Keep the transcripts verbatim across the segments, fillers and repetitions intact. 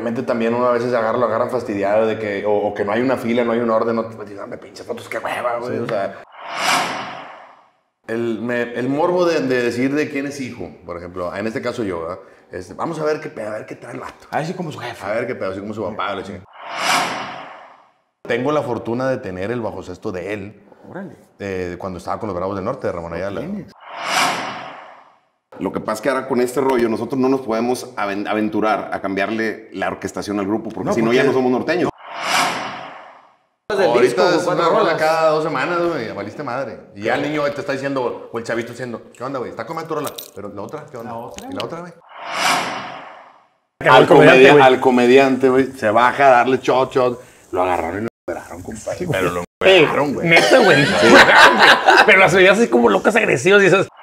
obviamente también uno a veces agarra, lo agarran fastidiado de que, o, o que no hay una fila, no hay un orden, no, pues, dame pinches fotos, qué hueva, güey, sí. O sea... El, me, el morbo de, de decir de quién es hijo, por ejemplo, en este caso yo, ¿verdad? Este, vamos a ver qué pedo, a ver qué trae el vato. A ver si como su jefe. A ver qué pedo, así como su papá, la chingada. Tengo la fortuna de tener el bajo sexto de él. Órale. Eh, cuando estaba con los Bravos del Norte, de Ramón Ayala. Lo que pasa es que ahora con este rollo nosotros no nos podemos aventurar a cambiarle la orquestación al grupo, porque no, si no ya no somos norteños. Ahorita disco, es una rola cada dos semanas, güey, valiste madre. Y ya el niño te está diciendo, o el chavito diciendo, ¿qué onda, güey? Está comiendo tu rola, pero la otra, ¿qué onda? La otra, y la otra, güey. Al, comediante, güey. Al comediante, güey, se baja a darle shot, shot. Lo agarraron y lo operaron, compadre. Sí, pero lo operaron, güey. Neta, güey. Pero las veías así como locas agresivas y esas...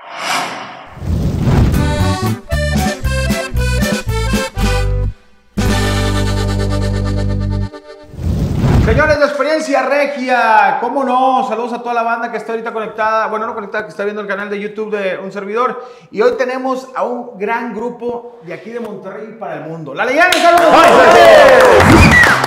Señores, la experiencia regia, ¿cómo no? Saludos a toda la banda que está ahorita conectada, bueno, no conectada, que está viendo el canal de YouTube de un servidor. Y hoy tenemos a un gran grupo de aquí de Monterrey para el mundo. ¡La Leyenda! ¡Saludos!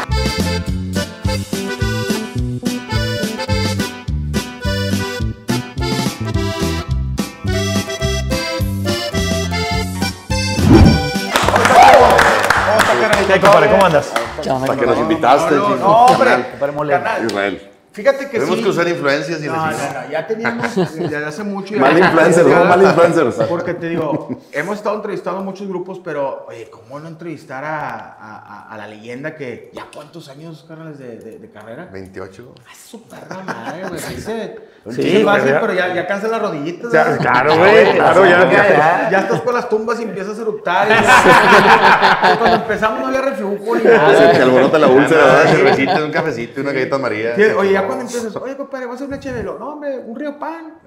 ¿Cómo andas? ¿Para qué nos invitaste? No, no, no, hombre, canal. Israel. Fíjate que Tenemos sí. que usar influencias y no, la no, no, ya teníamos desde hace mucho. Mal influencer, ¿no? Mal influencer. Porque te digo, hemos estado entrevistando a muchos grupos, pero, oye, ¿cómo no entrevistar a, a, a la leyenda que ya cuántos años, carnales, de, de, de carrera? veintiocho. Es su perra madre, güey. Dice, Sí, sí, fácil, pero ya- pero ya, ya cansa las rodillitas. Ya, ¿verdad? claro, güey, claro, ya- ya, ya estás con las tumbas y empiezas a eruptar. Y cuando empezamos no había reflujo ni nada. Se alborota la úlcera, Una ¿verdad? cervecita, un cafecito, una galleta María. Sí, oye, ya cuando empiezas, oye, compadre, ¿vas a hacer una chévere? No, hombre, un río pan.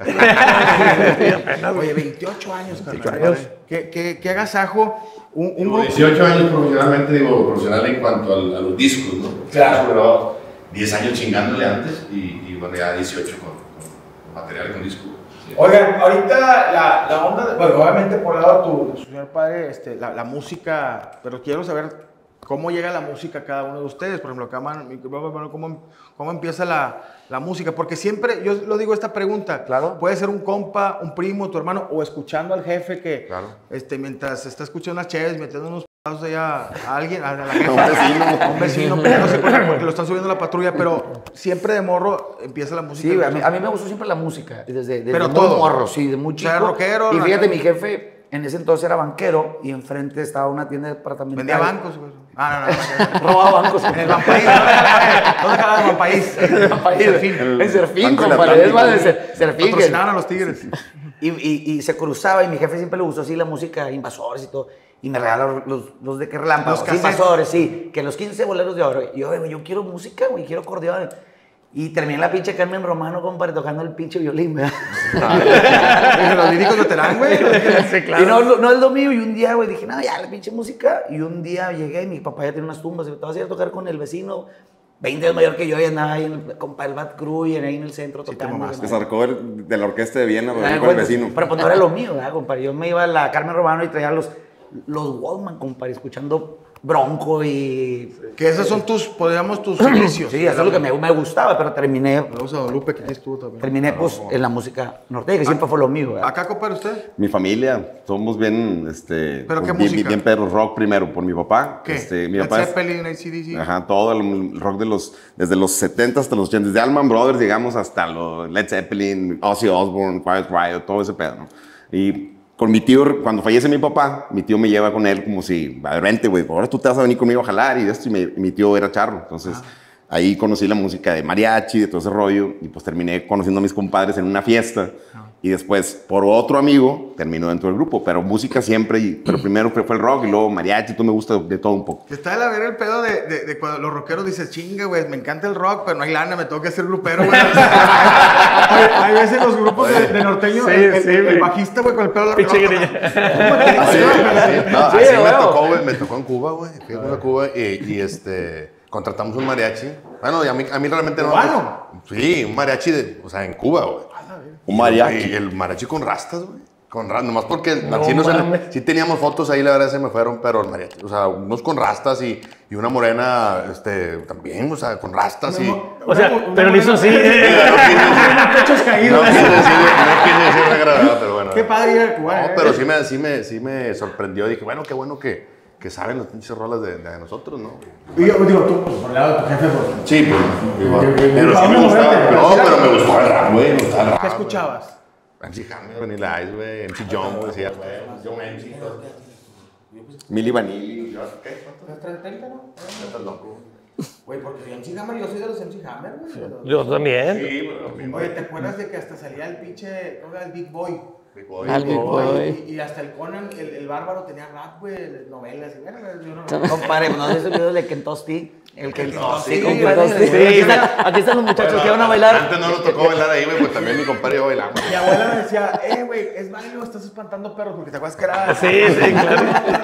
Oye, veintiocho años, carnal. años. ¿Qué, qué, qué agasajo? Un, un Digo, grupo. dieciocho años profesionalmente, digo, profesional en cuanto al- a los discos, ¿no? Claro, pero diez años chingándole antes y, y bueno, ya dieciocho con, con material, con disco. Sí. Oigan, ahorita la, la onda, de- bueno, obviamente por el lado de tu, de su señor padre, este, la, la música, pero quiero saber cómo llega la música a cada uno de ustedes. Por ejemplo, acá, man, mi- ¿cómo, cómo empieza la, la música? Porque siempre, yo lo digo esta pregunta, Claro. puede ser un compa, un primo, tu hermano, o escuchando al jefe que, Claro. este, mientras está escuchando unas chéves, metiendo unos pasos allá a alguien, a la jefa, A un vecino. a un vecino, pero no sé por qué, porque lo están subiendo a la patrulla, pero siempre de morro empieza la música. Sí, a mí, a mí me gustó siempre la música, desde, desde Pero muy todo. morro, sí, de muy O chico. sea, rockero, Y la- fíjate, mi jefe en ese entonces era banquero y enfrente estaba una tienda departamental. Vendía bancos, güey. Ah, no, no, no. Robaba bancos. En el Banpaís, ¿dónde quedaba el Banpaís? En el país. Serfín. En Serfín, Banco del compadre. Es Atlántico. más, de Ser- Serfín. que- Patrocinaban a los Tigres. Y, y, y se cruzaba y mi jefe siempre le gustó así la música, Invasores y todo. Y me regaló los, los de qué relámpago. Los Sí, cassettes. Invasores, sí. Que los quince boleros de oro. Y yo, güey, yo quiero música, güey, quiero acordeón. Y terminé la pinche Carmen Romano, compadre, tocando el pinche violín, ¿verdad? Los líricos de Terán, güey. Sí, claro. Y no, no, no es lo mío. Y un día, güey, dije, no, ya, la pinche música. Y un día llegué y mi papá ya tenía unas tumbas. Y me estaba haciendo tocar con el vecino, veinte años mayor que yo, y andaba ahí, en el, compa, el Bad Crew, y ahí en el centro tocando. mamaste. Se sacó el- de la orquesta de Viena, pero Ah, con el bueno, vecino. Pero pues no era lo mío, ¿verdad, compadre? Yo me iba a la Carmen Romano y traía los, los Wallman, compadre, escuchando Bronco y... Que esos son tus, podríamos, tus inicios. Sí, eso es lo que me, me gustaba, pero terminé, Saludos a Don Lupe, que aquí estuvo también. terminé pues, en la música norteña, que siempre fue lo mío, ¿verdad? Acá, compadre, usted. Mi familia, somos bien, este... ¿Pero qué bien, música? bien perros rock primero, por mi papá. ¿Qué? Este, mi Led papá es- Zeppelin, A C D C. Ajá, todo el rock de los, desde los setenta hasta los ochenta, desde Allman Brothers, digamos, hasta los Led Zeppelin, Ozzy Osbourne, Quiet Riot, todo ese pedo, ¿no? Y con mi tío, cuando fallece mi papá, mi tío me lleva con él como si, a ver, vente, güey, ahora tú te vas a venir conmigo a jalar y de esto, y, me- y mi tío era charro, entonces ahí conocí la música de mariachi, de todo ese rollo, y pues terminé conociendo a mis compadres en una fiesta. Y después, por otro amigo, terminó dentro del grupo. Pero música siempre, y, pero primero fue, fue el rock y luego mariachi, tú me gusta de todo un poco. Está de la vera el pedo de, de, de cuando los rockeros dicen, chinga, güey, me encanta el rock, pero no hay lana, me tengo que hacer grupero, güey. hay, hay veces los grupos de, de norteño, Sí, el, el- sí, el güey. bajista, güey, con el pelo largo. Pinche no, grilla. ¿cómo me quieres Así, hacer? no, Sí, así me huevo. tocó, güey, me tocó en Cuba, güey. Fui a Cuba y, y, este, contratamos un mariachi. Bueno, y a mí, a mí realmente no. ¿Cubano? Sí, un mariachi, de, o sea, en Cuba, güey. Un mariachi. Y el mariachi con rastas, güey. Con rastas, nomás porque No así no se le- mames. sí teníamos fotos ahí, la verdad se me fueron, pero el mariachi, o sea, unos con rastas y, Y una morena, este, también, o sea, con rastas y... O sea, pero lo hizo así. No quise decir, no quise decir agradable, pero bueno. Qué padre ir a Cuba. No, pero sí me, sí me, sí me sorprendió. Dije, bueno, qué bueno que, que saben las pinches rolas de, de nosotros, ¿no? Y yo digo, tú, pues, por el lado de tu jefe, pues. Sí, pues, igual. Pero sí me gustaba. No, pero me gustaba el rap, güey, me gustaba el rap. ¿Qué escuchabas? M C Hammer, Vanilla Ice, güey, M C John, güey, decía, güey, John M C. Milli Vanilli. ¿Qué? ¿treinta, no? Ya estás loco. Güey, porque M C Hammer, yo soy de los M C Hammer, güey. Yo también. Sí, güey. Oye, ¿te acuerdas de que hasta salía el pinche, ¿cómo era? El Big Boy? Big Boy. Al Big Boy. Y, y hasta el Conan, el, el bárbaro, tenía rap, güey, novelas y bueno, yo no Compadre, ¿no has visto el video de Kentosti? El Kentosti, Sí, compadre. sí, Sí, aquí están- aquí están los muchachos Bueno, que van a bailar. Antes no nos tocó bailar ahí, güey, pues también mi compadre y yo bailamos. Mi abuela me decía, eh, güey, es baile o estás espantando perros, porque te acuerdas que era... Sí, sí, claro.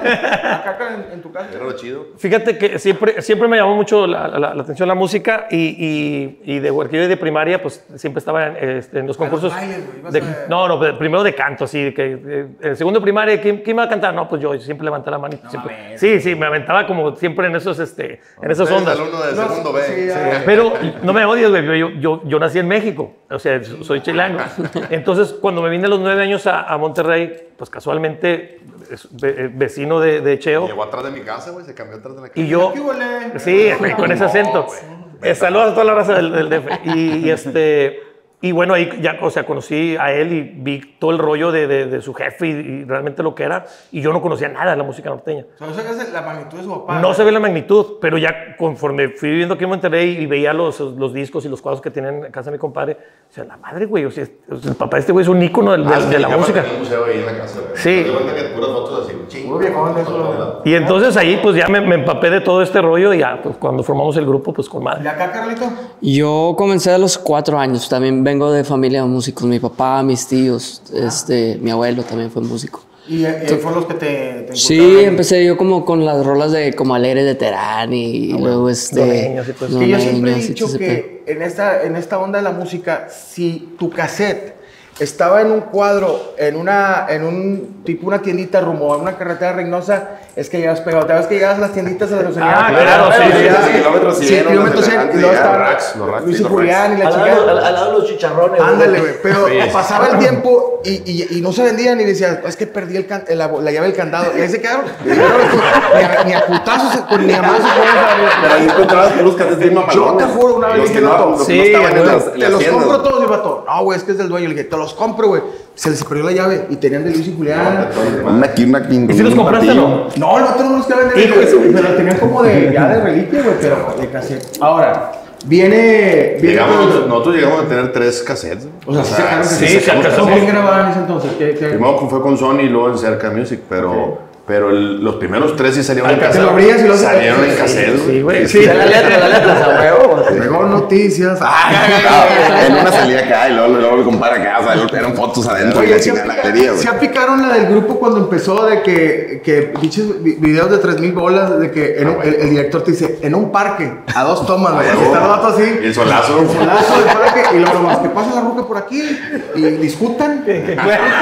Acá en, en tu casa. Era lo chido. Fíjate que siempre, siempre me llamó mucho la, la- la atención la música y, y, y de huerquillo y de primaria, pues siempre estaba en, este, en los A los concursos. bailes, güey, ibas de- a- no, no, pero primero de canto, así, que eh, en segundo de primaria, ¿quién, quién iba a cantar? No, pues yo, yo siempre levanté la manita. siempre. mames. Sí, sí, me aventaba como siempre en esos, este, en esas Eres ondas. alumno de No, segundo B. sí, ah. Pero no me odies, güey. Yo, yo, yo nací en México. O sea, soy chilango. Entonces, cuando me vine a los nueve años a, a Monterrey, pues casualmente, es ve- vecino de, de Cheo. Llegó atrás de mi casa, güey, se cambió atrás de la casa. Y yo. ¿Qué huele? Sí, güey, con ese No, acento. güey. Eh, saludos a toda la raza del, del D F. Y, y este. Y bueno, ahí ya, o sea, conocí a él y vi todo el rollo de, de, de su jefe y, y realmente lo que era. Y yo no conocía nada de la música norteña. O sea, no sabías la magnitud de su papá. No se ve la magnitud, pero ya conforme fui viviendo aquí en Monterrey y veía los, los discos y los cuadros que tienen en casa de mi compadre, o sea, la madre, güey, o sea, o sea, el papá de este güey es un ícono de, de- Ah, de la mi música. papá tenía un museo ahí en la casa, güey. Sí. Te das cuenta que puras fotos así, chingo. Puro viejón de eso. Y entonces ahí pues ya me, me empapé de todo este rollo y ya, pues cuando formamos el grupo, pues con ¿Y madre. acá, Carlito? Yo comencé a los cuatro años. También vengo de familia de músicos. Mi papá, mis tíos, este, mi abuelo también fue músico. ¿Y, y ahí fueron los que te, te Sí, inculcaron? empecé yo como con las rolas de como Alegres de Terán y, y luego este... Doneños y todo eso. Que yo siempre he Doneños y dicho todo ese que en esta, en esta onda de la música, si tu cassette estaba en un cuadro, en una, en un tipo una tiendita rumbo a una carretera de Reynosa, es que llevas pegado. ¿Te acuerdas que llegabas a las tienditas de los Ah, señores? claro, sí, sí, ya- sí, kilómetros Sí, cien, kilómetros los cien, elegantes, y luego ya, estaban los racks, los racks, Luis y los Julián y la Al lado, chica. al- al lado de los chicharrones. güey. Ándale, güey. Pero Sí. pasaba el tiempo y, y, y no se vendían y decías, es que perdí el can- la, la llave del candado. Y ahí se quedaron. Ni a, ni a putazos, se- con- ni a más se pueden abrir. Pero ahí encontrabas puros cassettes bien Yo mamalones. te juro, una vez Los dije, que no, vato, los que sí, no estaban en güey, las, en Te las los tiendas. compro todos, y el vato. No, güey, es que es del dueño. Le dije, te los compro, güey. Se les perdió la llave y tenían de Luis y Julián. Una aquí, una aquí. ¿Y si los un compraste o martillo. no? No, el vato no los que vender. Hijo de su- Pero los tenían como de, ya de reliquia, güey, pero de cassette. Ahora, viene. viene Llegamos, nosotros llegamos a tener tres cassettes. O sea, sí sacaron sí, cassettes. se alcanzó. ¿Cómo grababan en ese entonces? ¿Qué, qué? Primero fue con Sony y luego en Cerca Music, pero, pero el- los primeros tres sí salieron en Te cassette. lo abrías y luego- salieron en Sí, cassette. Sí, güey. Sí, Sí, La letra, la letra, a huevo. Luego noticias. Ah, en una salía acá y luego, luego me compara acá. O sea, eran fotos adentro y Oye, la ¿se chingada la aplica- galería, güey. se aplicaron la del grupo cuando empezó de que, que pinches vi- videos de tres mil bolas, de que en un- el, el director te dice, en un parque, a dos tomas, güey, y está el vato así, Y el solazo. el solazo del parque, y luego nomás que pasa la ruca por aquí, y discutan, y luego-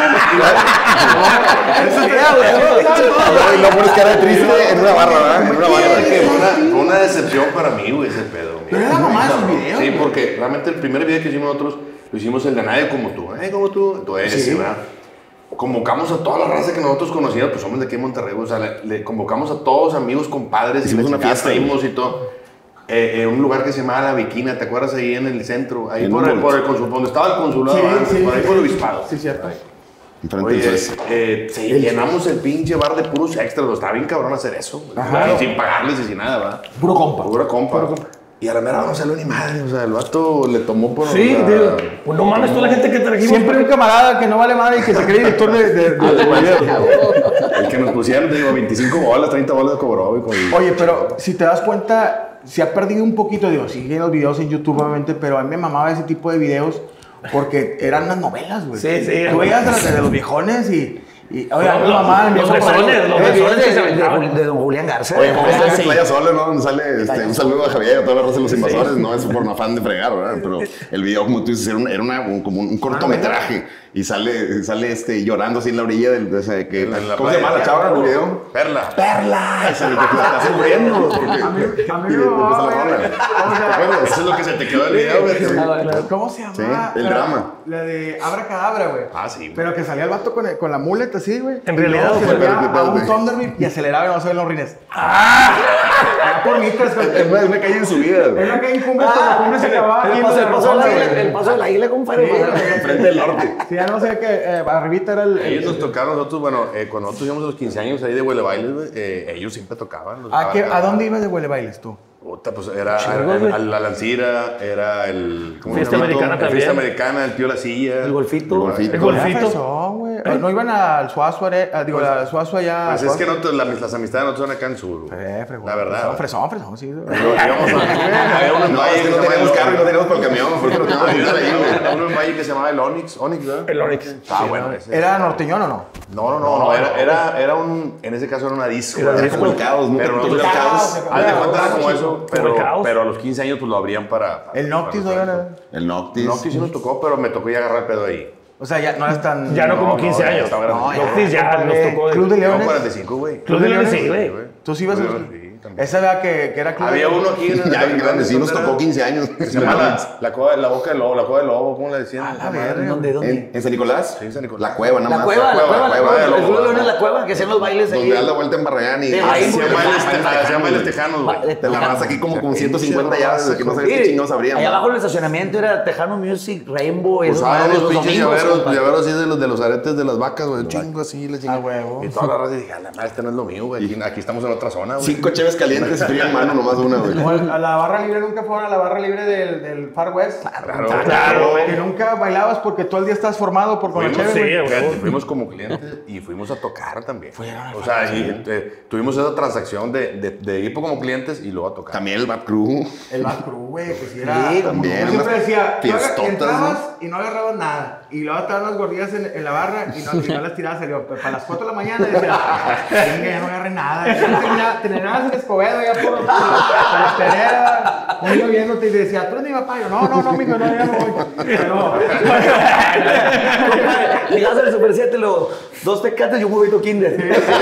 Eso sería, güey. Y luego pones cara de triste en una barra, ¿verdad? En una barra. Es que fue una, fue una decepción para mí, güey, ese pedo. güey. Pero era nomás esos videos, Sí, güey. porque realmente el primer video que hicimos nosotros, lo hicimos el de Nadie Como Tú. Nadie Como Tú. Entonces, Sí. ¿verdad? Convocamos a toda la raza que nosotros conocíamos, pues somos de aquí en Monterrey, o sea, le, le convocamos a todos, amigos, compadres, Hicimos y una una fiesta, fiesta, fuimos y todo. Eh, en un lugar que se llamaba La Viquina, ¿te acuerdas? Ahí en el centro, ahí En por el, Humboldt. por el consul- donde estaba el consulado, Sí, antes, sí, por ahí sí. por el obispado. Sí, cierto. Enfrente Oye, del Suez. eh, sí, llenamos el pinche bar de puros extras, lo estaba bien cabrón hacer eso, güey. Ajá. sin pagarles y sin nada, ¿verdad? Puro compa. Pura compa. Y a la mera no salió ni madre, o sea, el vato le tomó por... Sí, o sea, digo, pues no mames, toda la gente que trajimos. Siempre un camarada que no vale madre y que se cree director de, de, de, de video. El que nos pusieron, te digo, veinticinco bolas, treinta bolas cobró, güey. con- Oye, pero si te das cuenta, se ha perdido un poquito, digo, siguen los videos en YouTube obviamente, pero a mí me mamaba ese tipo de videos porque eran unas novelas, güey. Sí, sí. Tú veías de, los- de los viejones y, y oye, a mí me Los- mamaba el los viejo besones, Juan. los Eh, besones De, que se de- aventaban. de don Julián Garza. Oye, ¿cómo está sí. en Playa Sole, no? Donde sale, este, un saludo a Javier y a toda la raza de los invasores. No es por un afán de fregar, ¿verdad? Pero el video, como tú dices, era, un- era una, un- como un, un cortometraje. y sale, sale este, llorando así en la orilla del... De ese, que, En la ¿cómo se llama la playa. chava en el video? Perla. ¡Perla! Esa, que está sufriendo. Porque, A mí, a mí y me después mamaba, la rola. güey. ¿Te O sea, acuerdas? Eso es lo que se te quedó del video, güey. ¿cómo se llama? Sí, el drama. La de Abra Cadabra, güey. Ah, sí, güey. Pero que salía el vato con, el- con la muleta así, güey. En Y realidad, luego se pues, subía pero- a un pero- Thunderbird y aceleraba y no se ven los rines. ¡Ah! Por mitras, güey. Es una, es una calle en su vida, güey. Es lo que incumbe cuando la cumbre se acababa aquí El en paso, el Cerro paso del Fondo, águila, güey. el paso del águila, compadre. Sí, güey. Enfrente del norte. Sí, ya no sé qué, eh, arribita era el... el- Ellos nos tocaron, nosotros, bueno, eh, cuando nosotros íbamos a los quince años ahí de Huele Bailes, güey, eh, ellos siempre tocaban. los- ¿A, qué- ¿A dónde ibas de Huele Bailes tú? Puta, pues era, Chingos, era- güey. a la Lancira, era el... ¿cómo Fiesta se llama? Americana El también. Fiesta Americana, el Tío La Silla. El golfito. El golfito. El golfito. Fresón, güey. No iban al Suazo, are- ah, digo, al Suazo allá. Pues es que nosotros, la- las amistades nosotros son acá en sur, güey. Eh, fregón. La verdad. Fresón, fresón, fresón, sí. güey. Íbamos a- había uno en No, Valle es que no se llama teníamos el- carro y no teníamos por el camión. Por eso no teníamos que ir ahí, güey. Había uno en Valle que se llamaba el Onyx. Onyx, ¿verdad? El Onyx. Ah, bueno. ese- ¿Era norteñón o no? No, no, no, no, era, era, era un, en ese caso era una disco. Era ¿verdad? disco. Como el caos, nunca Pero tuve nosotros, el caos. haz de cuenta era como eso, Como pero, el caos. pero a los quince años pues lo abrían para... para El Noctis no para- iban a... El Noctis. Noctis sí nos tocó, pero me tocó ya agarrar el pedo ahí. O sea, ya no eras tan... Ya no, como no, quince ya años. estaba grande. No, Noctis ya nos compadre. tocó. Club de Tengo Leones. cuarenta y cinco, güey. Club de Leones, sí, güey. ¿Tú sí ibas a... Club de Leones, sí, también. Esa era que, que era Club de Había Leones. uno aquí en Ya bien grande, sí nos tocó quince años. Se llama la, la, cueva- la boca del lobo, la cueva del lobo, ¿cómo le decían? Ah, la verga. ¿Dónde, dónde? ¿En, en San Nicolás? Sí, en San Nicolás. La cueva, nada La más. cueva, la cueva, la cueva. del El lobo, Club de Leones, ¿no? la cueva, que hacían los bailes ahí. Donde da la vuelta en Barragán y... Sí, Ah, ahí sí, Se muy llama bien. bailes te- se llama bailes tejanos, güey. De- Te la vas aquí como con ciento cincuenta llaves de que no sabes Sí, qué chingados habrían. Allá abajo en el estacionamiento era Tejano Music, Rainbow. esos Usaban madres unos los pinches domingos, llaveros, compa. llaveros así de los, de los aretes de las vacas, güey. Chingo así, le Ah, chingo. huevo. Y toda la raza dije, a la madre, este no es lo mío, güey. Aquí, aquí estamos en otra zona, güey. Cinco cheves calientes y frío en mano, nomás una, güey. Bueno, a la barra libre nunca fueron a la barra libre del, del Far West. Claro, Claro, güey. Que nunca bailabas porque todo el día estás formado por con la Fuimos, cheve, sí, güey. güey. fíjate, fuimos como clientes y fuimos a tocar también. O sea, y, eh, tuvimos esa transacción de, de, de ir como clientes y luego a tocar. También el Bad Crew. El Bad Crew, güey, que si era... Sí, también, Yo siempre unas decía, tú fiestotas, agar- entrabas ¿no? y no agarrabas nada. Y luego estaban las gordillas en, en la barra y no, y no las tirabas. Pero para las cuatro de la mañana decía, venga, ya no agarré nada. Ya no tenía- Tenías en Escobedo ya por, por, por la estelera. Un niño viéndote y decía, tú eres mi papá. Yo, no, no, no, mijo, no, ya no voy. Pero, Llegabas al Super siete, luego, dos tecates y un huevito Kinder.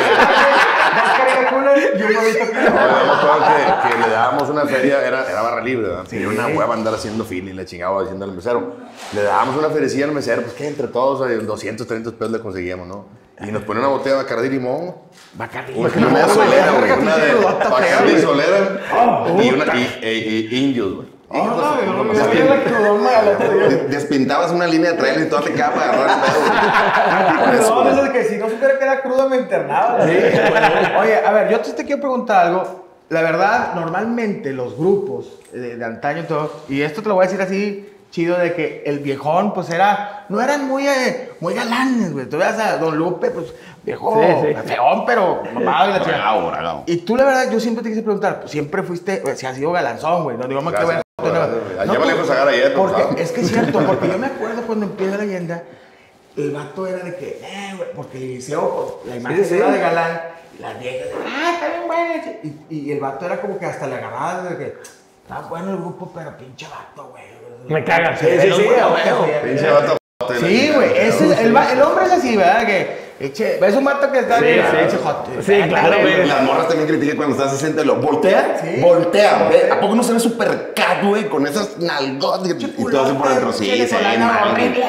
dos caricaculas y un huevito que... No, yo me acuerdo que, que le dábamos una feria, era, era barra libre, ¿verdad? Y era una hueva andar haciendo fila y le chingaba diciendo al mesero. Le dábamos una feriecilla al mesero, pues que entre todos, eh, doscientos, trescientos pesos le conseguíamos, ¿no? Y nos ponía una botella de Bacardí limón. Bacardi. Una de solera, güey. Una de Bacardí solera. Y una y, y, y Indios, güey. Hijos de su puta madre. Yo la crudoma al otro día. De- Despintabas una línea de trailer y todo te quedaba para agarrar el pedo. No, eso es que si no supiera que era cruda me internaba. Oye, a ver, yo te, te quiero preguntar algo. La verdad, normalmente los grupos de, de antaño y todo, y esto te lo voy a decir así, chido, de que el viejón, pues era, no eran muy, eh, muy galanes, güey. Tú veas a Don Lupe, pues, viejo, Sí, sí. feón, pero mamado y la chingada. Bragao, bragao. Y tú, la verdad, yo siempre te quise preguntar, pues, siempre fuiste, eh, si has sido galanzón, güey. No digamos que Gracias. voy a... Allá me lejos sacar ayer, Porque ¿sabes? es que es cierto, porque yo me acuerdo cuando empieza la leyenda, el vato era de que, eh, güey, porque el liceo, pues, la imagen sí. era de galán, y las viejas, ah, está bien bueno. Y, y el vato era como que hasta le agarraba de que, está bueno el grupo, pero pinche vato, güey. Me cagas. Sí, sí, sí, a güey, huevo. sí, Pinche vato. Sí, güey, ese es- el, va- el hombre es así, ¿verdad? Que, eche, ves un vato que está Sí, bien, sí. eche jote. Sí, claro, güey. Las morras también critican cuando estás sesenta y lo voltea, Sí. voltea, ve, ¿a poco no se ve súper cat, güey? Con esas nalgotas y, y todo así por dentro, sí, Pinche se ve venezolana mal. horrible.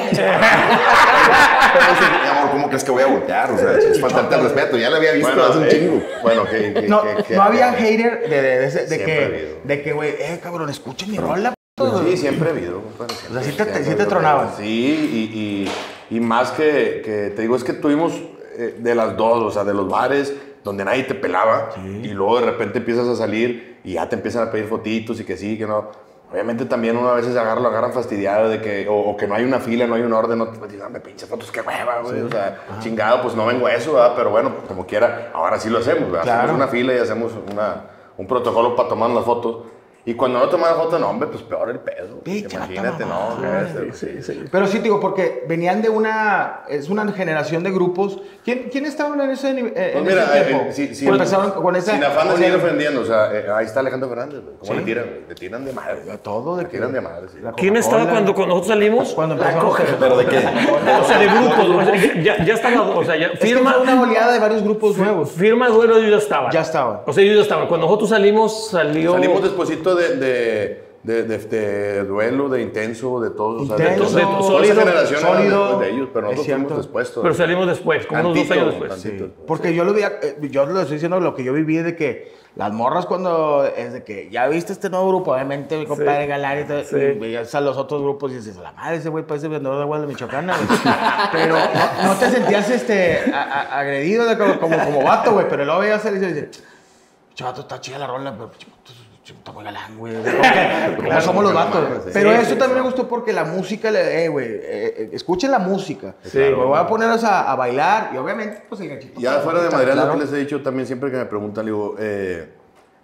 Pero dice, mi amor, ¿cómo crees que voy a voltear? O sea, es faltarte el respeto, ya la había visto Bueno, hace un eh, chingo. Bueno, que. que- No, que- que- no había hater de, de, de, ese- de Siempre ha que, habido. de que, güey, eh, cabrón, escuchen mi rola, puto. Sí, siempre ha habido, compadre. O sea, sí te- Siempre sí ha te habido. tronaban. Sí, y, y, y más que, que, te digo, es que tuvimos eh, de las dos, o sea, de los bares donde nadie te pelaba y luego de repente empiezas a salir y ya te empiezan a pedir fotitos y que sí, que no. Obviamente también uno a veces agarra, lo agarran fastidiado de que, o, o que no hay una fila, no hay un orden, no te digan, me pinche fotos, qué hueva, güey. O sea, chingado, pues no vengo a eso, ¿verdad? Pero bueno, como quiera, ahora sí lo hacemos, ¿verdad? Claro. Hacemos una fila y hacemos una, un protocolo para tomar las fotos. Y cuando no tomaban foto, no, hombre, pues peor el pedo. Pinche Imagínate, vato, no. mamá. Sí, sí, sí. Pero sí, digo, porque venían de una... Es una generación de grupos. ¿Quién, quién estaban en ese, nivel, eh, Pues en mira, ese eh, tiempo? eh, si, si, Cuando empezaron con esa... sin afán de con seguir el- ofendiendo, o sea, eh, ahí está Alejandro Fernández, güey. ¿Cómo Sí. le tiran, güey? Le tiran de madre. A todo, de Le que- tiran de madre, sí. la ¿Quién estaba Coca-Cola. cuando, cuando nosotros salimos? Cuando La empezaron coge. ¿Pero de qué? O sea, de grupos. O sea, ya, ya estaba, o sea, ya Es que firma, fue una oleada de varios grupos nuevos. firma duelo, ellos ya estaban. Ya estaban. O sea, ellos ya estaban. Cuando nosotros salimos, salió... Salimos despuesito de, de, de, de, de duelo, de intenso, de todos. O sea, Intenso, de, de- toda sólido, esa generación era sólido. después de ellos, pero Es nosotros cierto. fuimos después. Pero todavía. salimos después, como unos dos Tantito, años después. tantito. Porque yo lo veía, eh, yo lo estoy diciendo, lo que yo viví de que las morras cuando es de que ya viste este nuevo grupo, obviamente mi compadre Galán y todo, Sí. y veías a los otros grupos y dices, la madre, ese güey parece vendedor de agua de Michoacana, güey. Pero no, no te sentías este, a- a- agredido de como, como, como vato, güey, pero luego veías a él y dices, chato, está chida la rola, pero chico, está muy galán, güey. O sea, como que- como Claro, somos los como que vatos. no güey. mames, Pero sí, eso sí, también sí. me gustó porque la música, le, eh, güey, eh, eh, escuchen la música. Sí. Me voy a poneros a, a bailar y obviamente, pues el ganchito. Ya fuera de madera, Claro. lo que les he dicho también siempre que me preguntan, digo, eh,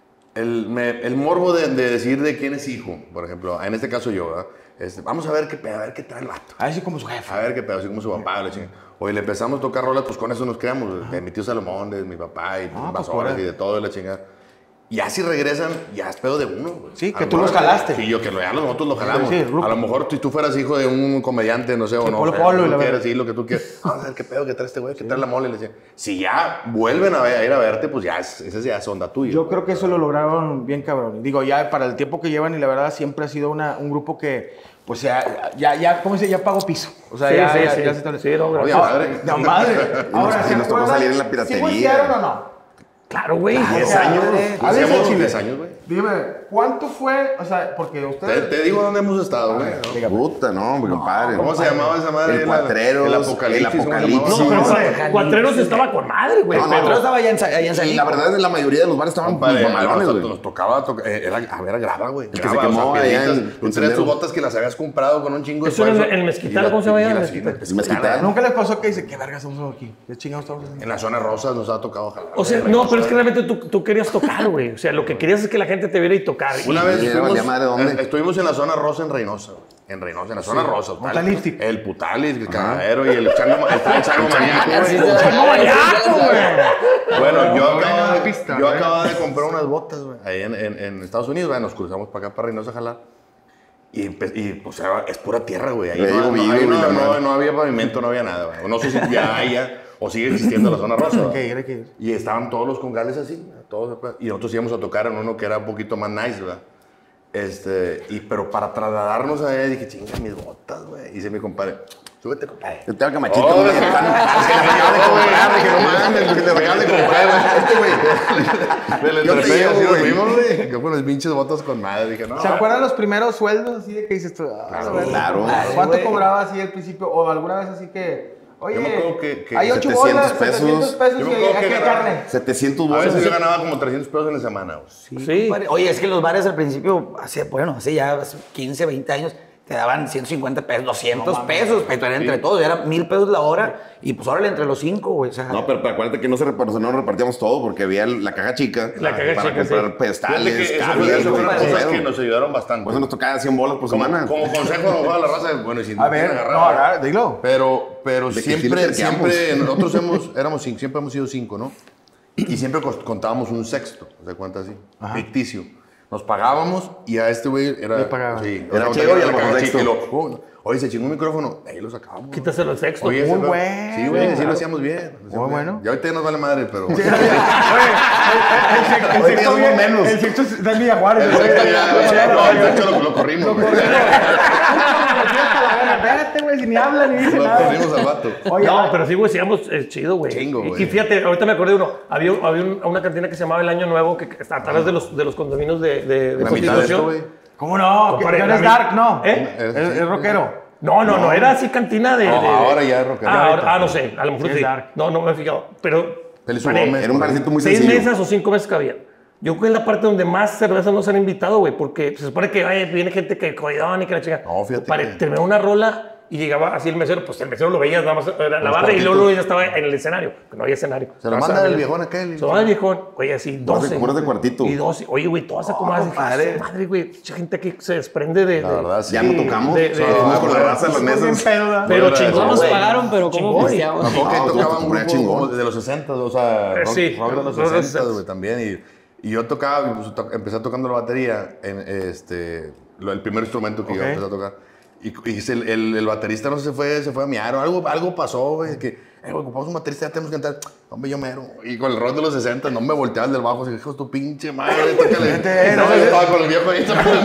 el, me- el morbo de, de decir de quién es hijo, por ejemplo, en este caso yo, ¿verdad? Este, vamos a ver qué pedo, a ver qué trae el vato. A ver si como su jefe. A ver qué pedo, así como su papá, la chingada. Oye, le empezamos a tocar rolas, pues con eso nos creamos, de mi tío Salomón, de mi papá, y Ah, pues, Vasoras, fuera. y de todo, de la chingada. Ya si regresan, ya es pedo de uno, güey. Sí, A que lo tú mejor- los jalaste. Sí, yo que lo, ya nosotros lo jalamos. Sí, el grupo. a lo mejor si tú fueras hijo de un comediante, no sé, o Sí, no. Polo sé, Polo y tú la quieras, verdad. sí, lo que tú quieras. Vamos a ver qué pedo que trae este güey, que trae la mole. Le decía. Si ya vuelven a, ver- a ir a verte, pues ya es, esa ya es onda tuya. Yo creo que eso lo lograron bien cabrón. Digo, ya para el tiempo que llevan y la verdad siempre ha sido una, un grupo que, pues ya, ya, ya, ¿cómo se dice? Ya pagó piso. O sea, Sí, ya, sí, ya, sí. ya se establece. Sí, no, Oye, gracias. madre. No, madre. Y nos- y ¿se nos tocó acuerdan? salir en la ¿Sí piratería. voltearon o no? Claro, güey. diez sea, años. madre. ¿Cómo A se ver, llama? Chile. diez años, güey. Dime, ¿cuánto fue? O sea, porque Te, ustedes... te digo dónde hemos estado, güey. ¿no? Dígame. Puta, no, mi compadre. ¿Cómo se llamaba esa madre? El La- Cuatreros, el Apocalipsis, el ¿cómo se Apocalipsis. No, pero hombre. Cua- Cuatreros estaba con madre, güey. No, no, pero- Pero estaba allá en, Sa- allá en San Y la verdad, la mayoría de los bares estaban Compadre, mamalones, nos, güey. nos tocaba, toca- eh, era, a ver, graba, güey. El que se Graba, quemó o sea, allá piedritas. en- Tú en traías Sendero. tus botas que las habías comprado con un chingo de Eso era esfuerzo. en el Mezquital, Y la- ¿cómo se llama y allá? la- El sí, Mezquital. pues, El Mezquital. claro. ¿Nunca les pasó que dice, qué verga estamos aquí? ¿Qué chingados estamos haciendo? En la zona rosa nos ha tocado jalar. O sea, no, pero es que realmente tú, tú querías tocar, güey. O sea, lo que querías es que la gente te viera y tocar. Una Y- vez y era estuvimos, valía madre, ¿dónde? eh, estuvimos en la zona rosa en Reynosa, güey. En Reynosa, en la zona rosa. tal. Putalístic. El Putalis, el Cagadero y el Chango, estaba el Chango Maníaco, güey. ¡Chango Maníaco, güey! Bueno, yo buena acababa de, pista, yo güey. acababa de comprar unas botas, güey, ahí en, en, en Estados Unidos, güey, nos cruzamos para acá, para Reynosa a jalar. Y, empe- y pues era- es pura tierra, güey. Ahí, Le no, digo, no, vivo, ahí y no, la no, madre. no había pavimento, no había nada, güey. No sé si ya hay ya, o sigue existiendo la zona rosa. Hay güey. que ir, hay que ir. Y estaban todos los congales así, todos, y nosotros íbamos a tocar en uno que era un poquito más nice, ¿verdad? Este, y, pero para trasladarnos a él, dije, chinga, mis botas, güey. Y dice mi compadre, súbete, compadre. Yo tengo camachito, Oh, güey. sí. Es que le regalo de comprar, dije, no mames, que le regalo de comprar, güey. Este, güey. Me le Yo te trepé, llevo, así nos güey. fuimos, güey. Que con los pinches botas con madre. Dije, no. ¿Se acuerdan los primeros sueldos así de que dices tú? Ah, Claro, a ver, claro. ¿Cuánto Güey. cobraba así al principio? O alguna vez así que, oye, Yo me acuerdo que- que hay ocho setecientos bolas, pesos. setecientos pesos Yo y me acuerdo hay que que ganaba- carne. setecientos A veces bolas. yo ganaba como trescientos pesos en la semana, güey. Sí. Compadre, oye, es que los bares al principio, hace, bueno, hace ya hace quince, veinte años, te daban ciento cincuenta pesos, doscientos pesos, pero era entre todos, era mil pesos la hora, y pues órale entre los cinco, güey. O sea, No, pero, pero acuérdate que no, se repar- o sea, no repartíamos todo porque había el- la caja chica La caja para chica, comprar sí. Fíjate pedestales, que eso fue- cables, eso fueron güey, cosas todo. que nos ayudaron bastante. Por eso nos tocaba cien bolas por como, semana. como consejo a la raza, bueno, y si A no ver, quieren no, agarra, dilo. Pero, pero De que siempre, sí le terqueamos. siempre, nosotros hemos, éramos cinco, siempre hemos sido cinco, ¿no? Y siempre cos- contábamos un sexto, ¿se cuenta así? Ficticio. Nos pagábamos y a este güey era... Le pagaban. Sí, Era o sea, cheo y a lo la mejor caja sexto. chica y lo- oh, oye, se chingó un micrófono, ahí lo sacábamos. Quítaselo el sexto. Oye, Muy ese- bueno. Sí, güey, sí Claro. lo hacíamos bien. lo hacíamos Muy bien. bueno. Ya ahorita ya nos vale madre, pero... Oye, el, el, el, el, Hoy día sexto somos bien- menos. el sexto está en Villa Juárez. El güey. sexto ya, güey, no, el sexto lo, lo corrimos. Lo güey. corrimos. Espérate, güey, si ni habla ni dice Lo nada. corrimos al vato. Oye, No, pero sí, güey, sigamos eh, chido, güey. Chingo, Y- güey. Y fíjate, ahorita me acordé de uno. Había, había un- una cantina que se llamaba El Año Nuevo, que que está a través de los, de los condominios de, de, de La mitad de esto, Constitución. güey. ¿cómo no? Que Compadre, no la eres mi- dark, no. ¿Eh? Es, es rockero. No, no, no, era así cantina de... No, de- ahora ya es rockero. Ah, ahora- ah, no sé, a lo mejor Sí, sí. es dark. No, no me he fijado. Pero... Félix Vale, Gómez. Era un barcito muy seis sencillo. mesas o cinco mesas que había. Yo creo que es la parte donde más cervezas nos han invitado, güey, porque se supone que ay, viene gente que coidón y que la chica. No, fíjate Para que- terminar una rola y llegaba así el mesero, pues el mesero lo veía nada más era la barra y luego, luego ya estaba en el escenario, que no había escenario. Se lo manda el viejón aquel. Se lo manda el viejón, güey, así doce. ¿Cómo de cuartito? Y doce. Oye, güey, todas acomodadas. Oh, madre. Madre, güey, mucha gente que se desprende de... La verdad, sí. Ya no tocamos. De- de- Fuimos con la raza de las mesas. Pero No chingón, nos güey. pagaron, pero ¿cómo Chingón. pisteamos? Me acuerdo que No, tocaba sí, un grupo chingón. como de los sesenta, o sea, Eh, rock, sí, rock de los rock de los sesenta, sesentas. güey, también. Y, y yo tocaba, y pues, to- empecé tocando la batería, en este, lo- el primer instrumento que yo Ok. empecé a tocar. Y, y se- el, el baterista no sé, se fue, se fue a miar o algo, algo pasó, güey, que, eh, güey, ocupamos un baterista, ya tenemos que cantar. Hombre, yo mero. Y con el rock de los sesenta, no me volteaba el del bajo, así, hijo, tu pinche madre, tócale. No, yo estaba con el viejo ahí.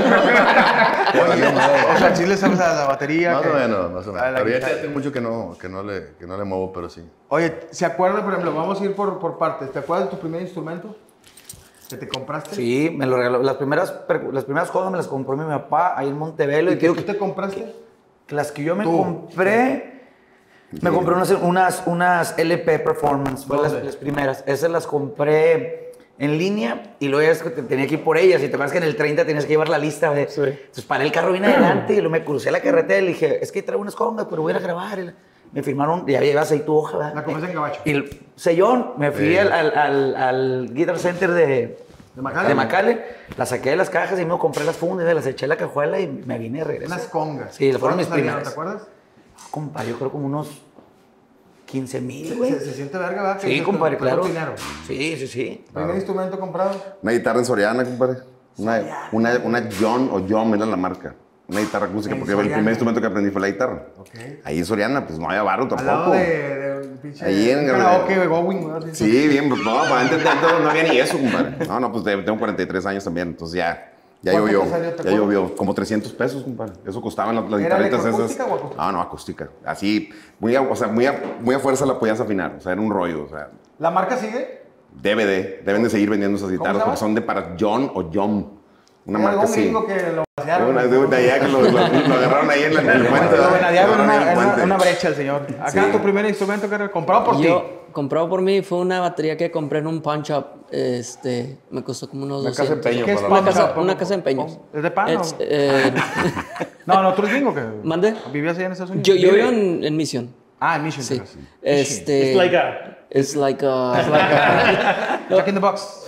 Oye, o sea, sí le sabes a la batería. Más que- o menos, más o a menos. la Pero ya guitarra. tiene mucho que no, que no, le, que no le muevo, pero sí. Oye, ¿se acuerda, por ejemplo, vamos a ir por, por partes? ¿Te acuerdas de tu primer instrumento que te compraste? Sí, me lo regaló. Las primeras, per- las primeras cosas me las compró mi papá ahí en Montebello. ¿Y Y qué quiero tú que te compraste? las que yo me Tú. compré, me compré unas, unas, unas L P Performance, fue las, ¿Dónde? las primeras. Esas las compré en línea y luego ya es que te- tenía que ir por ellas. Y te acuerdas que en el treinta tenías que llevar la lista. De, Sí. Entonces paré el carro bien adelante y luego me crucé la carretera y le dije, es que traigo unas congas, pero voy a ir a grabar. Y me firmaron, ya llevas ahí tu hoja, ¿verdad? La compraste en Gabacho. Y el sellón, me fui Sí. al, al, al, al Guitar Center de, ¿De McAllen? de McAllen, las saqué de las cajas y me compré las fundas, las eché en la cajuela y me vine de regreso. Unas congas. Sí, fueron mis ¿Cuántas salieron, primeras. ¿Te acuerdas? Compa, yo creo como unos quince mil, Se, güey. se siente verga, ¿verdad? Que Sí, dices, compadre, "Traigo claro. dinero". Sí, sí, sí. ¿Primer instrumento comprado? Una guitarra en Soriana, compadre. Una, una, una John o John era la marca. Una guitarra acústica, En porque el Soriana. primer instrumento que aprendí fue la guitarra. Ok. Ahí en Soriana, pues no había barro Al lado tampoco. de, de un pinche... Ahí en un el- karaoke de Going, ¿verdad? Sí, bien, pues no, para antes de antes no había ni eso, compadre. No, no, pues tengo cuarenta y tres años también, entonces ya, ya ¿Cuánto llovió. te salió, te Ya acuerdas? llovió, como trescientos pesos, compadre. Eso costaban las, las ¿Era guitarritas esas. electroacústica o acústica? Ah, no, acústica. Así, muy a, o sea, muy a, muy a fuerza la podías afinar, o sea, era un rollo, o sea, ¿La marca sigue? D V D, deben de seguir vendiendo esas guitarras se llama? porque son de para John o John. Una Era marca algún así. gringo que lo vaciaron. Una de, de allá que lo, lo- lo agarraron ahí en, la, en el puente. Lo ¿verdad? venadearon en Lo agarraron una, en el en una- puente. una brecha el señor. Acá Sí. tu primer instrumento que era comprado por ti. Yo, comprado por mí, fue una batería que compré en un pawn shop. Este, me costó como unos Una casa de doscientos. empeño, ¿Qué es para Una pawn casa, shop? una casa de empeños. ¿Es de pan Es, o? eh, No, no, tú eres gringo que... ¿Mande? ¿Vivías allá en Estados Unidos? Yo, yo Vive. vivo en, en Mission. Ah, en Mission. Sí. Texas. Este, It's like a... It's like a... Jack in the Box.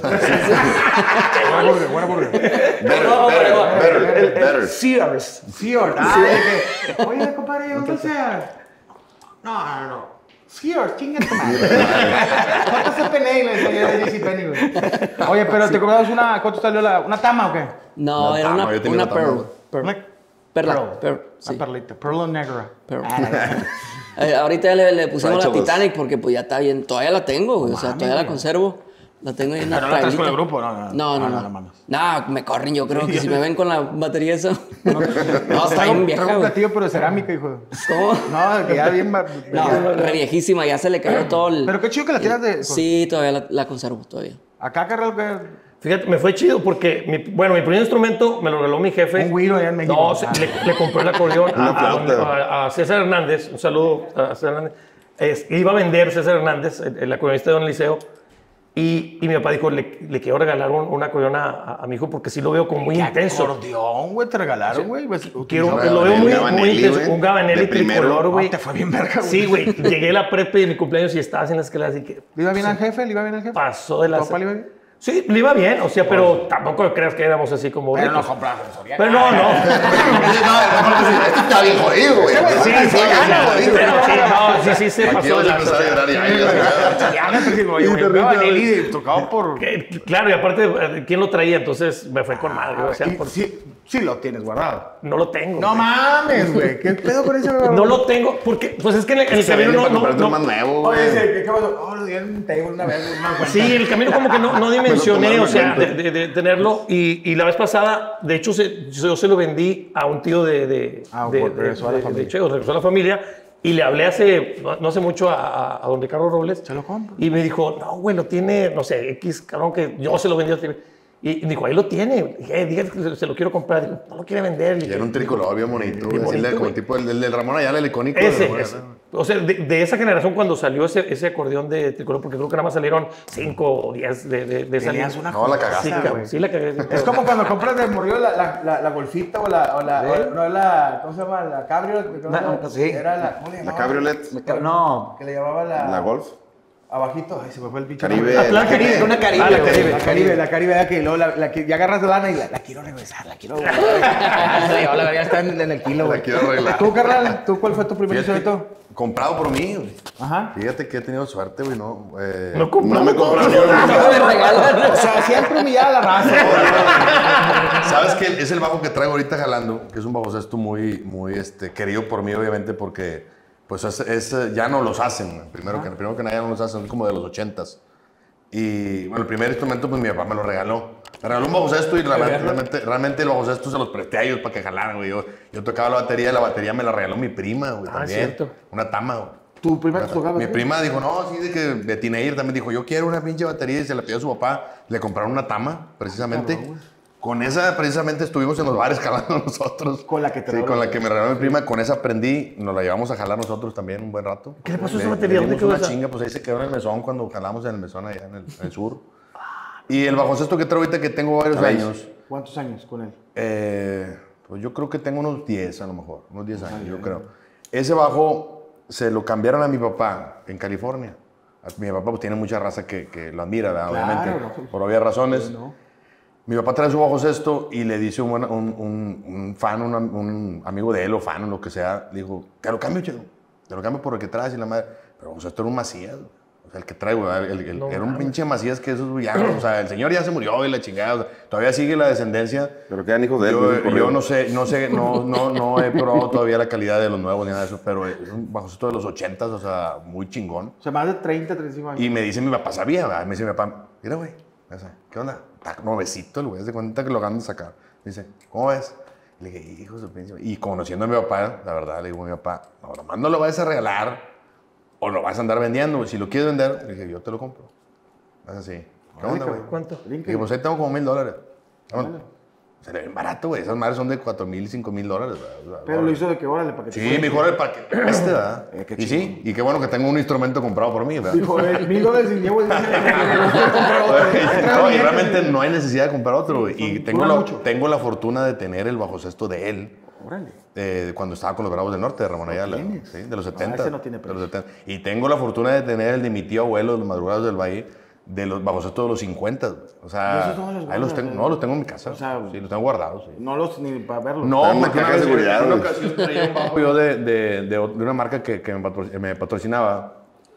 Buena burger, buena burger. Better, better, better, better. Sears. Fjord. Ah, de que, oye, compadre, ¿dónde está Sears? No, no, no. Sears, chinga tu madre. ¿Cuánto se pene? Le decía de JCPenney, güey. Oye, pero te comprabas una, ¿cuánto salió la, una tama o qué? No, Una era tama, una, yo tenía una una tama. pearl. pearl. Una Perla. pearl. pearl, sí, Una perlita, perla negra. pearl. Eh, ahorita ya le, le pusimos la Échalos. Titanic porque pues ya está bien. Todavía la tengo, güey. O sea, todavía la güey. conservo. La tengo ahí en la Pero no la traes con tablita. el grupo, no, no. No, no, Ah, no. no, no mames. No, me corren, yo creo que si me ven con la batería esa. No, está Traigo- bien vieja, traigo un güey. platillo, pero de cerámica, hijo. ¿Cómo? No, que ya bien... va- No, re viejísima, ya se le cayó todo el... Pero qué chido que la tienes de... Sí, todavía la, la conservo, todavía. Acá, carnal, que... Fíjate, me fue chido porque, mi, bueno, mi primer instrumento me lo regaló mi jefe. Un güiro allá en México. No, se- le, le compré el acordeón Una a, flauta. a- a César Hernández. Un saludo a César Hernández. Es- iba a vender César Hernández, el, el acordeonista de Don Liceo. Y, y mi papá dijo, le, le quiero regalar un, un acordeón a, a- a mi hijo porque sí lo veo como muy intenso. acordeón, güey, te regalaron, güey. Pues, Quiero, Un lo veo muy, Gabanelli, muy intenso. güey. Un Gabanelli De primero. tricolor, güey. No, te fue bien verga, güey. Sí, güey. Llegué a la prepa y de mi cumpleaños y estaba en la escalera así que ¿Le iba bien al jefe? ¿Le iba bien al jefe? pasó de la... ¿Tu papá le iba bien? Sí, le iba bien, o sea, pero tampoco creas que éramos así como... Pero no ricos. comprabas en Soriana. Pero no, no. Este está bien jodido, güey. Sí, sí, sí, pero sí, no, sí, sí, se Aquí pasó de vamos a empezar a la... llorar ya. ya, ya. Ya me perdí, güey. Yo me Vanelli tocado por... Que, Claro, y aparte, eh, ¿quién lo traía? Entonces me fue con madre, o sea, Y por- sí, sí lo tienes guardado. no lo tengo. No güey. mames, güey. ¿Qué pedo con ese? No lo tengo, porque, pues es que en el, en el Se camino vende no... para no, comprarte no- un más nuevo, güey. Oye, ¿qué qué pasó? Oh, lo dieron un table una vez. Una cuenta. Sí, en el camino como que no, no dimensioné, tomaron o sea, en de, cuenta. de- de tenerlo. Y, y la vez pasada, de hecho, se- yo se lo vendí a un tío de... de, Ah, de, pues, regresó a la de- de familia. Cheo, regresó a la familia. Y le hablé hace, no, no hace mucho, a, a, a don Ricardo Robles. Se lo compro. Y me dijo, no, güey, lo tiene, no sé, X, cabrón, que yo se lo vendí a ti. Y dijo, ahí lo tiene. Dije, eh, dígale que se, se lo quiero comprar. Dijo, no lo quiere vender. Y era un tricolor bien bonito. Bien Así bonito, de- como güey. tipo el, el del Ramón Ayala, el icónico. de Ese, Ramón ese. Ayala. O sea, de, de esa generación cuando salió ese, ese acordeón de tricolor, porque creo que nada más salieron cinco o diez de, de, de esa Tenías línea. una No, la cagaste, Sí, joyaza, cabrón, güey. sí la cagué. Es como cuando compras de morrillo la, la, la, la golfita o la, o la, o- no la, ¿cómo se llama? La cabriolet. ¿cómo se llama? No, sí. Era la, ¿cómo le La llamaba? cabriolet, No. Que le llamaba la... la Golf, Abajito, ay, se me fue el bicho. Caribe. Atlántico. la Caribe. Una Caribe. Ah, la güey. Caribe. La Caribe, la Caribe, la que luego la, la que ya agarras de lana y la, la quiero regresar, la quiero. Ya la ya está en, en el kilo, güey. La quiero arreglar. Tú, carnal, ¿tú cuál fue tu primer Fíjate, instrumento? comprado por mí, güey. Ajá. Fíjate que he tenido suerte, güey, no. Eh, No compró. No me compraron. Me regalan. O sea, siempre humillaba a la raza. ¿Sabes qué? Es el bajo que traigo ahorita jalando, que es un bajo sexto muy, muy este, querido por mí, obviamente, porque pues es, es, ya no los hacen. Primero que, primero que nada, ya no los hacen, son como de los ochentas. Y bueno, el primer instrumento, pues mi papá me lo regaló. Me regaló un bajo sexto y realmente, realmente, realmente el bajo sexto se los presté a ellos para que jalaran, güey. Yo, yo tocaba la batería y la batería me la regaló mi prima, güey, Ah, también. cierto. Una tama, güey. ¿Tu primer tocaba? Mi prima dijo, no, sí, de que de teenager también dijo, yo quiero una pinche batería y se la pidió a su papá. Le compraron una tama, precisamente. Con esa, precisamente, estuvimos en los bares jalando nosotros. Con la que te Sí, regaló. con la que me regaló mi prima. Con esa aprendí, nos la llevamos a jalar nosotros también un buen rato. ¿Qué le pasó a esa Le- batería? le ¿Dónde dimos quedó una esa? chinga, pues ahí se quedó en el mesón cuando jalamos en el mesón allá en el, en el sur. Y el bajo sexto que traigo ahorita, que tengo varios ¿Sabéis? años, ¿Cuántos años con él? eh, pues yo creo que tengo unos diez a lo mejor, unos diez años, yo creo. Ese bajo se lo cambiaron a mi papá en California. A- Mi papá pues, tiene mucha raza que, que lo admira, ¿verdad? Claro, obviamente, no. por obvias razones. No. Mi papá trae su bajo sexto y le dice un, buen- un, un- un fan, un, un amigo de él o fan o lo que sea, le dijo, te lo cambio, chico, te lo cambio por el que traes y la madre. Pero pues esto era un Macías, o sea, el que traigo, ¿verdad? El- el- No era un mames. pinche Macías que esos ya, o sea, el señor ya se murió y la chingada, o sea, todavía sigue la descendencia. Pero quedan hijos de él. Yo, pues, por yo ahí. no sé, no sé, no, no, no he probado todavía la calidad de los nuevos ni nada de eso, pero es un bajo sexto de los ochentas, o sea, muy chingón. O sea, más de treinta, treinta y cinco años. Y me dice mi papá, sabía, ¿verdad? Me dice mi papá, mira, güey, o sea, ¿qué onda? Está nuevecito el güey, se cuenta que lo acaban de sacar. Me dice, ¿cómo ves? Le dije, hijo de su príncipe. Y conociendo a mi papá, la verdad, le digo a mi papá, no, nomás no lo vayas a regalar o lo vas a andar vendiendo, güey. Si lo quieres vender, le dije, yo te lo compro. Es así. ¿Qué onda, güey? ¿Cuánto? Le dije, pues ahí tengo como mil dólares. Vámonos. Se le ven barato, güey. Esas madres son de cuatro mil, cinco mil dólares, ¿verdad? O sea, Pero lo hizo de que órale, para que te Sí, mejor el paquete este, ¿verdad? Eh, qué y sí, y qué bueno que tengo un instrumento comprado por mí, ¿verdad? Dijo, eh, mil dólares y llevo. No, y realmente no hay necesidad de comprar otro, güey. Y tengo dura la, mucho. tengo la fortuna de tener el bajo sexto de él. Órale. eh, cuando estaba con los Bravos del Norte, de Ramón Ayala. tienes? Sí, de los Ah, setenta. ese no tiene de los setenta. Y tengo la fortuna de tener el de mi tío abuelo, de los Madrugados del Valle, de los bajo sexto de los cincuenta. güey. O ¿Y sea, esos dónde los ahí los guardas, tengo. güey? No, los tengo en mi casa. O sea, sí, los tengo guardados. Sí. No los ni para verlo. No, Está en una porque una caja de vez- seguridad, en una güey. ocasión traía un bajo yo de, de, de, de una marca que, que me, patro- me patrocinaba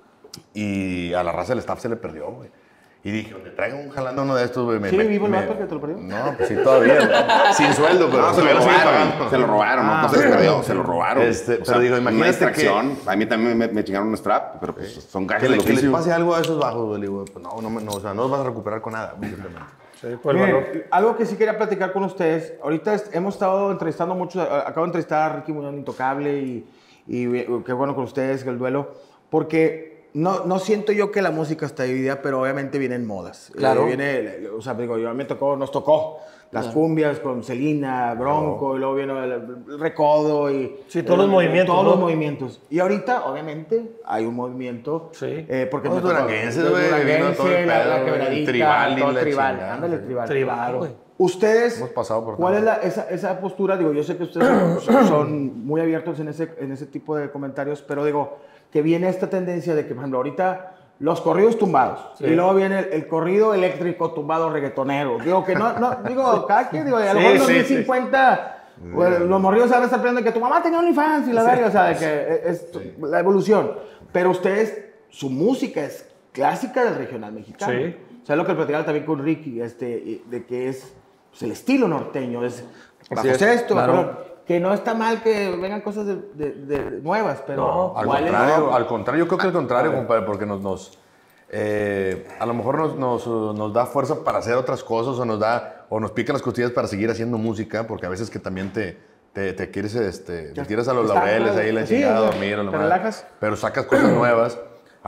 y a la raza del staff se le perdió, güey. Y dije, donde traiga un jalando uno de estos, güey. me- Sí, me- vivo el me- vato que te lo perdió. No, pues sí, todavía. güey. Sin sueldo, pero No, se lo todavía lo sigue robaron. pagando. Se lo robaron, no, Ah, no se les perdió, se lo robaron. Este, pero digo, una imagínate distracción. A mí también me, me chingaron un strap, pero pues son gajes Que, del le, que les oficio. pase algo a esos bajos, güey. Le digo, pues no, no, me- no, o sea, no los vas a recuperar con nada, güey, simplemente. Sí, por el Miren, valor. algo que sí quería platicar con ustedes. Ahorita est- hemos estado entrevistando mucho. a- Acabo de entrevistar a Ricky Muñoz Intocable y, y eh, qué bueno con ustedes, que el duelo. Porque no, no siento yo que la música está dividida, pero obviamente vienen modas. Claro. Eh, viene, o sea, digo, yo me tocó, nos tocó las cumbias con Celina, Bronco, y luego vino el, el recodo y... Sí, todos los eh, movimientos, Todos ¿no? los movimientos. Y ahorita, obviamente, hay un movimiento. Sí. eh, porque Los me tocó- duranguenses, los güey, vino duranguenses, todo el la, pedo, la güey, quebradita, tribal y todo la tribal. chingada, Ándale, sí. tribal. Tribal, güey. Ustedes, Hemos pasado por ¿cuál es tanto. la, esa, esa postura? Digo, yo sé que ustedes son, son muy abiertos en ese, en ese tipo de comentarios, pero digo, que viene esta tendencia de que, por ejemplo, ahorita los corridos tumbados, Sí. y luego viene el, el corrido eléctrico tumbado reggaetonero. Digo, que no, no digo, cada quien, digo, a lo Sí, mejor en sí, dos mil sí. cincuenta, pues, los morridos se van a estar peleando que tu mamá tenía OnlyFans y la verga, o sea, de que es la evolución. Pero ustedes, su música es clásica del regional mexicano. Sí. O sea, es lo que platicaba también con Ricky, este, de que es pues, el estilo norteño, es bajo es, esto, claro. pero que no está mal que vengan cosas de, de- de nuevas, pero No, Al ¿cuál es? contrario, al contrario, yo creo que al contrario, compadre, porque nos, nos eh, a lo mejor nos, nos, nos da fuerza para hacer otras cosas o nos da, o nos pica las costillas para seguir haciendo música, porque a veces que también te, te, te quieres, este, te tiras a los Está- laureles ahí, la sí, chingada, a o sea, dormir, o la te madre, relajas. pero sacas cosas nuevas. A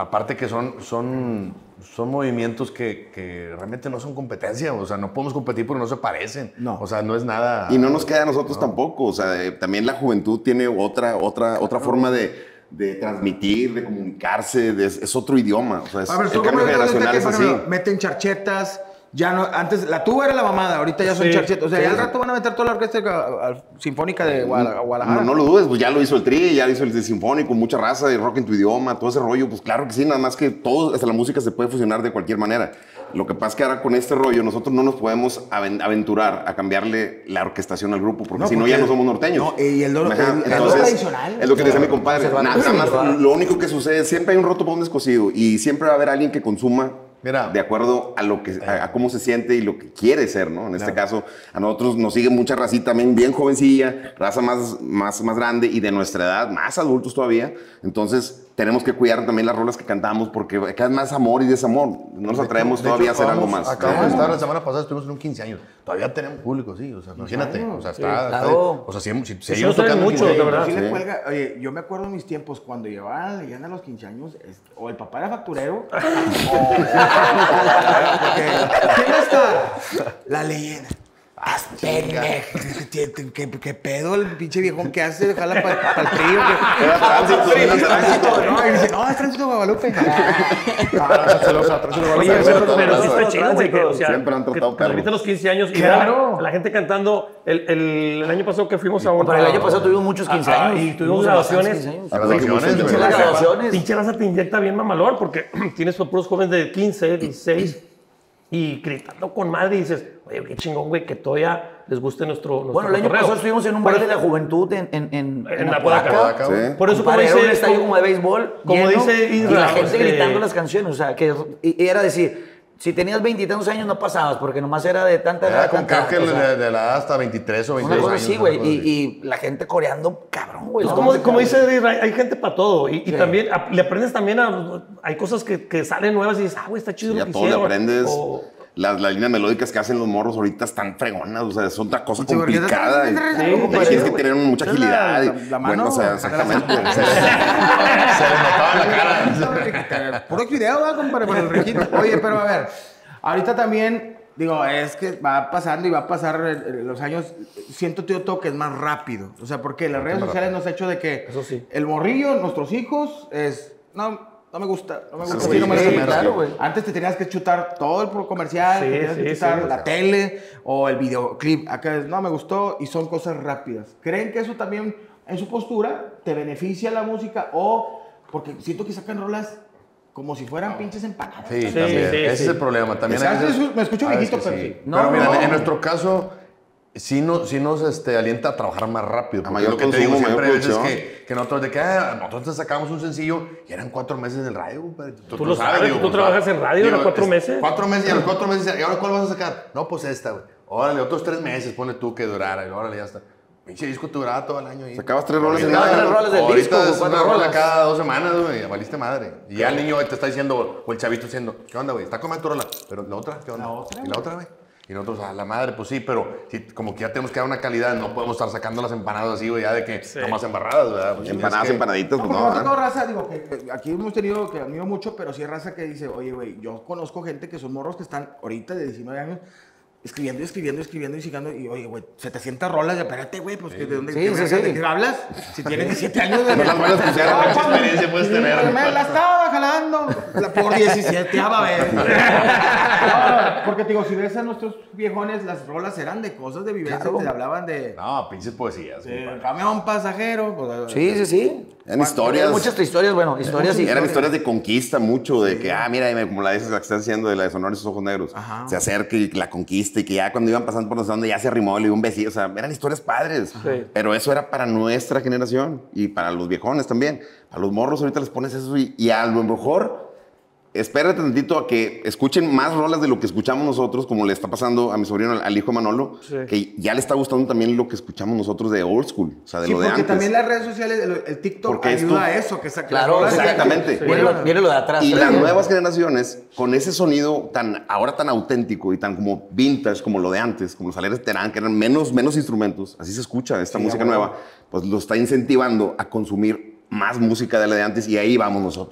Aparte que son, son, son movimientos que, que realmente no son competencia, o sea, no podemos competir porque no se parecen. No. O sea, no es nada... Y no nos queda a nosotros no. tampoco, o sea, eh, también la juventud tiene otra, otra, otra forma de, de transmitir, de comunicarse, de, es otro idioma, o sea, es, a ver, el cambio generacional es así. Meten charchetas. Ya no, antes la tuba era la mamada, ahorita ya son sí, charchetas. O sea, sí, ya al rato van a meter toda la orquesta sinfónica de Guadalajara. No, no lo dudes, pues ya lo hizo el Tri, ya lo hizo el de sinfónico, mucha raza de rock en tu idioma, todo ese rollo. Pues claro que sí, nada más que todo, hasta la música se puede fusionar de cualquier manera. Lo que pasa es que ahora con este rollo nosotros no nos podemos aventurar a cambiarle la orquestación al grupo, porque no, si no ya no somos norteños. No, y el, el, el, Entonces, el tradicional. Es lo que decía mi compadre. Nada, nada más, lo único que sucede es siempre hay un roto para un descosido y siempre va a haber alguien que consuma Mira, de acuerdo a lo que a, a cómo se siente y lo que quiere ser, ¿no? En este claro. caso, a nosotros nos sigue mucha racita también bien jovencilla, raza más, más, más grande y de nuestra edad, más adultos todavía. Entonces, tenemos que cuidar también las rolas que cantamos porque cada vez más amor y desamor. No nos atraemos todavía hecho, a hacer vamos, algo más. Acabamos de estar la semana pasada, estuvimos en un quince años. Todavía tenemos público, sí. O sea, imagínate. Claro, o sea, está, sí, claro. está, o sea, si, si, si seguimos tocando mucho, de verdad. Sí. Cuelga, oye, yo me acuerdo en mis tiempos cuando llevaban la leyenda a los quince años, es, o el papá era facturero, o... Porque, ¿quién está? La leyenda. Ah, pendejo. ¿Qué, ¿Qué pedo el pinche viejón que hace? Jala para pa el trío. Era tránsito. Era tránsito. No, y dice, no, es tránsito Guadalupe. Oye, pero sí está chido, güey. O sea, siempre han tratado perro. Ahorita los quince años y claro. la gente cantando. El, el, el año pasado que fuimos a un... Pero el año pasado tuvimos muchos quince años. Y tuvimos grabaciones. Grabaciones. Grabaciones. Pinche raza te inyecta bien mamalor porque tienes puros jóvenes de quince, dieciséis y gritando con madre y dices, oye, qué chingón, güey, que todavía les guste nuestro, nuestro Bueno, el año pasado estuvimos en un baile de la juventud en, en, en, en, en la Apodaca. Sí. Por eso, como dice... un estadio como de béisbol como lleno, dice Israel, y la gente eh, gritando las canciones. O sea, que y, y era decir... Si tenías veintitantos años no pasabas, porque nomás era de tanta edad. Era con creo que o sea, de, de la edad hasta veintitrés o veintidós años. Sí, güey, y, y la gente coreando, cabrón, güey. Pues como, como dice Israel, hay gente para todo. Y, sí. y también a, le aprendes también a... Hay cosas que, que salen nuevas y dices, ah, güey, está chido sí, lo que todo hicieron. le aprendes. O, Las, las líneas melódicas que hacen los morros ahorita están fregonas, o sea, son otra cosa sí, complicada. Y, sí, y tienes que tener mucha agilidad. La, la, la mano, bueno, o sea, exactamente. Se le notaba la cara. Puro video, ¿verdad, compadre? Por el riquito. Oye, pero a ver, ahorita también, digo, es que va pasando y va a pasar los años. Siento, tío, todo que es más rápido. O sea, porque las redes sociales nos ha hecho de que eso sí. el morrillo, nuestros hijos, es... no No me gusta, no me gusta. Sí, no me sí, gusta. claro, güey. Antes te tenías que chutar todo el comercial, sí, te tenías sí, que chutar sí, la sí. tele o el videoclip. Acá es, no me gustó y son cosas rápidas. ¿Creen que eso también en su postura te beneficia la música o porque siento que sacan rolas como si fueran pinches empanadas? Sí, Sí, también. sí, Ese sí. es el problema. También hay veces- Me escucho a viejito, veces pero sí. sí. Pero No, mira, no. en nuestro caso, sí, no, sí nos este, alienta a trabajar más rápido. Porque mayor lo que te digo consumo, siempre mayor a veces producción. que, que nosotros de que ah, nosotros te sacamos un sencillo y eran cuatro meses en el radio. Compadre. Tú lo sabes, tú pues, trabajas en radio, digo, ¿eran cuatro es- meses? Cuatro meses y a los cuatro meses, ¿y ahora cuál vas a sacar? No, pues esta, güey. Órale, otros tres meses, ponle tú que durara. Y órale, ya está. Pinche disco te duraba todo el año. ahí. Sacabas tres rolas Ahorita- en Sacabas tres rolas del ahorita disco, es cuatro una rola rolas. cada dos semanas, güey. Ya valiste madre. Y ya el niño te está diciendo, o el chavito diciendo, ¿qué onda, güey? Está comiendo tu rola. Pero la otra, ¿qué onda? ¿La otra? ¿Y la otra, güey? Y nosotros, a la madre, pues sí, pero sí, como que ya tenemos que dar una calidad, no podemos estar sacando las empanadas así, güey, ya de que Sí. nomás embarradas, ¿verdad? Pues, Empanadas, es que- empanaditas, No, pues porque no. me ha tocado ¿verdad? raza, digo, que, que aquí hemos tenido, que admiro mucho, pero sí hay raza que dice, oye, güey, yo conozco gente que son morros que están ahorita de diecinueve años escribiendo, escribiendo, escribiendo y siguiendo, y oye, güey, setecientas rolas, ya, espérate, güey, pues, que ¿de dónde Sí, qué sí, verga, sí. ¿de qué hablas? Si tienes diecisiete años, de No las puedes escuchar, No, mucha cuando- experiencia puedes Sí, tener. Me la estaba jalando la- por diecisiete, ya va a ver. No, porque te digo, si ves a nuestros viejones, las rolas eran de cosas de vivencia, Claro. te hablaban de... No, pinches poesías. de compadre. camión pasajero. Pues, Sí, sí, sí. Eran historias. Hay muchas historias, bueno, historias y... Eran historias de conquista mucho, de que, ah, mira, y me- como la dices, la que estás diciendo de la de Sonora y sus ojos negros. Ajá. Se acerca y la conquista y que ya cuando iban pasando por no sé dónde ya se arrimó, le dio un besito. O sea, eran historias padres. Sí. Pero eso era para nuestra generación y para los viejones también. A los morros ahorita les pones eso y, y a lo mejor espérate tantito a que escuchen más rolas de lo que escuchamos nosotros, como le está pasando a mi sobrino, al, al hijo de Manolo, Sí. que ya le está gustando también lo que escuchamos nosotros de old school, o sea, de Sí, lo de porque antes. también las redes sociales, el, el TikTok Porque ayuda esto- a eso, que sa- que Claro, las rolas- exactamente. Sí. Viene, lo, viene lo de atrás. Y ¿eh? las nuevas generaciones, con ese sonido tan, ahora tan auténtico y tan como vintage, como lo de antes, como los Aleres Terán, que eran menos, menos instrumentos, así se escucha esta Sí, música bueno. nueva, pues lo está incentivando a consumir más música de la de antes y ahí vamos nosotros.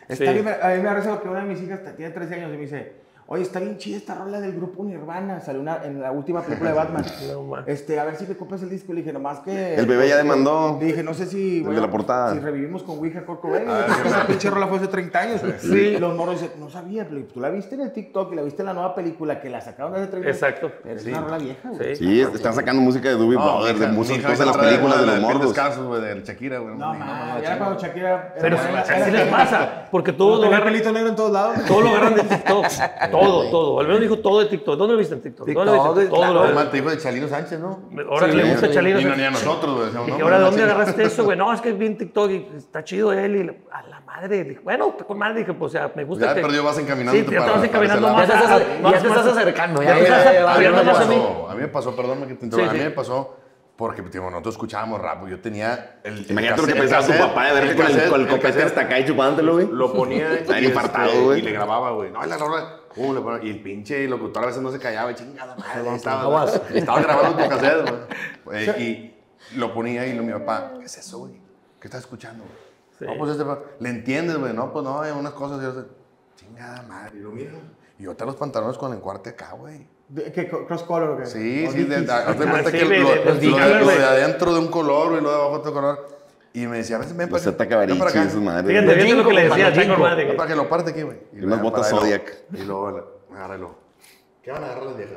Está Sí. bien, a mí me da risa que una de mis hijas tiene trece años y me dice, oye, está bien chida esta rola del grupo Nirvana, salió una, en la última película de Batman. No, man. este, a ver si me compras el disco. Le dije, nomás que... El bebé ya demandó. Le dije, no sé si... El voy de a- la portada. Si revivimos con Ouija Kurt Cobain. Porque esa pinche rola fue hace treinta años. Sí. Los morros dicen, no sabía, pero tú la viste en el TikTok y la viste en la nueva película que la sacaron hace treinta años. Exacto. Pero es Sí. una rola vieja, güey. Sí. Sí, están sacando música de Doobie Brothers, de música, cosas de las películas de los morros. Descansos, güey, del Shakira, güey. No, man, ya cuando Shakira... Pero era- así era- les pasa, porque todo lo tenía agarran, pelito negro en todos lados. todo lo agarran de TikTok. Todo, todo. Al menos dijo todo de TikTok. ¿Dónde lo viste en TikTok? ¿Dónde lo viste? TikTok, Todo lo Además, te dijo de Chalino Sánchez, ¿no? Ahora que le gusta Chalino. Y no ni a nosotros, güey. decíamos, Dije, no, ahora, ¿de no, dónde no, agarraste eso, güey? No, es que vi en TikTok y está chido él. Y le- a la madre. Dije, bueno, con madre. Dije, pues, o sea, me gusta Ya que... perdió, vas encaminando Sí, tú ya te para- vas encaminando para más. ese Ya te a- estás- más- ya te más- estás acercando, ya- Ya te ya- estás ya- ya- A mí me abriendo más a mí. pasó, a mí me pasó, perdón, que te interrumpa, Sí, a mí sí. me pasó porque tío, nosotros escuchábamos rap, yo tenía el, el Imagínate lo que cassette- pensaba tu cassette, papá de verte con el, cassette, con el copete cassette, hasta acá y chupándolo, güey. lo ponía Está y, bien infartado, este, güey. y le grababa, güey. No, la rola, uh, le ponía- y el pinche locutor a veces no se callaba, y chingada madre, estaba, aguas. estaba grabando tu cassette, güey. Eh, y lo ponía y lo, mi papá, ¿qué es eso, güey? ¿Qué estás escuchando, güey? Sí. No, pues este, ¿le entiendes, güey? No, pues no, hay unas cosas, y yo sé, chingada madre, y lo miro. Y yo te los pantalones con el encuarte acá, güey. ¿De- ¿Qué? ¿Cross color o qué? Sí, ¿O sí, de, Dickies? de, haz de cuenta Sí, que de- lo, de- lo- los lo Dickies, de, lo güey. de adentro de un color y lo de abajo otro color. Y me decía, a veces ven para Los Z Cabarichi y esas madres. Fíjate, güey. fíjate lo que le decía a Jinko. Jinko, madre. Ven para que lo parte aquí, güey. Y unas me botas para, y luego- Zodiac. Y luego la- me agarra y luego, ¿qué van a agarrar las viejas?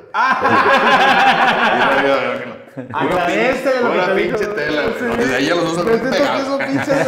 Y luego yo, yo, que no. Pura Agradece lo que pura te pinche dijo. tela, güey. No, desde ahí ya los dos se Pero ven te toques pegados. esos pinches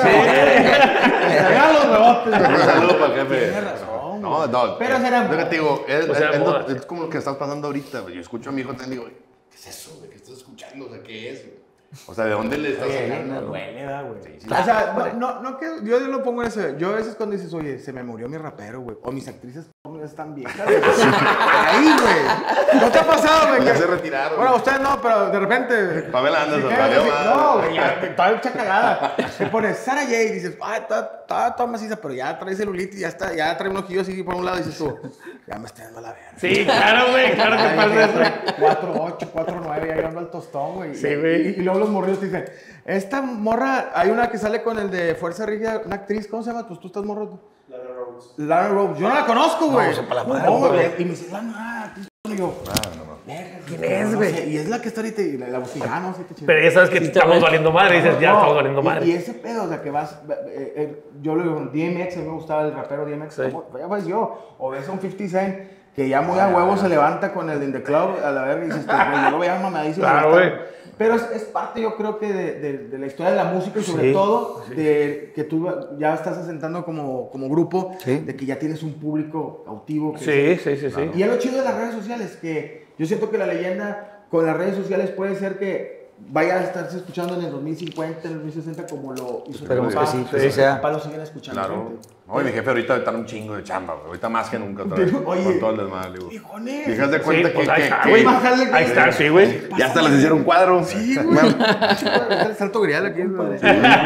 Salgan los rebotes. Un saludo para el jefe. Tienes razón, No, no. Pero será Lo que moda. te digo, es, O sea, es- es moda. lo- es como lo que estás pasando ahorita, güey. Yo escucho a mi hijo también y digo, ¿qué es eso, güey? ¿Qué estás escuchando? O sea, ¿qué es, güey? O sea, ¿de dónde le estás sacando? Duele, da, güey. O sea, no, no, no que yo lo pongo en ese. Yo a veces cuando dices, oye, se me murió mi rapero, güey. O mis actrices porno ya están viejas, güey. Ahí, güey. ¿No te ha pasado, güey? Ya que- se retiraron. Bueno, ustedes no, pero de repente. Pamela Anderson, Sí, valió sí, madre. no, güey, ya, que toda hecha cagada. Te pones Sarah J y dices, ah, está, está toda maciza, pero ya trae celulitis, ya está, ya trae un ojillo así por un lado y dices tú, ya me está dando la verga. Sí, claro, güey. Claro que Ay, pasa ya eso. trae cuatro ocho, cuatro nueve, ya llegando al tostón, güey. Sí, Y- güey. Y, y luego los morrillos te dicen, esta morra, hay una que sale con el de Fuerza Rígida, una actriz, ¿cómo se llama? Pues tú estás morro. Lara Rose. Lara Rose. Yo no la conozco, güey. No, sepa la madre, No, güey. Y me dice, la nueva actriz. Y yo, verga, ¿Quién no es, sé. güey? Y es la que está ahorita, y la, la busqué, ah, no, sí, qué chido. Pero ya sabes que estamos valiendo madre. Dices, ya No, estamos valiendo y- madre. Y ese pedo, o sea, que vas, eh, eh, yo lo digo, D M X, a mí me gustaba el rapero D M X, Sí. como, ya pues yo, o ves a un cincuenta Cent, que ya muy a huevo se levanta con el In The Club, a la verga, y dices, pues, güey, yo lo veía mamadísimo. Claro, ya está. güey. Pero es, es parte, yo creo que de, de, de la historia de la música y sobre Sí, todo de que tú ya estás asentando como, como grupo, Sí. de que ya tienes un público cautivo. Que Sí, sí, sí, sí. y es lo chido de las redes sociales, que yo siento que la leyenda con las redes sociales puede ser que vaya a estarse escuchando en el dos mil cincuenta, en el dos mil sesenta, como lo hizo Esperemos mi papá. que sí, que sí sea. Mi papá lo siguen escuchando. Claro. gente. No, y mi jefe ahorita está en un chingo de chamba, güey. Ahorita más que nunca otra vez. Oye. Con todo el desmadre, digo. Hijones. Fijas de Sí, cuenta pues que, ahí que, está, que- güey. bajarle- Ahí está, sí, güey. Ya hasta les hicieron cuadro. Sí, güey. El salto grial aquí. güey.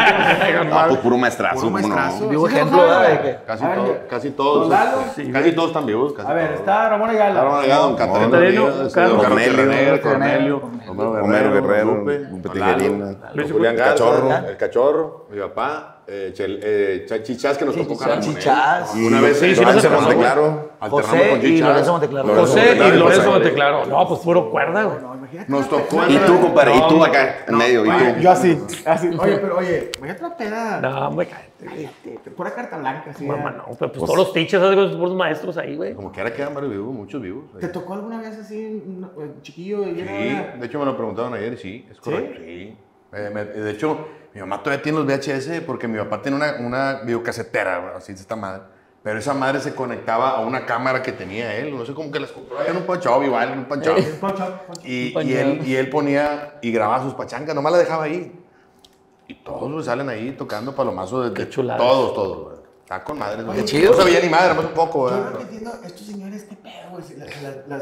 Ah, pues puro maestrazo, Puro ¿cómo no? maestrazo. Vivo Sí, ejemplo, no, ¿verdad? güey. De que- Casi, A ver, todo- ya. casi todos. Don Lalo. Sí, casi todos están vivos. Casi A ver, todos. está Ramón Ayala. Ramón Ayala, don Catarino Catarino, Díaz, Carlos don Cornelio, Tierra Negra, Cornelio, Cornelio, Homero Guerrero, Lupe, Lupe don Lalo, Tijerina, don Julián Garza, Cachorro. el Cachorro, mi papá, eh, Chel- eh, Ch- Chichás que nos tocó Chichás. jalar con él. Chichás. Una vez Sí, sí, Lorenzo nos tocó. Monteclaro. alternamos José con y Chichás. Lorenzo Monteclaro. José Monteclaro y Lorenzo José. Monteclaro. No, pues puro cuerda, güey. No, imagínate. Nos tocó Y tú, compadre, y tú acá en medio, y Oye, tú. yo así, así. Oye, pero oye, imagínate una peda. No, hombre, cállate. Cállate, pura carta blanca, así. Mamá, ¿eh? no, pero pues todos los teachers, ¿sabes? Los puros maestros ahí, güey. Como quiera quedan varios vivos, muchos vivos. ¿Te tocó alguna vez así, un un chiquillo y Sí, era- de hecho me lo preguntaron ayer y sí, es correcto. Sí. Eh, me- de hecho, mi mamá todavía tiene los V H S porque mi papá tiene una, una videocasetera, así de esta madre. Pero esa madre se conectaba a una cámara que tenía él. No sé cómo que las compró allá en un punch-up, igual, en un punch-up. Poncho, poncho. Y, y, él, y él ponía y grababa sus pachangas, nomás la dejaba ahí. Y todos güey, salen ahí tocando palomazo de, de Qué chulada. todos, todos. güey. Está con madre. Qué No chido. sabía ni madre, más un poco. Yo güey. no entiendo, estos señores, qué pedo, güey. si Las, las, las,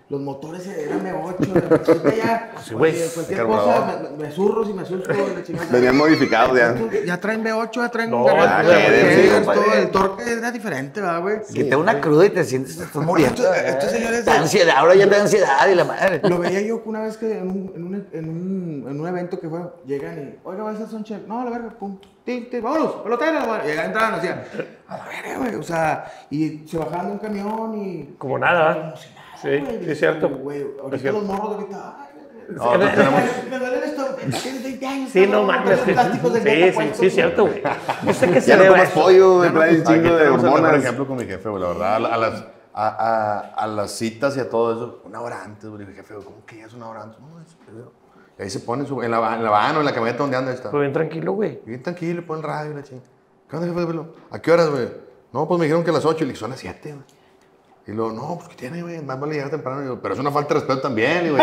los motores eran V ocho, ahorita ya, Sí, güey. oye, cualquier Carburador. cosa, me, me zurro si me asusto, la chingada. Venían modificados ya. Ya traen V ocho, ya traen No, gargantas, ya, torqueos, ya, todo, ya. el torque era diferente, ¿verdad, güey? Que te da una cruda y te sientes, te estás muriendo. Estos- estos señores de- Te da ansiedad, ahora ya te da ansiedad y la madre. Lo veía yo una vez que en un, en un, en un, en un evento que fue, llegan y, oiga, va a hacer un chef. No, a la verga, pum, tin, tin, vámonos, pelotera, la madre. Y llegan, entraban, hacían, a la verga, güey, o sea, y se bajaban de un camión y... Como nada, Como ¿eh? si nada, Sí, güey. sí, es cierto. Güey, Es ahorita cierto. los morros de ahorita, ay, No, nosotros tenemos... me duele esto, tienes veinte años. Sí, no cabrón, mames. con los plásticos del Sí, viejo sí, puesto, sí, es cierto, güey. No sé qué se Ya no debe a comes eso. pollo, güey, traes un Aquí chingo de tenemos el mejor hormonas. ejemplo con mi jefe, güey, la verdad, a, la- a las, a, a, a las citas y a todo eso, una hora antes, güey, le dije, jefe, ¿cómo que ya es una hora antes? No, es pedo. Y ahí se pone su, en, la, en la van o en la camioneta donde anda, ahí está. Fue bien tranquilo, güey. Bien tranquilo, pone el radio y la chingada. ¿Qué onda, jefe? Velo? ¿A qué horas, güey? No, pues me dijeron que a las ocho. Y le dije, son las siete, güey. Y luego, no, pues ¿qué tiene, güey? Más vale llegar temprano. Y yo, pero es una falta de respeto también. Y, güey,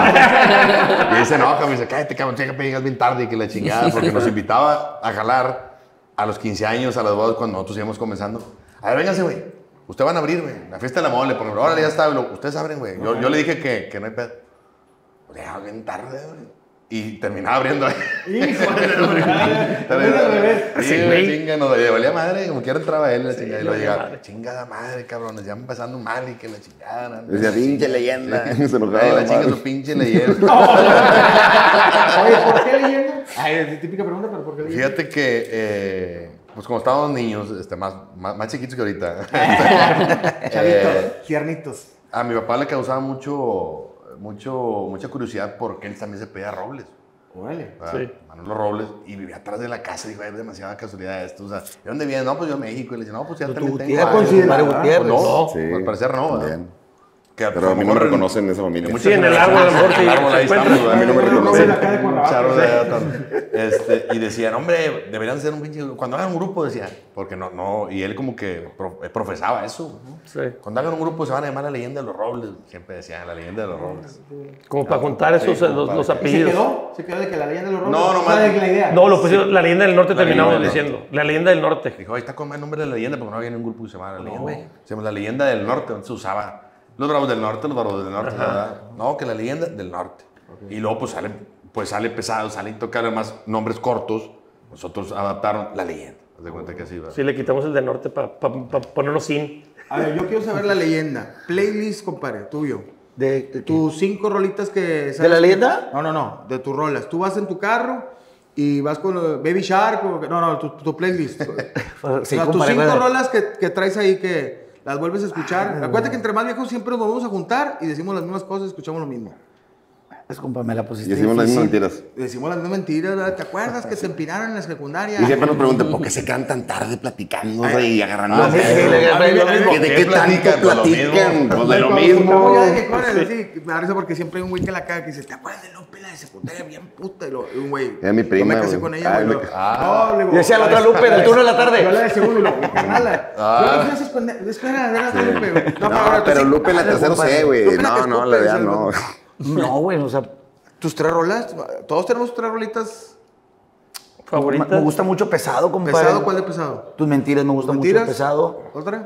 y él se enoja, me dice, cállate, cabrón, que llegas bien tarde y que la chingada. Porque nos invitaba a jalar a los quince años, a las bodas, cuando nosotros íbamos comenzando. A ver, vénganse, güey. Ustedes van a abrir, güey. La fiesta de la mole, por ejemplo. Órale, ya está, güey. Ustedes abren, güey. Yo, yo le dije que, que no hay pedo. Pues ya, bien tarde, güey. Y terminaba abriendo ahí. Hijo de la fregada. También al revés. Sí, Sí, güey, güey. chinga, nos le valía madre, como quiera entraba él, la chingada, y lo le valía llegaba, madre. chingada madre, cabrones, ya empezando mal y que la chingada. Decía, pinche leyenda. Sí. Se enojaba Ay, la la chinga madre. su pinche leyenda. Oye, ¿por qué leyenda? Ay, es típica pregunta, pero ¿por qué leyenda? Fíjate que, eh, pues como estábamos niños, este, más, más, más chiquitos que ahorita, Chavitos, eh, tiernitos. a mi papá le causaba mucho, mucho, mucha curiosidad porque él también se pedía robles. Órale. ¿verdad? Sí. Manolo Robles, y vivía atrás de la casa. Dijo, es demasiada casualidad esto. O sea, ¿de dónde vienes? No, pues yo de México. Y le dije, no, pues ya Tu también tengo. tía varios. considera Pues Gutiérrez. no, Sí, al parecer no. ¿verdad? Bien. Que, Pero a mí no me reconocen en esa familia. Sí, en el árbol, a lo mejor, sí, En el árbol, se ahí encuentran. estamos, A mí no me Sí. reconocen. Acá de Cuernavaca, Un charro de sí. allá atrás. Este, y decían, hombre, deberían ser un pinche. Cuando hagan un grupo, decían, porque no, no. Y él como que pro- profesaba eso. ¿no? Sí. Cuando hagan un grupo, se van a llamar la leyenda de los Robles. Siempre decían, la leyenda de los Robles. Como para juntar esos, Sí, como los, para los que- ¿Se apellidos. quedó? ¿Se quedó de que la leyenda de los Robles? No, no, O sea, más- de que la idea. No, lo pusieron, la leyenda del norte La terminamos leyenda del diciendo. La leyenda del norte. Dijo, ahí está con el nombre de la leyenda, porque no había ningún grupo que se llamara la leyenda. Se llama la leyenda del norte, donde se usaba los bravos del norte, los bravos del norte, ¿verdad? No, que la leyenda del norte. Y luego pues sale, pues sale pesado, sale intocable, más nombres cortos. Nosotros adaptaron la leyenda. Haz de cuenta que así, ¿verdad? Sí, le quitamos el del norte para ponernos sin. A ver, yo quiero saber la leyenda. Playlist, compadre, tuyo. ¿De, de qué? Tus cinco rolitas que... ¿De la que- leyenda? No, no, no, de tus rolas. Tú vas en tu carro y vas con eh, Baby Shark o... No, no, tu, tu playlist. Sí, o sea, tus compadre, cinco compadre. rolas que, que traes ahí que las vuelves a escuchar. Acuérdate que entre más viejos siempre nos vamos a juntar y decimos las mismas cosas, escuchamos lo mismo. Es compa, me la pusiste Y decimos las mismas difícil. mentiras. Decimos las mismas mentiras, ¿verdad? ¿Te acuerdas que se empinaron en la secundaria? Y siempre nos preguntan, ¿por qué se quedan tan tarde platicando y agarrando? Ah, sí, sí, le- le- A mí- le- a mí- ¿Que ¿De ¿Qué qué tanto platican? Pues lo platican? mismo. Pues de lo Cuando mismo. estamos ya de que corren, sí, me da risa porque siempre hay un güey que la caga que dice, ¿te acuerdas de Lupe, la de secundaria, bien puta? Y lo, y un güey, Era mi prima, yo me casé güey. con ella, Ay, güey. me- lo- Ah. no, le digo, Y decía la otra Lupe, del turno de la tarde. Yo la de segundo y lo, mi carnala. Ah. Yo no fui a esas pende- espera, era otra Lupe, güey. No, ahora, pero sí, Lupe la ah, tercera compadre. C, güey. Lupe la que No, no, escupe, la verdad dice, no. No, güey, o sea, Tus tres rolas, todos tenemos tres rolitas. Favorita. me gusta mucho pesado, compadre. ¿Pesado? ¿Cuál de pesado? Tus mentiras, me gusta ¿Mentiras? mucho pesado. ¿Otra?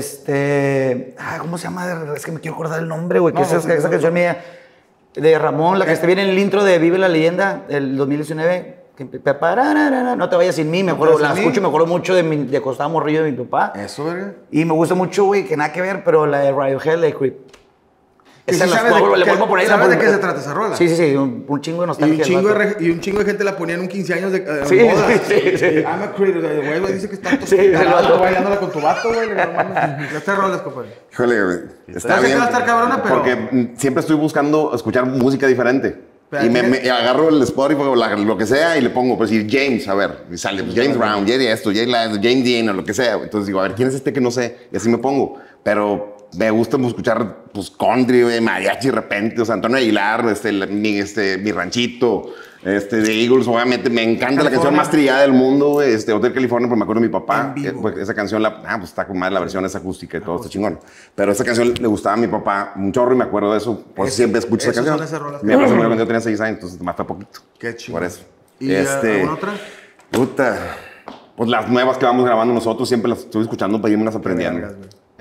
Este. Ah, ¿cómo se llama? Es que me quiero acordar el nombre, güey. Que No, esa, no, esa no, canción mía de Ramón, la que está bien en el intro de Vive la Leyenda del dos mil diecinueve. Que, pa- pararara, no te vayas sin mí, me acuerdo, te vayas la sin mí. escucho, me acuerdo mucho de, mi, de cuando estaba morrillo de mi papá. Eso, verga. Y me gusta mucho, güey, que nada que ver, pero la de Radiohead, la de Creep. Que Esa sí la sabes de- vuelvo- le que- vuelvo por ahí. ¿sabes la- de qué se trata esa rola? Sí, sí, sí, un, un chingo de Y un, nostalgia. chingo de, el vato. re- y un chingo de gente la ponía en un quince años de eh, Sí, boda. sí, sí, sí. I'm a creator. El güey güey, dice que está Sí, el vato. bailándola con tu vato, güey. No mames. Las tres rolas, compadre. Híjole, güey. Está sé que bien. va a estar cabrona, pero- Porque mm, siempre estoy buscando escuchar música diferente. Pero Y me, tiene- me- agarro el Spotify o la- lo que sea y le pongo, pues, decir James, a ver, y sale pues, James Brown, Jerry esto, Jerry Lance, James Dean o lo que sea. Entonces digo, a ver, ¿quién es este que no sé? Y así me pongo. Pero me gusta pues, escuchar, pues, country, güey, mariachi de repente, o sea, Antonio Aguilar, este, la- mi, este, mi ranchito, este, de Eagles, obviamente. Me encanta la canción California. más trillada del mundo, güey, este, Hotel California, porque me acuerdo de mi papá. En vivo. eh, pues, esa canción, la, ah, pues está con madre la versión esa acústica y todo, está chingón. Pero esa canción le gustaba a mi papá un chorro y me acuerdo de eso. Por eso Es- siempre escucho esa esas canción. son esas rolas. Mi papá se murió cuando yo tenía seis años, entonces más fue poquito. Qué chingón. Por eso. ¿Y este, alguna otra? Puta. Pues las nuevas que vamos grabando nosotros siempre las estoy escuchando para irme las aprendiendo. vergas, güey.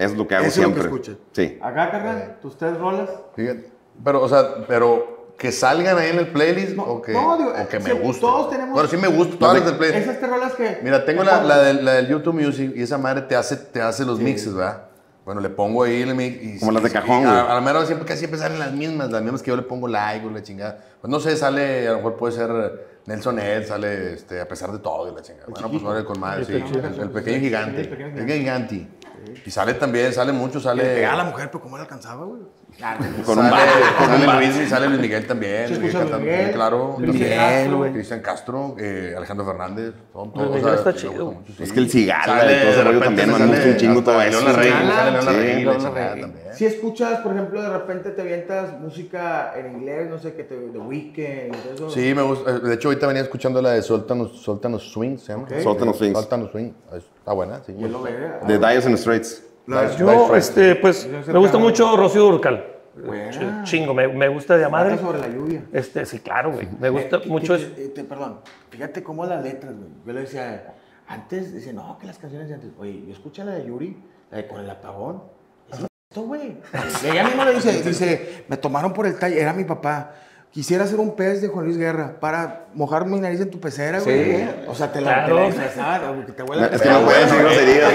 Es lo que hago Eso es lo que siempre. escuchas. Sí. Acá, carnal, tus tres rolas. Fíjate. Pero, o sea, pero que salgan ahí en el playlist No, o que, no, digo, o que me sí, guste. todos tenemos- Bueno, sí me gusta, todas las del playlist. Esas tres rolas que... Mira, tengo que la, pones. la, del, la del YouTube Music y esa madre te hace, te hace los mixes, ¿verdad? Bueno, le pongo ahí el mix. Y, Como las de y- cajón, y güey. A, a la mera siempre, casi siempre salen las mismas, las mismas que yo le pongo like o la chingada. Pues no sé, sale, a lo mejor puede ser Nelson Ed, sale este, a pesar de todo y la chingada. Bueno, pues vale con madre, sí. El, el pequeño gigante. el pequeño El pequeño gigante. Y sale también, sale mucho, Le sale. pegaba a la mujer, pero ¿cómo la alcanzaba, güey? Con un Sale, bar. sale Luis y sale Luis Miguel también. Se Luis escucha Luis cantando, Miguel, claro. Luis Luis Castro, Miguel, güey. Cristian Castro, eh, Alejandro Fernández. Son Luis todos. Miguel está me chido. gusta mucho, sí. Es que el Cigala Sale, y todo ese de rollo repente también, me sale gusta un chingo hasta todo León eso. Larregui, güey. sale León Sí. Larregui, la León chingada Larregui. también. Si escuchas, por ejemplo, de repente te avientas música en inglés, no sé, que te, The Weeknd, y todo eso. Sí, me gusta. De hecho, ahorita venía escuchando la de Suéltanos, Suéltanos Swing, ¿se llama? Ok. Suéltanos Swings. Suéltanos Swing. Está buena, sí. Yo lo veo. De Dire and Straits. La- Yo, la- este, pues, me gusta mucho Rocío Dúrcal. Buena. Ch- Chingo, me, me gusta de a madre. Trata sobre la lluvia. Este, sí, claro, güey. Me gusta Eh, mucho que- eso. eh, te- Perdón, fíjate cómo las letras, güey. Yo le decía, antes, dice, no, que las canciones de antes. Oye, yo escuché la de Yuri, la de Con el Apagón. Es esto, güey. Y ella misma le dice, dice, me tomaron por el talle, era mi papá. Quisiera ser un pez de Juan Luis Guerra para mojar mi nariz en tu pecera, güey. Sí. O sea, te la, Claro. te la disfrazaban, o que te huele a Es que pecera, no pueden decir güey. groserías.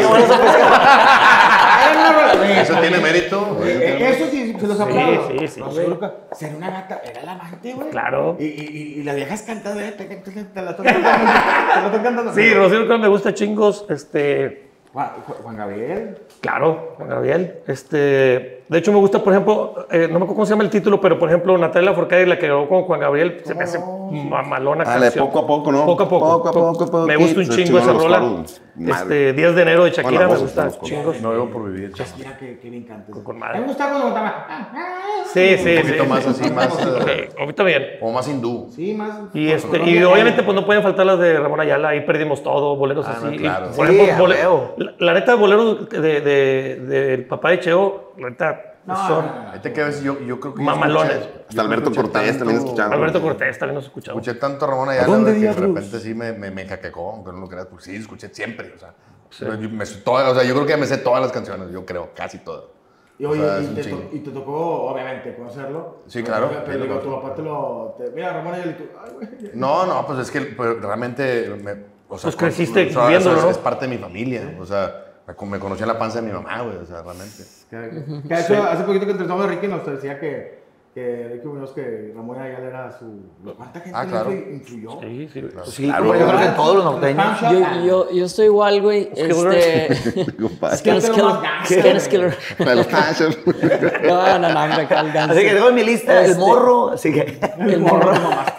Era una rola, güey. Eso tiene mérito. Eh, Eso sí, se los aplaudo. sí, sí, No, güey. seguro que ser una gata, era la amante, güey. Claro. Y, y, y, y la viejas cantando, eh, te, te, te, te la estoy cantando. Te la estoy cantando. Sí, Rocío Dúrcal me gusta chingos. Este, Juan, Juan Gabriel. claro, Juan Gabriel. Este, de hecho, me gusta, por ejemplo, eh, no me acuerdo cómo se llama el título, pero por ejemplo, Natalia Lafourcade, la que grabó con Juan Gabriel, se me hace mamalona Ah, la de canción. poco a poco, ¿no? Poco a poco. Poco a poco, poco, Me gusta un poquito, chingo esa chingón los rola. coros. Madre. Este, días de enero de Shakira, Bueno, me vos, gusta los coros. chingos. No vivo por vivir. Mira que, que me encanta. Con madre. A mí me gustaba cuando cantaba. Sí, sí, Un poquito sí. más sí. así, más. Sí, eh, a mí también. Como más hindú. Sí, más. Y, este, y obviamente pues no pueden faltar las de Ramón Ayala, ahí perdimos todo, boleros Ah, así. no, Y, claro. por Sí, ejemplo, a bole- huevo. la, la neta, boleros de, de, de- del papá de Cheo, la neta, No, son no, no, no. Fíjate que a veces yo, yo creo que. yo Mamalones. escuché- yo Hasta Alberto escuché Cortés tanto- también escuchaba. Alberto Cortés, también nos escuchamos. Escuché tanto a Ramón Ayala dónde güey, que de diablos? repente sí me, me, me caquecó, aunque no lo creas, porque sí, escuché siempre, o sea. Yo, me sé todas- o sea, yo creo que ya me sé todas las canciones, yo creo, casi todas. Y, oye, O sea, es y, un te chingo. to- y te tocó, obviamente, conocerlo. Sí, claro. Pero, pero digo, tu papá te lo. Te, mira, Ramón, y tú. Ay, güey. No, no, pues es que pues, realmente me, o sea, Pues creciste o sea, viéndolo, es, ¿no? es parte de mi familia, o sea, me, me conocí en la panza de mi mamá, güey, o sea, realmente. Que, que de hecho, hace poquito que entrevistamos a Ricky nos decía que, que Ricky Muñoz, que Ramón Ayala era su. ¿Cuánta gente Ah, le claro. influ- influyó? Sí, sí. Sí, Claro. como yo creo que en todos los norteños. Yo, yo, yo estoy igual, güey. Este. Compadre. Skin Pero Skiller. más gangster, Skin güey. Skiller. La de los Tashers. No, no, no, hombre, cal gangster. Así que tengo en mi lista el Este, morro, así que. El morro.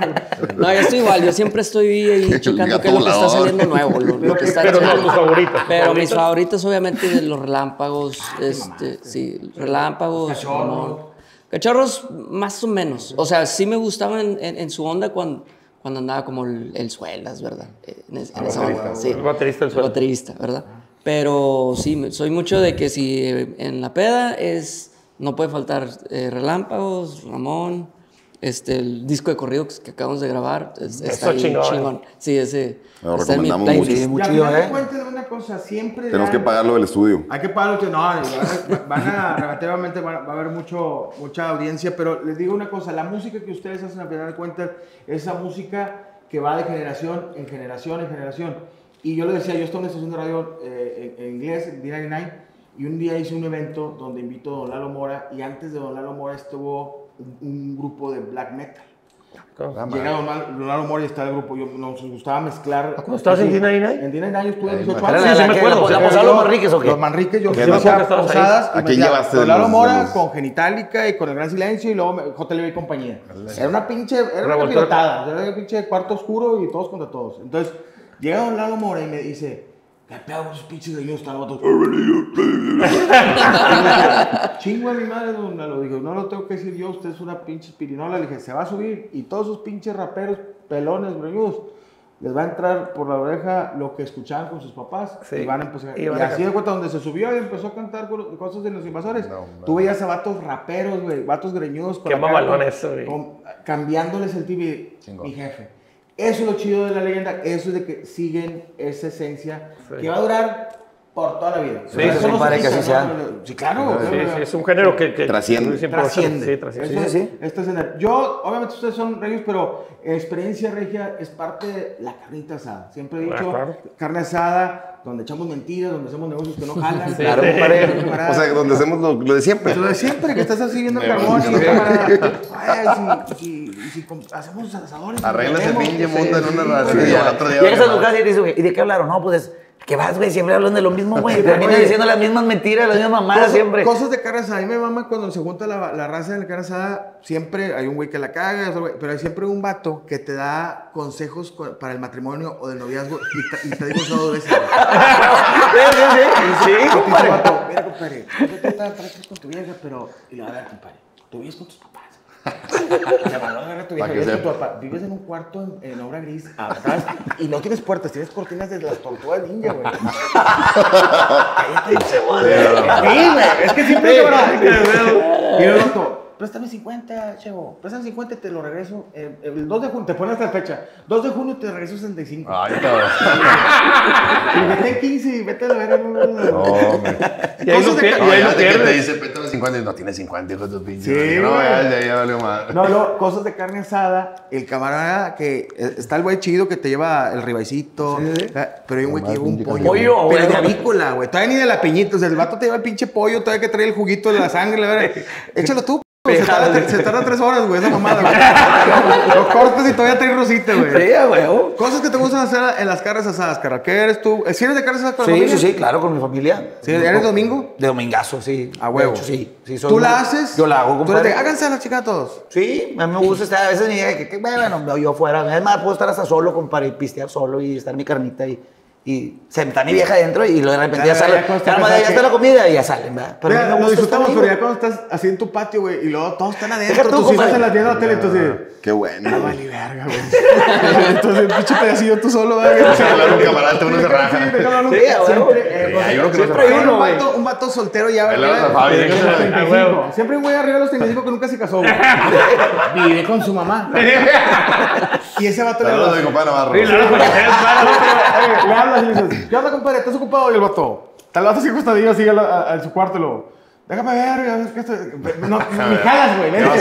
No, yo estoy igual. Yo siempre estoy ahí checando gato qué es lo que está volador. saliendo nuevo. Lo, lo que está Pero no, saliendo. tus favoritos. Pero mis favoritos, obviamente, de los relámpagos. este, sí, relámpagos. Cachorros. Ramón. Cachorros, más o menos. O sea, sí me gustaban en, en- en su onda cuando, cuando andaba como el, el Suelas, ¿verdad? En, es- en esa onda. Sí. El baterista del El Suelas. baterista, ¿verdad? Pero sí, me- soy mucho de que si eh, en la peda es. No puede faltar eh, Relámpagos, Ramón. Este, el disco de corrido que, que acabamos de grabar. es- está ahí, chingón. chingón. Sí, ese. Lo está en mi recomendamos playlist. mucho. Sí, muy Y al chido, final de ¿eh? cuentas, de una cosa, siempre. Tenemos dan- que pagarlo del estudio. Hay que pagarlo, que no, van a, van a relativamente va, va a haber mucho, mucha audiencia, pero les digo una cosa, la música que ustedes hacen a final de cuentas, es esa música que va de generación en generación en generación. Y yo le decía, yo estaba en una estación de radio eh, en, en inglés, en D noventa y nueve, y un día hice un evento donde invito a Don Lalo Mora, y antes de Don Lalo Mora estuvo un, un grupo de black metal. Llega Don Lalo, Don Lalo Mora y está el grupo, yo, nos gustaba mezclar. ¿Cuándo estabas en D noventa y nueve? En D noventa y nueve estuve Ahí, dieciocho Era años. la- sí me acuerdo, La, sí la me posada de acuerdo. los Manriques o qué? Los Manriques, yo Ok, fui me a acuerdo que estabas ahí. posadas. y ¿A me quién decía, llevaste de Don Lalo los- Mora de los- con Genitalica y con El Gran Silencio y luego me- J L B y compañía. Era una pinche, era una Revoltura. pilotada, era un pinche cuarto oscuro y todos contra todos. Entonces, llega Don Lalo Mora y me dice, ¿qué pedo con esos pinches de niños? Están los vatos. Chingo a mi madre, Don Lalo. Dijo, no lo tengo que decir yo, usted es una pinche pirinola. Le dije, se va a subir y todos esos pinches raperos, pelones, greñudos, les va a entrar por la oreja lo que escuchaban con sus papás Sí. y van a empezar. Y Y, van a así cantar. de cuenta, donde se subió y empezó a cantar con- cosas de los invasores. No, no. Tú veías a vatos raperos, güey, vatos greñudos. Qué la cara, mamalón con- eso, güey. con- cambiándoles el T V. Chingón. Mi jefe. Eso es lo chido de la leyenda, eso es de que siguen esa esencia Sí. que va a durar por toda la vida. Sí, eso sí, para que así sea. Sí, claro. Sí, sí, es un género que, que Trasciende. siempre va a estar- Trasciende. Sí, trasciende. Sí, sí. Esto es en el- yo, obviamente ustedes son regios, pero experiencia regia es parte de la carnita asada. Siempre he dicho, Ah, claro. carne asada, donde echamos mentiras, donde hacemos negocios que no jalan. Sí. Claro, compadre, camarada. O sea, donde hacemos lo, lo de siempre. Lo de siempre, que estás así viendo el carbón y camarada. Ay, si, si, si com- hacemos asadores. Arreglas el vendemos, pinche sí, mundo en sí, una güey. ración y al otro día. Llegas a vale tu casa madre. y dices, güey, ¿y de qué hablaron? No, pues, ¿qué vas, güey? Siempre hablan de lo mismo, güey. Sí, Terminan oye. diciendo las mismas mentiras, las mismas mamadas Cosas- siempre. Cosas de carne asada. A mí me mama cuando se junta la, la raza de la carne asada. Siempre hay un güey que la caga, otro güey, pero hay siempre un vato que te da consejos co- para el matrimonio o del noviazgo y te, y te digo eso dos veces. Sí, sí, sí. Sí, Y te dice el compadre. vato, mira, compadre, tú te tratas con tu vieja, pero... Y le va a ver, compadre, tú vives con tus papás. O sea, no agarra tu vieja, Pa' que vives con tu sepa. papá. Vives en un cuarto en, en obra gris, atrás, y no tienes puertas, tienes cortinas de las tortugas ninja, güey. Cállate, pinche madre. Sí, güey, es que siempre es verdad. Y luego el vato, préstame cincuenta, Chevo, préstame cincuenta y te lo regreso. eh, el dos de junio, te pones esta fecha. dos de junio te regreso sesenta y cinco. Ay, cabrón. Y vete en quince y vete a la verga. No, no, no. No, hombre. Y ahí lo Cosas de pier- ca- y ahí lo Imagínate que te pierdes. dice, pétame cincuenta y no tiene cincuenta, hijo de tu pinche. Sí, No, güey. ya, ya, ya valió madre. No, no, cosas de carne asada. El camarada que eh, está el güey chido que te lleva el ribaicito. eh, Pero hay un güey que lleva un pollo. Pollo, pero güey. de avícola, güey. Todavía ni de la piñita. O sea, el vato te lleva el pinche pollo, todavía que trae el juguito de la sangre. La verdad. Échalo tú. Se tarda, tre- se tarda tres horas, güey, esa mamada, güey. Lo cortas y todavía trae rosita, güey. Sí, güey. Cosas que te gustan hacer en las carnes asadas, cara. ¿Qué eres tú? ¿Si eres de carnes asadas con la Sí, familia? sí, sí, claro, con mi familia. Sí, ¿eres domingo? De domingazo, sí. A huevo. De hecho, sí. sí soy ¿Tú muy- la haces? Yo la hago, Tú eres compadre. de, háganse a la chica todos. Sí, a mí me gusta estar, a veces me llega que, que, bueno, yo fuera, es más, puedo estar hasta solo, compadre, y pistear solo y estar mi carnita y, y se está mi vieja adentro y luego de repente Ya, ya, ya, sale, ya, cuando ya, está nomás, ya que- está la comida y ya salen, ¿verdad? Pero a mí Mira, me lo gusta disfrutamos, estar pero ahí, ya cuando estás así en tu patio, güey, y luego todos están adentro, Deja tú, tus hijos compadre. en la tienda de la tele, entonces... Qué bueno. Ah, vale, verga, güey. Entonces, el pinche pedacillo tú solo, güey. Hablar un camarada, uno se raja. Sí, déjalo hablar. Sí, a huevo. Siempre, eh, Sí, pues, hay uno que no siempre se hay raja. un vato, un vato soltero ya, Ahí le ¿verdad? hablas a Fabi, De déjalo. treinta y A cinco. huevo. Siempre un güey arriba de los treinta y cinco que nunca se casó, güey. Vive con su mamá. Y ese vato le Saludos habla. de mi compadre Navarro. Sí, claro, porque te desmaras. Eh, le hablas y le dices, ¿qué onda, compadre? ¿Estás ocupado? Y el vato, tal vato así acostadillo, así a, la- a- a su cuarto y luego, déjame ver, a ver qué estoy... No, ni jalas, güey. vente. vas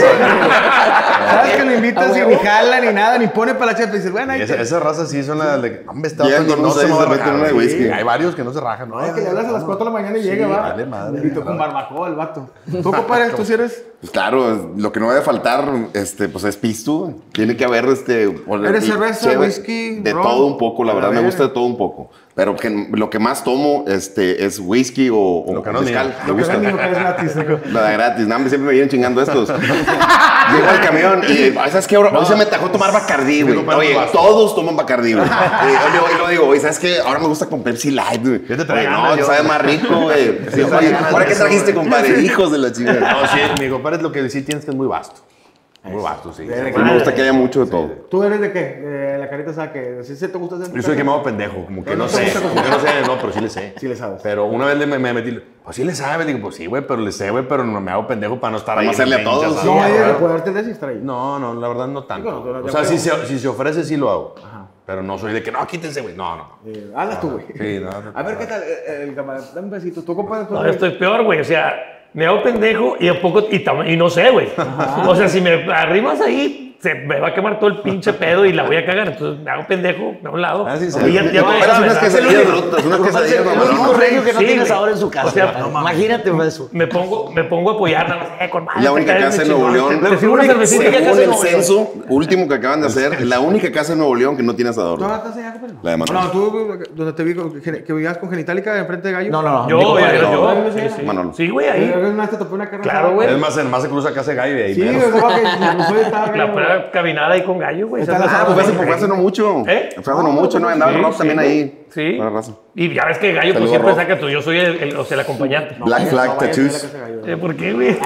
a Sabes que lo invitas y ni jala, ni nada, ni pone para la chepa y dices, bueno, Y ahí esa, te... esa raza sí son las de... Hombre, está Llegan con no unos se seis me va a de repente rajar, una de sí. whisky. Hay varios que no se rajan. No, No, que le hablas a las cuatro de la mañana y llega, va. vale madre. Y tú con barbacoa, el vato. ¿Tú, compadre, tú sí eres? Pues claro, lo que no debe faltar, este, pues es pisto. Tiene que haber, este... por- ¿Eres y cerveza, chévere. whisky, De ron? todo un poco, la A verdad, me ver. gusta de todo un poco. Pero que, lo que más tomo, este, es whisky o, o Lo que no mezcal. digo. Me Lo que gusta. ven, digo que es gratis. La de gratis, no, hombre, siempre me vienen chingando estos. Llego al camión y, ¿sabes qué? Ahora, hoy se me tajó tomar Bacardí, güey. Sí, compadre, Oye, basta. todos toman Bacardí, güey. Y yo, yo lo digo, oye, ¿sabes qué? Ahora me gusta con Pepsi Light, güey. Ya te trae Oye, ganas, no, yo. sabe más rico, güey. Sí, trae oye, ganas ¿ahora de qué eso, trajiste, güey. compadre? Hijos de la chingada. No, sí, mi compadre es lo que sí tienes que es muy vasto. Muy vasto, sí. Sí, me gusta que haya mucho de todo. ¿Tú eres de qué? De la carita sabe que ¿sí se te gusta hacer? Yo soy quemado pendejo, como que Pero no no te sé, gusta como que no sé, no, pero sí le sé. Sí le sabes. Pero una vez le- me, me metí, pues sí le sabes, digo, pues sí, güey, pero le sé, güey, pero no me hago pendejo para no estar Para ahí. no hacerle a pinche todos. asado. No hay de Claro. poderte desdistraer. No, no, la verdad no tanto. Digo, no, no, o sea, ya si creo. se, si se ofrece, sí lo hago. Pero no soy de que, no, quítense, güey. No, no. Eh, Hablas tú, güey. Sí, no, no. A ver, ¿qué tal? eh, El camarada, dame un besito. ¿Tú, compadre? tú, No, güey? yo estoy peor, güey. O sea, me hago pendejo y a poco y, tam- y no sé, güey. O sea, si me arrimas ahí, se me va a quemar todo el pinche pedo y la voy a cagar. Entonces me hago pendejo, me hago a un lado. Ah, sí, sí. Y ya, ya No, tú eres sabes, unas ¿ah? quesadillas brutas, unas quesadillas El único mamalonas. regio que no Sí, tiene güey. sabor en su casa. O sea, ¿verdad? Imagínate pues, eso. Me pongo, me pongo a apoyar nada más. Eh, con madre, La te única caes casa de en Nuevo chingón. León. Te sirvo una cervecita que Según casa en el Nuevo León. censo último que acaban de hacer, la única casa en Nuevo León que no tiene asador. ¿Tú güey. estás allá, compadre? La de Manuel. No, tú, donde te vi, con- que vivías con Genitalica enfrente de Gallo. No, no, no. Yo, digo, güey, compadre, yo, no. sí, sí. Manolo. Sí, güey, Eh, ahí. Alguna vez te topé una carne Claro, asada. güey. Es más, en más se cruza casa de gallo y ahí Sí, menos. güey, estaba que incluso yo estaba La Gallo, pura caminada ahí con gallo, güey. Está Esa es la Ah, la- pues fue hace, fue hace no mucho. ¿Eh? Fue hace no mucho, ¿no? Andaba Sí, el rock sí, también güey. ahí. Sí. Buena raza. Y ya ves que gallo pues Saludos, siempre Rob. saca tú. Yo soy el, el- o sea, el acompañante. Black No, Flag vaya a ser la Tattoos. casa de Gallo. Eh, ¿Por qué, güey?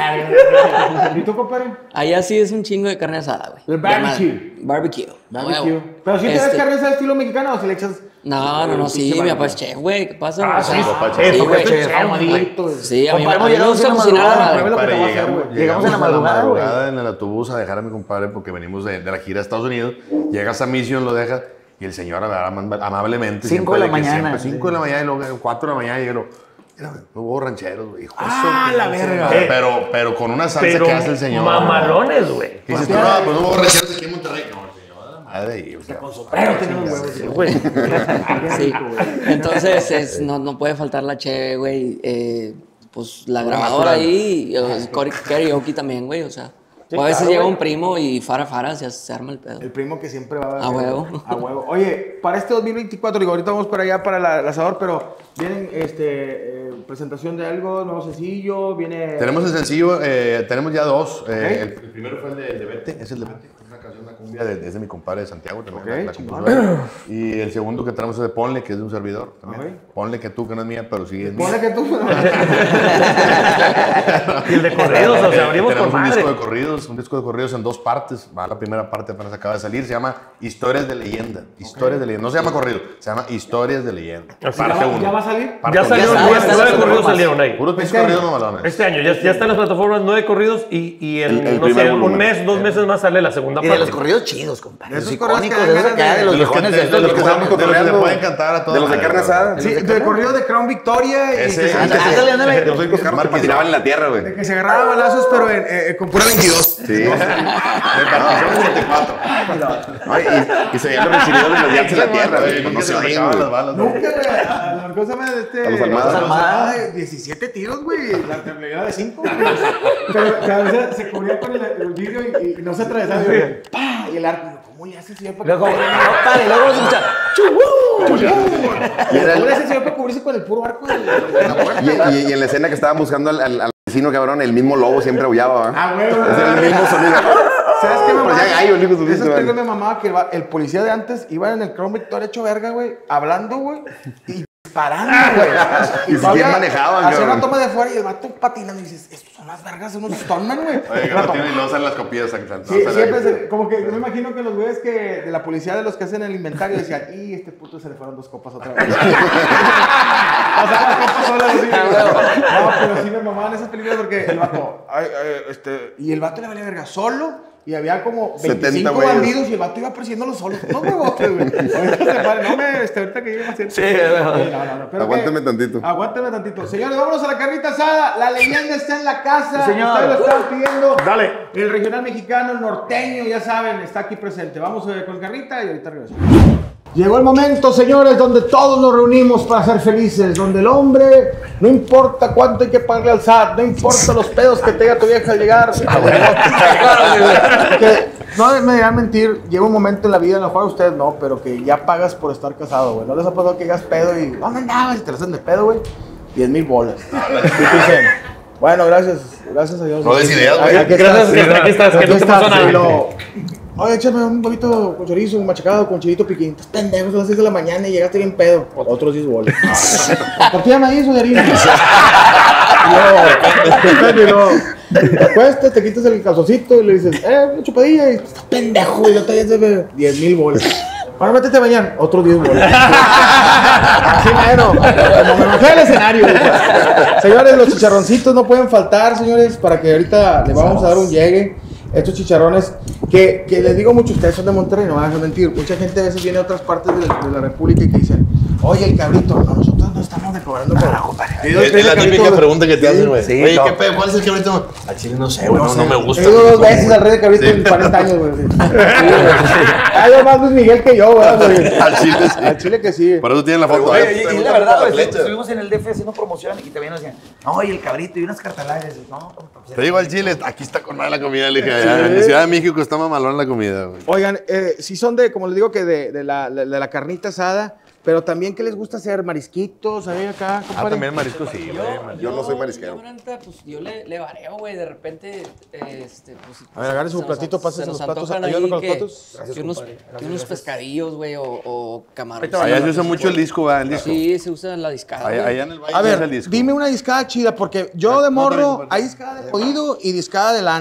¿Y tú, compadre? Allá sí es un chingo de carne asada, güey. El barbecue. Llama- Barbecue. Barbecue. Huevo. Pero si te das Este- carne asada estilo mexicano o si le echas. No, no, no, sí, Pinche mi papá barbecue. es chef, güey. ¿Qué pasa? Ah, O sea, sí, papá es sí, chef. güey. Che, chef, ahumadito. Sí, a mí, Compadre, a mí me llegamos gusta en la cocinar a la madrugada, madre. lo que te Compadre, voy a hacer, llegamos, güey. llegamos Llegamos en la madrugada, güey. en el autobús a dejar a mi compadre porque venimos de, de la gira a Estados Unidos. Llegas a Mission, lo dejas Y el señor, amablemente, Cinco de la mañana. cinco de la mañana y luego cuatro de la mañana y yo, mira, hubo rancheros, güey. Ah, eso, la verga. Pero, pero, pero con una salsa Pero que hace el señor. mamalones, güey. Y dices tú, no, pues no hubo rancheros aquí en Monterrey. No, el señor de la madre. Y, o sea, Pero tiene los huevos. Sí, güey. Sí. Entonces, es- no, no puede faltar la cheve, güey. Eh, pues la grabadora ahí, y, Cory- karaoke también, güey, o sea. Sí, o a veces claro, llega güey. un primo y fara, fara, se, se arma el pedo. El primo que siempre va A huevo. A huevo. Oye, para este dos mil veinticuatro, digo, ahorita vamos para allá para la- el asador, pero vienen este, eh, presentación de algo, nuevo sencillo, viene... tenemos el sencillo, eh, tenemos ya dos. Eh, Ok. el, el primero fue el de, de Vete, es el de Vete. Es una canción, una cumbia de, es de mi compadre de Santiago también. Ok, la- la chingón. compuso él. Y el segundo que tenemos es de Ponle, que es de un servidor también. Ok. Ponle que tú, que no es mía, pero sí es mía. Ponle que tú... Y el de corridos, o sea, abrimos Tenemos con un madre. disco de corridos, un disco de corridos en dos partes. Va, la primera parte apenas acaba de salir, se llama Historias de Leyenda. Historias de Leyenda. No se llama corrido, se llama Historias de Leyenda. Así Parte ¿Ya, uno. ya va a salir? Parte Ya uno. salieron está, nueve, ya está, nueve ya corridos está. salieron ahí. Puros pinches Este año. corridos mamalones. Este año ya, ya están las plataformas nueve corridos y, y en, El- el no primer sé, un volumen. mes, dos meses más sale la segunda Y de parte. los corridos chidos, compadre. De Los esos corridos que icónicos, dan de esos ganas acá, de de- los de los que viejones te- de de estos los que que estamos estamos de los que te cotorreando. pueden cantar a toda De los de madre, carne güey. asada. Sí, del corrido de Crown Victoria y Ese, que se, ese, ah, ándale, ándale. De los únicos carros que patinaban en la tierra, güey. de que se agarraba balazos, pero en, eh, con pura veintidós. Sí. De Partición ochenta y cuatro. Ay, y, y se veían los recibidos de los llantos en la tierra, güey. Nunca No se se oyen, sacaban las güey. balas, ¿no? Nunca, güey. A la cosa de este. A los Almada. Los Almada, diecisiete tiros, güey. La temporada de cinco. Pero que a veces se cubría con el, el vidrio y, y no se atravesaba. Y, ¡pah! Y el arco, ¿cómo le hace, señor? Para Luego, no, padre, luego se escucha. Y era ¿Cómo el- le hace, señor, para cubrirse con el puro arco de la, de la puerta? Y, y- y en la escena que estaban buscando al, al- al vecino, cabrón, el mismo lobo siempre aullaba, ¿va? Ah, güey. Es el mismo sonido. ¿Sabes qué, mamá? Parecía gallo, el hijo de su Esas pinche madre. películas me mamaba que va- el policía de antes iba en el Crown Victoria hecho verga, güey, hablando, güey, y disparando, güey. Y si todavía bien manejaban, hacía una cabrón. toma de fuera y el vato patinando y dices, estos son las vergas, son unos Stoneman, güey. Oye, que no tiene y luego salen las copillas. Sí, siempre se- como que yo me imagino que los güeyes que de la policía de los que hacen el inventario decían, y este puto se le fueron dos copas otra vez. Pasaban las copas solas así, güey. No, pero sí me mamaban esas películas porque el vato, ay, ay, este, y el vato le valía verga solo. Y había como setenta veinticinco güeyes. bandidos y el vato iba persiguiéndolos solos. No me botes, güey. Ahorita se para, no me, este, ahorita que llegue más cerca. Sí, no, no, no. pero Aguánteme que- tantito. Aguánteme tantito. Señores, vámonos a la carnita asada. La leyenda está en la casa. Sí, señor. Ustedes lo estaban pidiendo. Dale. El regional mexicano, el norteño, ya saben, está aquí presente. Vamos eh, con carnita y ahorita regresamos. Llegó el momento, señores, donde todos nos reunimos para ser felices, donde el hombre, no importa cuánto hay que pagarle al S A T, no importa los pedos que tenga tu vieja al llegar. Que no me dirán mentir, llega un momento en la vida, a lo mejor a ustedes no, pero que ya pagas por estar casado, güey. ¿No les ha pasado que llegas pedo y ¿dónde andabas? Y te la hacen de pedo, güey. diez mil bolas. Y te dicen, bueno, gracias, gracias a Dios. No des ideas, güey. Aquí Gracias, estás, que aquí estás, que no te pasó nada. y lo- Oye, échame un huevito con chorizo, un machacado con chilito piquín. Estás pendejo, son las seis de la mañana y llegaste bien pedo. Otros diez bolas. Tortilla de maíz o de harina. Y luego, y luego, te acuestas, te quitas el calzoncito y le dices, eh, una chupadilla. Y estás pendejo, y no te de diez mil bolas. Ahora métete a bañar, otros diez bolas. Así mero, como me bajé el escenario. güey. Señores, los chicharroncitos no pueden faltar, señores, para que ahorita le vamos a dar un llegue. Estos chicharrones que, que les digo mucho, ustedes son de Monterrey, no van a mentir. Mucha gente a veces viene de otras partes de la, de la República y que dicen, oye, el cabrito, no, nosotros no estamos decorando por la compadre. Es la típica pregunta que te hacen, güey. Sí, Oye, no. ¿qué pedo? ¿Cuál es el cabrito? Al chile no sé, güey. No, no me gusta. He ido dos veces al Rey de Cabrito en cuarenta años, güey. Sí, güey. Hay más Luis Miguel que yo, güey. Al chile sí. Al chile que sí. Por eso tienen la foto. Oye, ¿eh? y, y la verdad, güey, estuvimos en el D F haciendo promoción y también nos decían, no, y el cabrito y unas cartelares. No, pues, Te digo al chile, aquí está con madre la comida. Le dije, allá en Ciudad de México está mamalón la comida, güey. Oigan, eh, sí son de, como les digo, que de, de, la, de la carnita asada, pero también que les gusta hacer marisquitos, ahí acá, Ah, compadre. también marisco sí, güey. Yo no soy marisquero. Yo, la neta, pues, yo le, le vareo, güey. De repente, este, pues. A ver, agarre su se nos platito, an- pásese se nos los platos, antojan ayúdame ahí con los que- platos. que unos, que unos pescadillos, güey, o, o camarones. Allá se usa mucho el disco, ¿verdad? El disco. Sí, se usa la discada. Allá, güey. allá en el valle A se usa el ver, disco. dime una discada chida, porque yo de morro hay discada de jodido y discada de lana.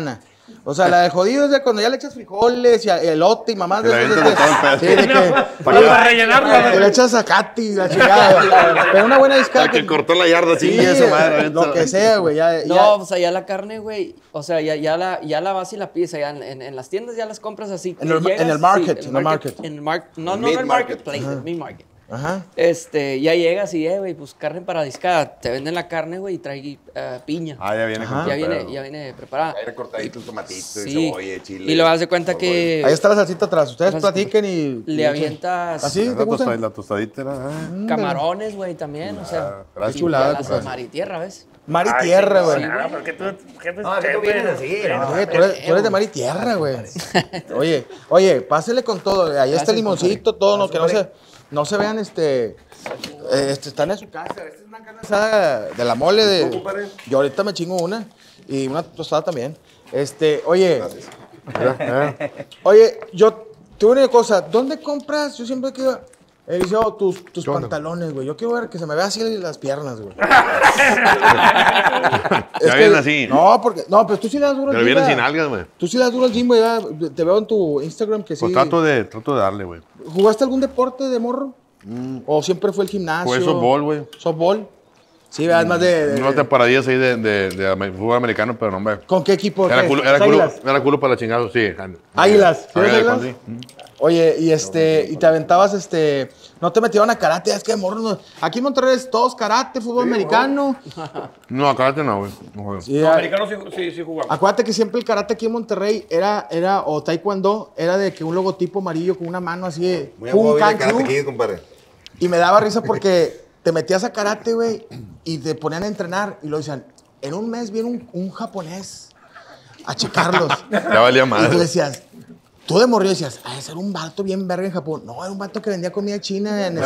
O sea, la de jodido es de cuando ya le echas frijoles y elote y mamás de Le esos, avientas de todo el pedo. sí, de que, Para, para rellenarlo. que le echas zacate y la chingada. Pero una buena discada. El que cortó la yarda, sí, sí, eso, madre. lo que sea, güey. Ya, No, ya- o sea, ya la carne, güey, o sea, ya, ya, la, ya la vas y la pides, ya en, en, en las tiendas ya las compras así. En el- Llegas, en el market, sí, en el market. En el mar, no, no Meat en el market. marketplace, en mi market. Ajá. Este, ya llegas y, eh, güey, pues carne para discada. Te venden la carne, güey, y trae eh, piña. Ah, ya viene con ya, todo el viene, pedo. ya viene preparada. Ahí recortadito el tomatito, Sí. cebolla, chile. Y lo das de cuenta que Ahí está la salsita atrás. Ustedes Vas- platiquen y. le avientas ¿Así? La ¿Te gusta? tostadita, la tostadita era. ah, camarones, güey, también, o sea. gracias. y Chulada, ya las compadre. mar y tierra, ¿ves? Mar y Ay, tierra, sí, güey. sí, ah, porque tú, jefe, No, que tú jefe, vienes así, ¿no? Oye, tú eres, tú eres de mar y tierra, güey. Oye, oye, pásele con todo. Ahí está el limoncito, todo, no, que no se, no se vean, este, eh, este, están en su casa. Esta es una carne asada de la mole de. Yo ahorita me chingo una y una tostada también. Este, oye, oye, yo tengo una cosa. ¿Dónde compras? Yo siempre quiero. He dicho tus, tus pantalones, güey. Yo quiero ver que se me vea así las piernas, güey. Ya vienen así. No, porque. No, pero tú sí le das duro al Pero gym, vienen ¿verdad? sin algas, güey. Tú sí le das duro al gym, güey. ya. Te veo en tu Instagram que sí. Pues trato de, trato de darle, güey. ¿Jugaste algún deporte de morro? ¿O siempre fue el gimnasio? Fue softball, güey. ¿Softball? Sí, ¿verdad? Más de. de- Unas temporadillas ahí de, de, de ame- fútbol americano, pero no, hombre. ¿Con qué equipo? Era ¿Qué? culo, era, ¿Los culo, Águilas? era culo para la chingada, sí. Águilas. ¿Sí eres Águilas, Águilas? sí. Oye, y este, y te aventabas, este, no te metieron a karate, es que morro, no- aquí en Monterrey es todos karate, fútbol americano. No, karate no, güey. No, güey. Sí, No, a- americanos sí, sí, sí jugamos. acuérdate que siempre el karate aquí en Monterrey era, era, o taekwondo, era de que un logotipo amarillo con una mano así de Muy Pum amable, Kan Karate Kru. Kid, compadre. Y me daba risa porque te metías a karate, güey, y te ponían a entrenar y lo decían, en un mes viene un, un japonés a checarlos. Ya valía Y tú madre. decías, tú de morrillo decías, ah, ese era un vato bien verga en Japón. No, era un vato que vendía comida china en, en,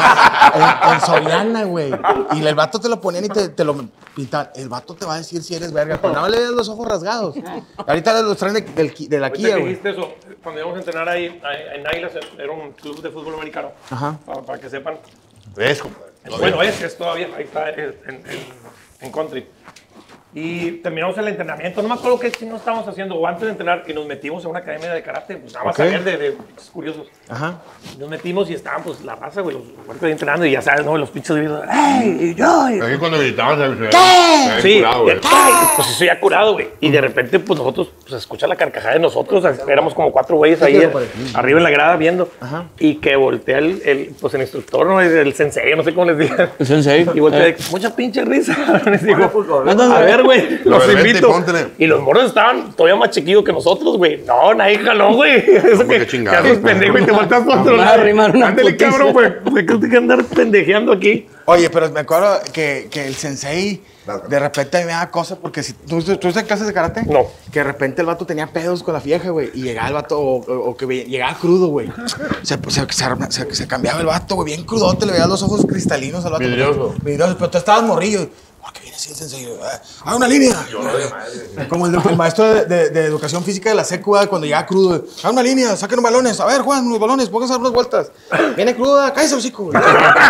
en Soriana, güey. Y el vato te lo ponían y te, te lo pintaban. El vato te va a decir si eres verga, pero no le veas los ojos rasgados. Ahorita los traen de, del Ki- de la Ahorita Kia, que güey. dijiste eso, cuando íbamos a entrenar ahí ahí en Águilas, era un club de fútbol americano. Ajá. Para, para que sepan. Es, compadre. Bueno, es, es todavía, ahí está en, en, en country. Y terminamos el entrenamiento, no me acuerdo qué no estábamos haciendo, o antes de entrenar, y nos metimos a una academia de karate, pues nada más Ok. a ver de, de pinches curiosos. Ajá. Nos metimos y estaban pues la raza, güey, los huercos ahí entrenando, y ya sabes, ¿no? Los pinches gritos, ¡ey! Y yo, y- Aquí cuando gritabas, se ve- ¿Qué? se ve Sí, curado, güey. ¿qué? Pues eso ya curado, güey. Y de repente, pues nosotros, pues escucha la carcajada de nosotros, éramos como cuatro güeyes ahí, ¿Qué, eh, compadre? arriba en la grada viendo. Ajá. Y que voltea el, el, pues el instructor, ¿no? El, el sensei, no sé cómo les digan. El sensei. Y voltea, Eh. mucha pinche risa. Les digo, ¿Dónde? a ver, güey, Lo los vente y invito. póntele. Y los morros estaban todavía más chiquillos que nosotros, güey. No, nadie jaló, güey. Eso ¿Cómo que, que que chingados? haces pendejo y te faltas Vas a controlar. arrimar una Ándale, putiza. cabrón, güey. ¿Por qué que andar pendejeando aquí? Oye, pero me acuerdo que, que el sensei de repente me daba cosas porque si tú, tú, ¿tú estás en clases de karate? No. Que de repente el vato tenía pedos con la vieja, güey, y llegaba el vato, o, o- o que ve- llegaba crudo, güey. Se, se, se, se- se cambiaba el vato, güey, bien crudote, le veías los ojos cristalinos al vato. Vidrioso. Vidrioso, pero tú estabas morrillo. ¿Por qué viene así el sensei? ¡Ah, una línea! Como el, el maestro de, de- de educación física de la secu, güey, cuando llegaba crudo. ¡Ah, una línea! ¡Saquen los balones! A ver, Juan, los balones, pónganse a dar unas vueltas. Viene cruda, cállese el hocico, güey.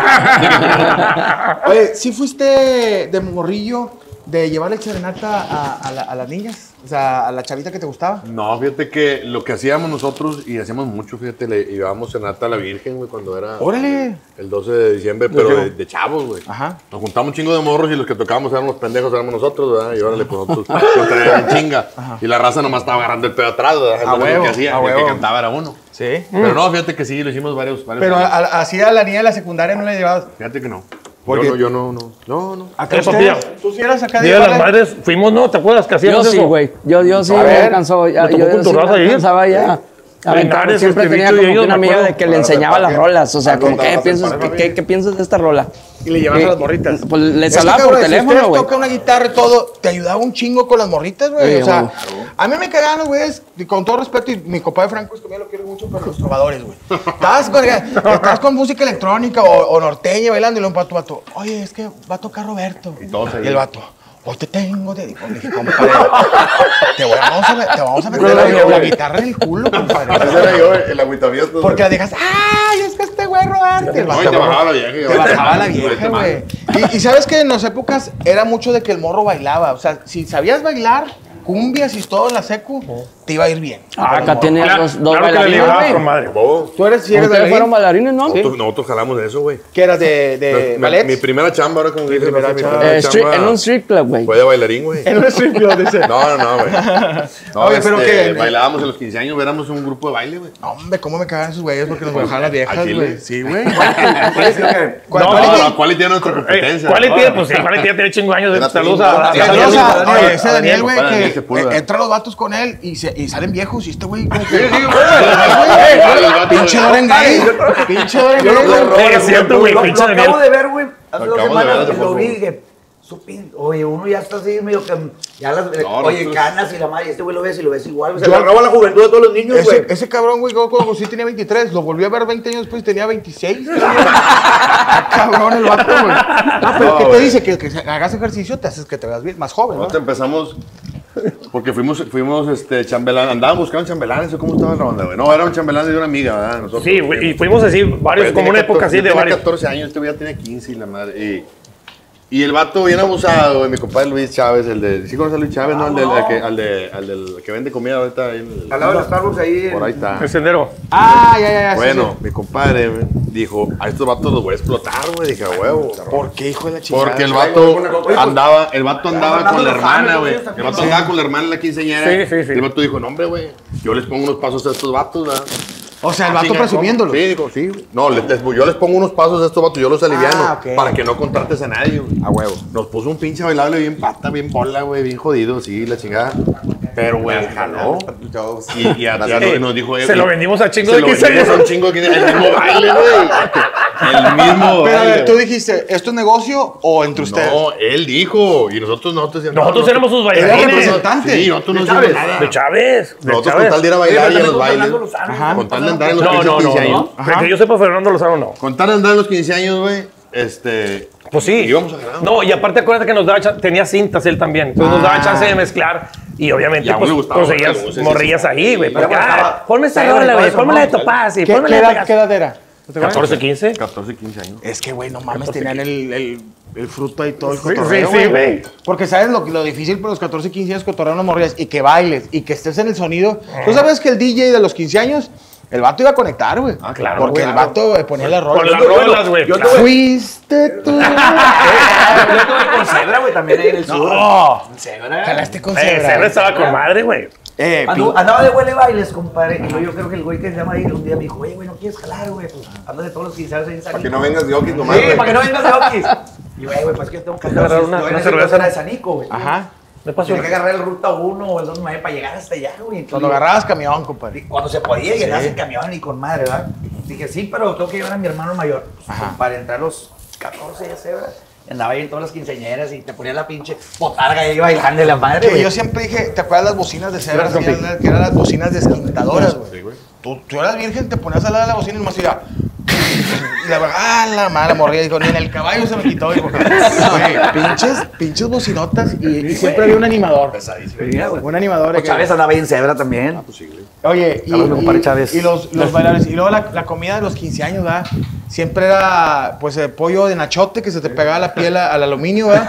Oye, ¿sí fuiste de morrillo de llevarle serenata a, a, la- a las niñas? O sea, a la chavita que te gustaba. No, fíjate que lo que hacíamos nosotros, y hacíamos mucho, fíjate, le llevábamos cenata a la Virgen, güey, cuando era ¡Órale! el doce de diciembre, pero de, de chavos, güey. Ajá. Nos juntamos un chingo de morros y los que tocábamos eran los pendejos, éramos nosotros, ¿verdad? Y órale, pues nosotros nos traían en chinga. Y la raza nomás estaba agarrando el pedo atrás, ¿verdad? Entonces, huevo, lo que hacía, a el que huevo. cantaba era uno. Sí. Pero no, fíjate que sí, lo hicimos varios, varios Pero a- años. a- así a la niña de la secundaria no le llevabas. Fíjate que no. ¿Por Yo qué? no, yo no, no. No, no. ¿Acá Eh, ustedes? papilla. ¿Tú sí eras acá de Día de las llevarle? madres, fuimos, ¿no? ¿Te acuerdas que Yo hacíamos sí, eso? güey. Yo, yo sí A me ver, alcanzó. Ya, ¿me tocó yo con tu sí me raza ir? alcanzaba ya. Aventar Aventar, ese siempre tenía escribito como y que ellos, una me amiga acuerdo. de que le Para enseñaba hacer las paque. rolas. O sea, como, Para ¿qué hacer piensas, paque. qué, qué, qué piensas de esta rola? Y le llevabas Eh, a las morritas. Pues les Es que, hablaba por cabrón, si teléfono, ustedes güey. tocan una guitarra y todo, te ayudaba un chingo con las morritas, güey. Sí, o sea, güey. a mí me cagaban los güeyes, y con todo respeto, y mi compadre Franco es que lo quiero mucho, pero los trovadores, güey. Estás con, estás con música electrónica o, o norteña bailando y luego un vato, vato, oye, es que va a tocar Roberto. Y todos ahí. el vato, hoy te tengo, te digo, mi compadre, te, voy- vamos a, te vamos a meter la, la guitarra en el culo, compadre. Ese era yo, el agüitafiestas. Porque la dejas, ¡ay, es que este güey Roberto! Y el No, y vato, te bajaba la vieja. y te ahora- bajaba la vieja, güey. Y, y sabes que en las épocas era mucho de que el morro bailaba. O sea, si sabías bailar, cumbias y todo en la secu, te iba a ir bien. Ah, acá tiene Claro, dos, dos claro que le bailarines. llevaba güey. con madre. Vos, Tú eres, si eres ¿Ustedes fueron bailarín, bailarines, no? nosotros, nosotros jalamos de eso, güey. que eras de, de Mi- ballet. Mi primera chamba, ahora como dices, primera no sé, mi chamba. primera Eh, street- chamba en un street club, güey. Fue de bailarín, güey. En un strip club, dice. No, no, no, güey. No, Oye, pero este, que- bailábamos en los quince años, éramos un grupo de baile, güey. Hombre, cómo me cagan esos güeyes porque nos bajaban las viejas, ¿Al chile? güey. Sí, güey. No, ¿Cuál- no, cuál- no. La Quality era nuestra Eh, competencia. Quality, pues sí, Quality ya tiene chingo años. Era Saludos tu- a, a- Ya, Saludos ya, a, ya, oye, ya, ese ya, Daniel, ya, güey, ya, ya, que se pudo, eh, ¿verdad? entran los vatos con él y, se, y salen viejos y este güey como que... Pinche Doren Gay. Pinche Doren Yo lo, Gay. lo- Sí, es lo- cierto, lo- güey, lo- pinche lo Daniel. acabo de ver, güey. Hace Lo dos acabo de ver semanas hace lo poco. vi y dije, su pin- oye, uno ya está así medio que, ya las, No, oye, nosotros- canas y la madre, este güey lo ves y lo ves igual, se Yo- le roba la juventud de todos los niños, güey. Ese, ese cabrón, güey, cuando sí tenía veintitrés, lo volví a ver veinte años después y tenía veintiséis. Ah, cabrón, el vato, güey. Ah, pero No, ¿qué te güey. dice? Que, que hagas ejercicio te haces que te veas bien, más joven, ¿no? Nosotros empezamos porque fuimos, fuimos este, chambelán, andábamos buscando chambelanes, ¿cómo estaba la onda, güey? No, era un chambelán de una amiga, ¿verdad? Nosotros, Sí, güey, y fuimos así, varios, Yo como tenía una época catorce, así de yo tenía varios. catorce años, este güey ya tenía quince y la madre. Y, y el vato bien abusado, güey, mi compadre Luis Chávez, el de. ¿Sí conoces a Luis Chávez, no? El del, el que, al, de, al del que vende comida ahorita ahí en el- Al lado de los Starbucks ahí. Por ahí está. El sendero. Ah, ya, ya, ya. sí, Bueno, sí. mi compadre güey, dijo: a estos vatos los voy a explotar, güey. Dije, a huevo. ¿Por qué, hijo de la chingada? Porque el vato andaba, el vato andaba Fernando con la Lozano, hermana, güey. ellos también, El vato ¿no? andaba con la hermana en la quinceañera. Sí, sí, sí. Y el vato dijo: no, hombre, güey. Yo les pongo unos pasos a estos vatos, ¿verdad? O sea, el vato Chinga, presumiéndolo. ¿cómo? Sí, dijo, sí. güey. No, les, les- yo les pongo unos pasos a estos vatos, yo los aliviano. Ah, ok. Para que no contrates a nadie, güey. A huevo. Nos puso un pinche bailable bien pata, bien bola, güey, bien jodido, sí, la chingada. Pero, güey, jaló. Y, y a- y a- Eh, nos dijo... se eh, lo vendimos a chingo se de lo quince vendimos años. a un chingo de quince años. El mismo baile, güey. El mismo Pero a baile. ver, tú dijiste, ¿esto es negocio o entre ustedes? No, él dijo. Y nosotros, nosotros... decíamos, Nosotros no, éramos sus Era bailarines. representante. Sí, nosotros no De hicimos Chávez. nada. De Chávez. De Nosotros con Chávez. tal de ir a bailar y a los bailes. Fernando Lozano, Ajá. Con tal de andar en los No, no, quince no, años. no. Que yo sepa, Fernando Lozano no. Con tal de andar en los quince años, güey, este... Pues sí. Íbamos a ganar. No, y aparte acuérdate que nos daba chan- tenía cintas él también. Entonces nos daba chance de mezclar. Y obviamente Y a uno pues, le gustaba conseguías mucho, no sé si morrillas sí. ahí, güey. Porque, Pero, ah, ponme esta pero, rola, pero güey. eso Ponme la de no. Topaz y ¿Qué, ponme qué la de edad, Pegasus. ¿Qué edad era? ¿No te acuerdas? catorce, quince. catorce, quince años. Es que, güey, no mames, tenían el, el, el fruto y todo el Sí, cotorreo, sí, sí, güey. Porque sabes lo, lo difícil para los catorce, quince años cotorrear unas morrillas y que bailes y que estés en el sonido. ¿Tú sabes que el D J de los quince años, el vato iba a conectar, güey? Ah, claro, Porque güey, el vato eh, ponía las rolas. Con las Yo- yo- rolas, güey. yo claro. tuve- Fuiste tú. Yo tuve con Zebra, güey, también ahí en el sur. No. Zebra. Jalaste con Eh, Zebra. Zebra estaba con madre, güey. Eh, Andu- pi- andaba de huele bailes, compadre. Y luego yo creo que el güey que se llama ahí un día me dijo, oye, güey, ¿no quieres jalar, güey? Pues andas de todos los quince años ahí en San Para que Nico". no vengas de Oquis nomás, Sí, güey. para que no vengas de Oquis. Y güey, güey, pues que yo tengo que Hay que agarrar una- yo en una ese cerveza, entonces era ¿no? de Sanico, güey. Ajá. Me pasó. Tenía que agarrar el ruta uno o el dos nueve para llegar hasta allá, güey. Entonces, Cuando agarrabas camión, compadre. cuando se podía llegar en camión y con madre, ¿verdad? Dije, sí, pero tengo que llevar a mi hermano mayor. Pues, para entrar a los catorce ya se, ¿verdad? Andaba ahí en todas las quinceañeras y te ponía la pinche botarga ahí bailando de la madre, Que güey. yo siempre dije, ¿te acuerdas las bocinas de Zebra? Claro, Sí, compi. que eran las bocinas desquintadoras, güey. Sí, güey. Tú, tú eras virgen, te ponías al lado de la bocina y nomás iba. Y la verdad, ah, la mala morría. Dijo, ni en el caballo se me quitó. Dijo, güey, pinches, pinches bocinotas. Y, y siempre había un animador. Mira, güey. Un animador. Pues que- Chávez andaba ahí en Zebra también. Oye, y, Saludos, mi compadre y- Chávez. y los, los bailadores. Y luego la, la comida de los quince años, ¿verdad? Siempre era, pues, el pollo de nachote que se te pegaba la piel a- al aluminio, ¿verdad?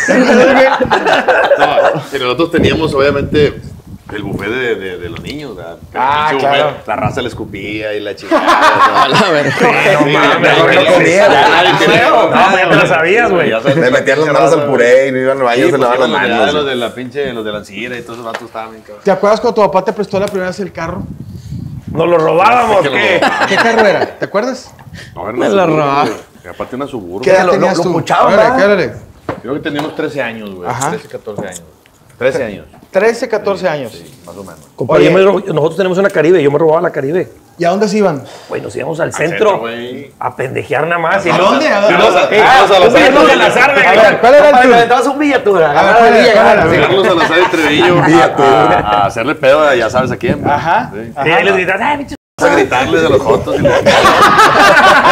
No, y nosotros teníamos, obviamente, el buffet de, de, de los niños, ¿verdad? Ah, El pinche claro. buffet, la raza le escupía y la chingada. A la verga. No mames, no, güey. no comía, Ya, nadie no, quería no, comer, ya te la sabías, güey. Ya sabes, Le metían las manos al puré y no iban al baño, Sí, se pues, lavaban las los de- manos. Los de la pinche, los de la encira y todos esos vatos estaban bien cabrón. ¿Te acuerdas cuando tu papá te prestó la primera vez el carro? Nos lo robábamos, Que lo ¿qué? robaban. ¿Qué carro era? ¿Te acuerdas? No, era Me una la Suburban, robaba. güey. Y aparte una Suburban. ¿Qué edad lo- lo- tenías lo tú? puchaban, Órale, ¿verdad? ¿qué órale? Creo que teníamos trece años, güey. Ajá. trece, catorce años. trece años, trece, catorce años. más o menos. Compadre, Oye. yo me ro- nosotros tenemos una Caribe, yo me robaba la Caribe. ¿Y a dónde se iban? Güey, nos íbamos al centro, centro güey. a pendejear nada más. y ¿A luego- dónde? ¿A y luego- dónde? eh, Ah, Salazar. un Carlos Salazar, güey. A ver, ¿cuál era el Compadre, tour? le aventabas un villatura. A ver, agarraba ¿cuál el era? villa, ¿Cuál agarraba, era? sí. Carlos Salazar y Trevillo a, a, a hacerle pedo, ya sabes a quién. güey. Ajá. Sí. Sí, ahí les gritas, ¡ay, pinche! A gritarles a los jotos. Y los...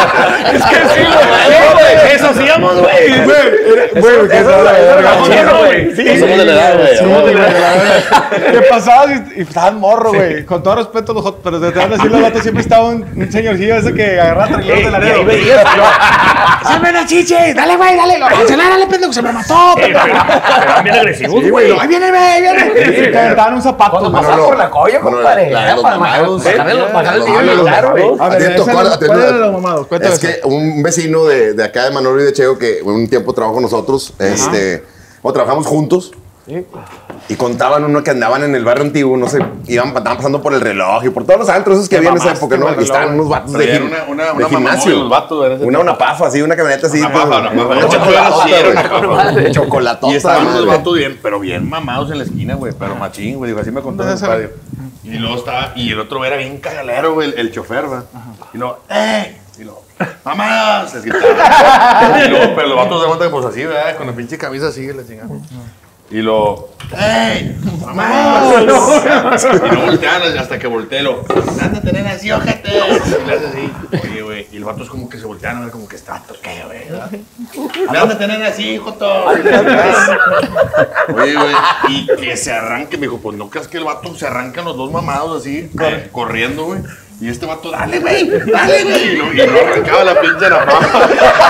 Es que sí, güey. Eso hacíamos, güey. Güey, que eso güey. Sí, Somos de la edad, güey. Somos de la edad. ¿Qué pasaba? Y, y estaban morro, güey. Con todo respeto a los hot, pero desde antes los vatos siempre estaba un, un señorcillo ese que agarraba traileros de la ahí veías, ¡Se me la chiche! ¡Dale, güey, dale! ¡Acelérale, pendejo! ¡Se me mató! eran bien agresivos, güey. ¡Ahí viene, güey! ¡Ahí viene! Te aventaban un zapato. Cuando güey. pasaba por la colla, compadre. la de Era los para mamados, bajarle los- bajarle el nivel, los claro, güey. A A ti ver, te esa tocó- es la- a ti ¿cuál no- era de los mamados? Cuéntame Es eso. que un vecino de, de acá de Manolo y de Cheo que un tiempo trabajó con nosotros, este, o trabajamos juntos. Y contaban uno que andaban en el barrio antiguo, no sé, iban, estaban pasando por el reloj y por todos los antros esos que había en esa época, ¿no? Y estaban unos vatos de, Traían gim- una- una- de una gimnasio. mamamón los vatos, ¿verdad? una, una pafa, así, una camioneta así. Una pafa, una pafa. Una Una chocolatota, pafa, güey. una pafa. De chocolatota. Y estaban madre. los vatos bien, pero bien mamados en la esquina, güey. Pero machín, güey. Digo, así me contó mi padre. Y luego estaba, y el otro era bien cagalero, güey, el, el chofer, ¿verdad? Y luego, ¡eh! Y luego, ¡mamados! Les gritaba. Y luego, pero los vatos se cuenta que pues así, ¿verdad? Con la pinche camisa así, la chingada. Y lo, ¡ey! ¡Mamados! Y no voltean hasta que volteé lo, ¡anda a tener así, ojete! Y le hace así. Oye, güey. Y el vato es como que se voltean a ver como que está, ¿qué, güey? ¡Le anda a tener así, joto! Oye, güey. Y que se arranque. Me dijo, pues no creas que el vato se arrancan los dos mamados así, eh, corriendo, güey. Y este vato, dale, güey, dale, güey. Y no, y no arrancaba la pinche navaja.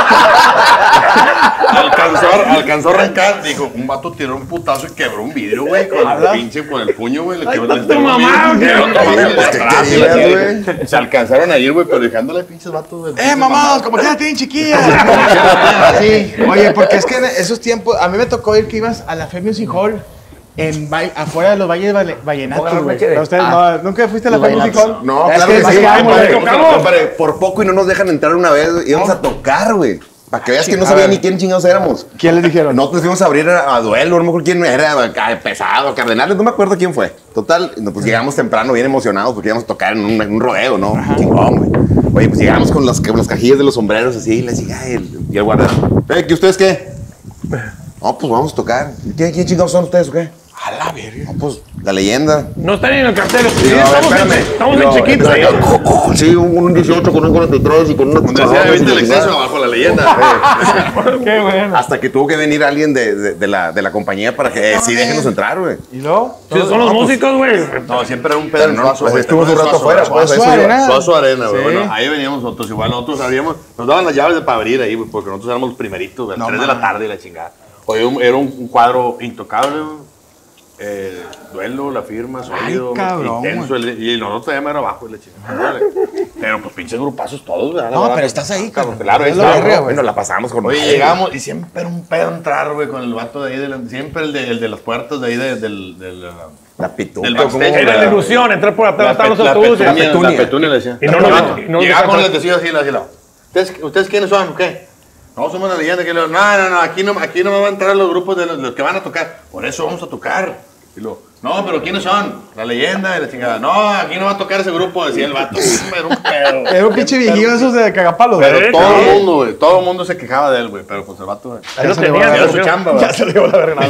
alcanzó, a- alcanzó a arrancar. Dijo, un vato tiró un putazo y quebró un vidrio, güey. Con el pinche, con el puño, güey. Le quebró el mamá, vidrio. güey. Quebró otro vidrio de Pues, ¿qué atrás, querías, y la- güey? Se alcanzaron a ir, güey, pero dejándole pinches vatos, güey. ¡Eh, mamados! Como que ya tienen chiquillas. Sí. Oye, porque es que en esos tiempos, a mí me tocó ir que ibas a la Fed Music Hall en va- afuera de los valles vale- vallenatos, Oigan, güey. Meche. Pero ustedes Ah. no, ¿nunca fuiste a la Los Fed Music vallenatos. Hall? No, Es claro que sí. vayamos, compadre, güey. compadre, compadre, por poco y no nos dejan entrar una vez, güey. Íbamos a tocar, güey. Para que veas que no A sabía ver. ni quién chingados éramos. ¿Quién les dijeron? Nosotros fuimos a abrir a, a Duelo, no me acuerdo quién era, a Pesado, Cardenales, no me acuerdo quién fue. Total, no, pues llegamos temprano, bien emocionados, porque íbamos a tocar en un, en un rodeo, ¿no? Chingón, güey. Oye, pues llegamos con las, con las cajillas de los sombreros así, y les dije, ay, el, y el guardia, ¿eh, ¿que ustedes qué? No, pues vamos a tocar. ¿Quién, quién chingados son ustedes o qué? A la verga. No, pues la leyenda. No están en el cartel. Sí, No, estamos en, espérame. estamos en No, chiquitos ahí. Sí, un, un dieciocho con un cuarenta y tres y con una... Donde hacía viste el exceso bajo la leyenda. Qué bueno. Hasta que tuvo que venir alguien de, de, de la, de la compañía para que eh, sí déjenos entrar, güey. ¿Y luego? Sí, son los músicos, güey. No, siempre era un pedo Pero en no, Suazo, pues güey. estuvo ¿Te un acuerdas rato de afuera, Suazo? pues, Suazo eso iba. Arena. Suazo Arena, güey. Sí. Bueno, ahí veníamos nosotros. Igual nosotros sabíamos, nos daban las llaves para abrir ahí, güey, porque nosotros éramos los primeritos, güey. No, tres de la mames. tarde y la chingada. Oye, un- era un, un cuadro intocable, güey. Eh, duelo, la firma, sólido, cabrón, intenso. el- y nosotros todavía era abajo y la chingada. Órale. Pero pues pinches grupazos todos, ¿verdad? La No, verdad. pero estás ahí, cabrón. Claro, ahí Es la está, verga, güey. güey. Bueno, la pasamos con Oye, madre, llegamos y siempre era un pedo entrar, güey, con el vato de ahí, de la- siempre el de, el de las puertas de ahí, de- del... del La pituca. Del ¿cómo? backstage. Era la ilusión, entrar por atrás, estaban los autobuses. petunia, La petunia. La petunia le decía. Y no nos- Llegaba- y no nos Llegaba con el dejaban- lentecillo así, así, lado. ¿Ustedes, ¿Ustedes quiénes son? ¿Qué? No, somos la leyenda. Que le- no, no, no, aquí no, aquí no me van a entrar los grupos de los, los que van a tocar. Por eso vamos a tocar. Y luego, no, pero ¿quiénes son? La leyenda y la chingada. No, aquí no va a tocar ese grupo, decía el vato. Era un pedo. Era un pinche viejillo esos de cagapalos. Pero güey. todo el mundo, güey, todo el mundo se quejaba de él, güey. Pero pues el vato, güey. Ahí lo Ya se le tenían, va a Era dar su pero- chamba, güey. Ya se le dio la verga.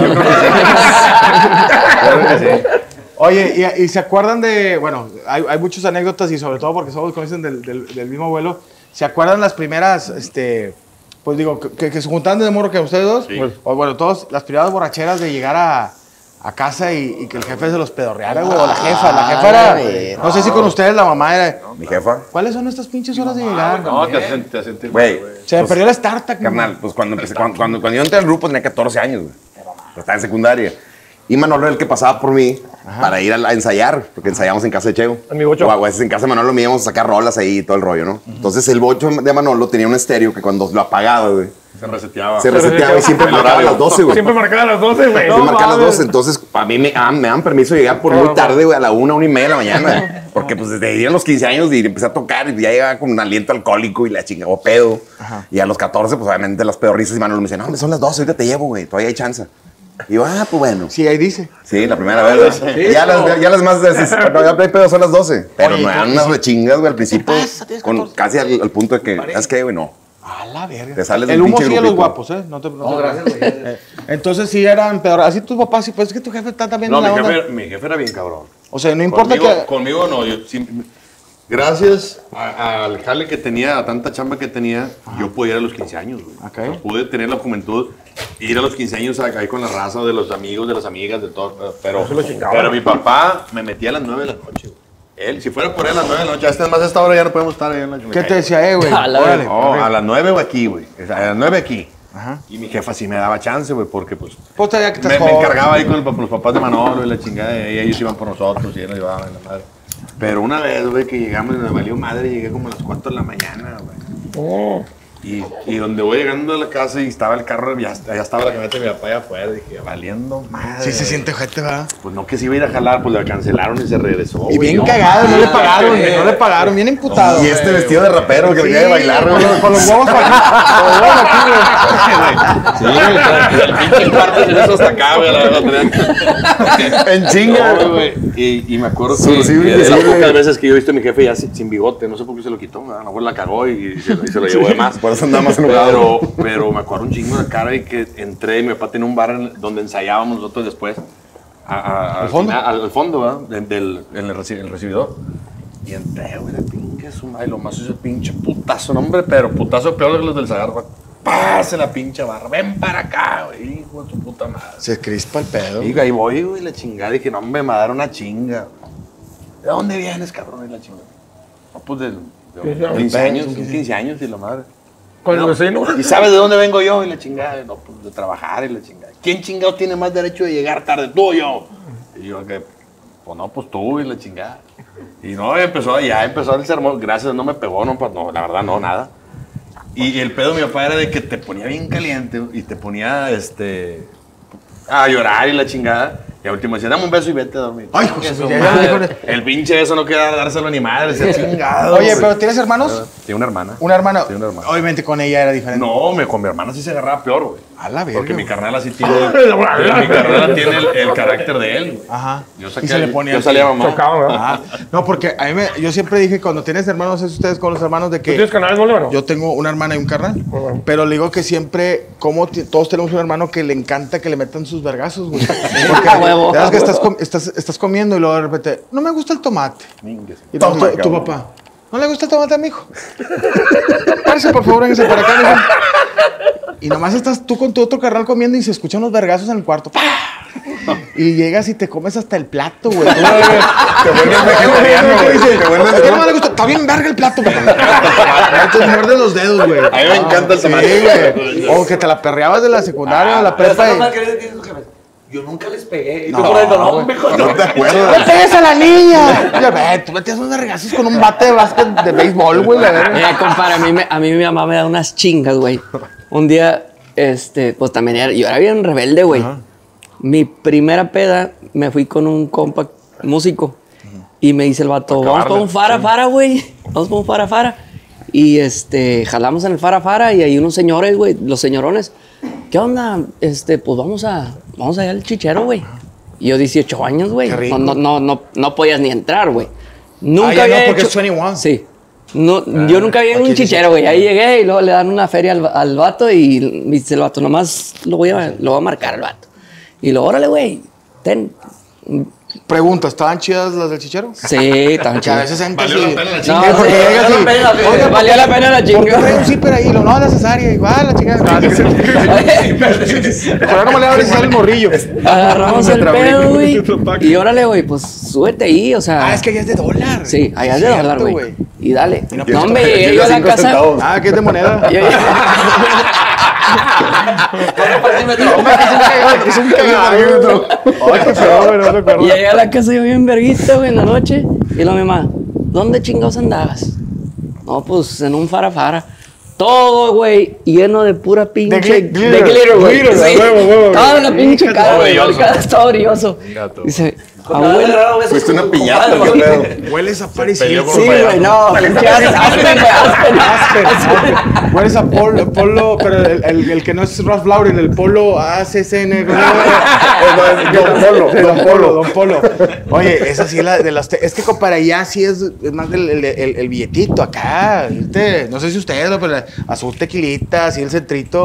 Claro que sí. Oye, y, y se acuerdan de, bueno, hay, hay muchas anécdotas y sobre todo porque somos, como dicen, del, del, del mismo vuelo. ¿Se acuerdan las primeras, este, pues digo, que, que se juntaban de morro que ustedes dos? Sí. Pues, o bueno, todos, las primeras borracheras de llegar a, a casa y, y que el jefe se los pedorreara, güey, o la jefa. La jefa era, no sé si con ustedes la mamá era, Mi jefa. ¿cuáles son estas pinches horas de llegar? No, te hacen, te hacen Güey, Se me perdió la startup. carnal, pues cuando empecé, cuando, cuando, cuando yo entré al grupo tenía catorce años, güey. Pero estaba en secundaria. Y Manolo era el que pasaba por mí para ir a, a ensayar, porque ensayamos en casa de Cheo. En mi bocho. O a veces en casa de Manolo me íbamos a sacar rolas ahí y todo el rollo, ¿no? Entonces el bocho de Manolo tenía un estéreo que cuando lo apagaba, güey, Se reseteaba. se reseteaba y siempre El marcaba a horario. las doce, güey. Siempre marcaba a las doce, güey. Siempre marcaba a las mames. doce. Entonces, a mí me, ah, me dan permiso de llegar por muy tarde, güey, a la una, una y media de la mañana. Porque pues desde ahí a los quince años y empecé a tocar y ya llegaba con un aliento alcohólico y la chingada, o pedo. Y a los catorce, pues obviamente las pedorrisas y Manolo me dice, no, hombre, son las doce, ahorita te llevo, güey, todavía hay chance. Y yo, ah, pues bueno. Sí, ahí dice. Sí, la primera vez. güey. ya, las, ya las más veces. No, ya hay pedo, son las doce. Pero Oye, no eran ¿y unas si- rechingas, güey, al principio. pasa? ¿Tienes Con, catorce? casi al, al punto de que, ¿sabes qué, güey? No. A la verga. Te sales El del humo pinche sí a los grupito. guapos, ¿eh? No te no, gracias, güey. Entonces sí eran peor. Así tus papás, sí, pues es que tu jefe está también No, en mi la onda. jefe, mi jefe era bien cabrón. O sea, no importa Conmigo, que. conmigo no, yo siempre- gracias a- al jale que tenía, a tanta chamba que tenía, yo pude ir a los quince años, güey. Ok. O sea, pude tener la juventud, ir a los quince años ahí con la raza de los amigos, de las amigas, de todo. Pero, pero mi papá me metía a las nueve de la noche, güey. Él, si fuera por él a las nueve de la noche, hasta más a esta hora ya no podemos estar ahí en la ¿Qué te decía, eh, güey? A la Órale. No, ok. a las nueve o aquí, güey. A las nueve aquí. Ajá. Y mi jefa sí me daba chance, güey, porque pues Pues todavía que estás me, me joven. encargaba ahí con, el, con los papás de Manolo y la chingada, y ellos iban por nosotros y ellos nos llevaban la madre. Pero una vez, güey, que llegamos y me valió madre, llegué como a las cuatro de la mañana, güey. Oh. Y, y donde voy llegando a la casa y estaba el carro, ya, ya estaba la camioneta de mi papá allá afuera, dije, valiendo madre. Sí se siente gente, ¿verdad? Pues no que se iba a ir a jalar, pues la cancelaron y se regresó. Y güey, bien no. cagado, no le pagaron, güey, no le pagaron, bien imputado. Y este vestido de rapero que le quería bailar, con güey. los, con los huevos para con los huevos aquí, Sí, güey, el pinche cuarto se hizo hasta acá, güey, la verdad. En chinga, güey. Y, y me acuerdo que, Surcible, que de las invisible. pocas veces que yo he visto a mi jefe ya sin, sin bigote, no sé por qué se lo quitó, a lo mejor la cagó y se, y se lo llevó de más. Por eso andaba más enojado. Pero, pero me acuerdo un chingo de cara y que entré y mi papá tenía un bar en- donde ensayábamos nosotros después. A, a- al, fondo? final- al fondo, ¿verdad? De- del, en el, reci- el recibidor. Y entré, güey, la pinche suma. Y lo más es el pinche putazo, no, hombre, pero putazo peor que los del Zagarpa. Pase la pinche barra, ven para acá, güey, hijo de tu puta madre. Se crispa el pedo. Y ahí voy, güey, la chingada. Dije, no, hombre, me va a dar una chinga. ¿De dónde vienes, cabrón? Y la chingada. No, pues del. De quince años, quince años y la madre. Con el vecino. ¿Y sabes de dónde vengo yo? Y la chingada, no, pues de trabajar y la chingada. ¿Quién chingado tiene más derecho de llegar tarde, tú o yo? Y yo, que, pues no, pues tú y la chingada. Y no, empezó, ya empezó el sermón. Gracias, no me pegó, no, pues no, la verdad, no, nada. Y el pedo de mi papá era de que te ponía bien caliente y te ponía, este, a llorar y la chingada. Y al último decía, dame un beso y vete a dormir. Ay, José, Eso, ya, madre. ya, ya. El pinche beso no quería dárselo ni madre, decía chingado. Oye, güey. pero ¿tienes hermanos? Tiene una hermana. Una hermana. Sí, una hermana. Obviamente con ella era diferente. No, me, con mi hermana sí se agarraba peor, güey. A la verga. Porque mi güey. carnal así tiene. mi carnal tiene el, el carácter de él, güey. Ajá. Yo, Y saqué, se le ponía yo así. salía a mamá. Chocaba, ¿verdad? Ajá. No, porque a mí me, yo siempre dije, cuando tienes hermanos, es ustedes con los hermanos de ¿Tú tienes que canales, no, Leo? yo tengo una hermana y un carnal. Bueno. Pero le digo que siempre, como ti- todos tenemos un hermano que le encanta que le metan sus vergazos, güey. Porque A huevo. te das que estás, com- estás, estás comiendo y luego de repente, no me gusta el tomate. Mingues. Y tu, tu- tu papá, ¿no le gusta el tomate a mi hijo? Párese, por favor, véngase para acá. mijo. Y nomás estás tú con tu otro carnal comiendo y se escuchan los vergazos en el cuarto. ¡Pah! Y llegas y te comes hasta el plato, güey. Te vuelves vegetariano, güey. Te vuelves ¿Por qué no le gusta? Está bien verga el plato, güey. Te muerdes los dedos, güey. A mí me encanta el Sí, tomate. güey. O que te la perreabas de la secundaria o la Pero prepa. está y- mal que dice que sus jefes, yo nunca les pegué. Y tú No, por dentro, no, güey. mejor No te acuerdas. ¡No pegues a la niña! Ya ve, tú metías unos vergazos con un bate de básquet de béisbol, güey, la verga. Mira, compadre, a mí, me, a mí mi mamá me da unas chingas, güey. Un día, este, pues también era, yo era bien rebelde, güey. Mi primera peda, me fui con un compa músico. Y me dice el vato, vamos acabarla, por un fara fara, güey. Vamos por un fara fara. Y este, jalamos en el fara fara y hay unos señores, güey, los señorones. ¿Qué onda? Este, pues vamos a, vamos allá al chichero, güey. Y yo dieciocho años, güey. Qué rico. No, no, no, no, no podías ni entrar, güey. Nunca Ah, ya había no, porque hecho- es veintiuno. Sí. No, yo nunca había ido a un aquí es chichero, güey. Ahí llegué y luego le dan una feria al, al vato y me dice el vato, nomás lo voy a, lo voy a marcar al vato. Y luego, órale, güey, ten. Pregunta, ¿estaban chidas las del chichero? Sí, tan Que a chido. veces entras Valió y... la pena la No, Sí, sí, porque llegas valió y... la pena, güey. Oiga, Valió la pena la ¿por qué chinga. trae un zipper ahí? Lo, no, la cesárea. Igual, la chingada. Pero no me le abres y sale el morrillo. Agarramos el pedo, güey. Y órale, güey, pues súbete ahí, o sea. Ah, es que allá es de dólar. Sí, allá es de Cierto, dólar, güey. Y dale. Y no, No, hombre, Llega llegué yo a la cinco casa. centavos. Ah, que es de moneda. Yo- Es un cagadero. Ay, qué feo, güey, no me acuerdo. Llegué a la casa yo bien verguita, güey, en la noche. Y la mamá, ¿dónde chingados andabas? No, pues en un farafara. Todo, güey, lleno de pura pinche... De gli- glitter. De glitter, güey. Glitter, Sí. huevo, huevo, Toda la pinche cara, todo güey. brilloso. la cara Estaba brilloso. Gato. Dice, Con abuela... nada raro, besos Fuiste con- una con piñata, padre, qué ¿no? pedo. Hueles a Paris peleó Hilton. con Sí, güey, no. pinche Aspen, Aspen, Aspen. Aspen, Aspen. Hueles a polo, polo, pero el, el, el que no es Ralph Lauren, el polo A C C N. ¿cómo se llama? Don Polo, Don Polo, Don Polo. Oye, esa sí es la de las... te- Es que para allá sí es, es más del el, el, el billetito acá. ¿viste? No sé si ustedes, ¿no? Pero a su tequilita, así el centrito.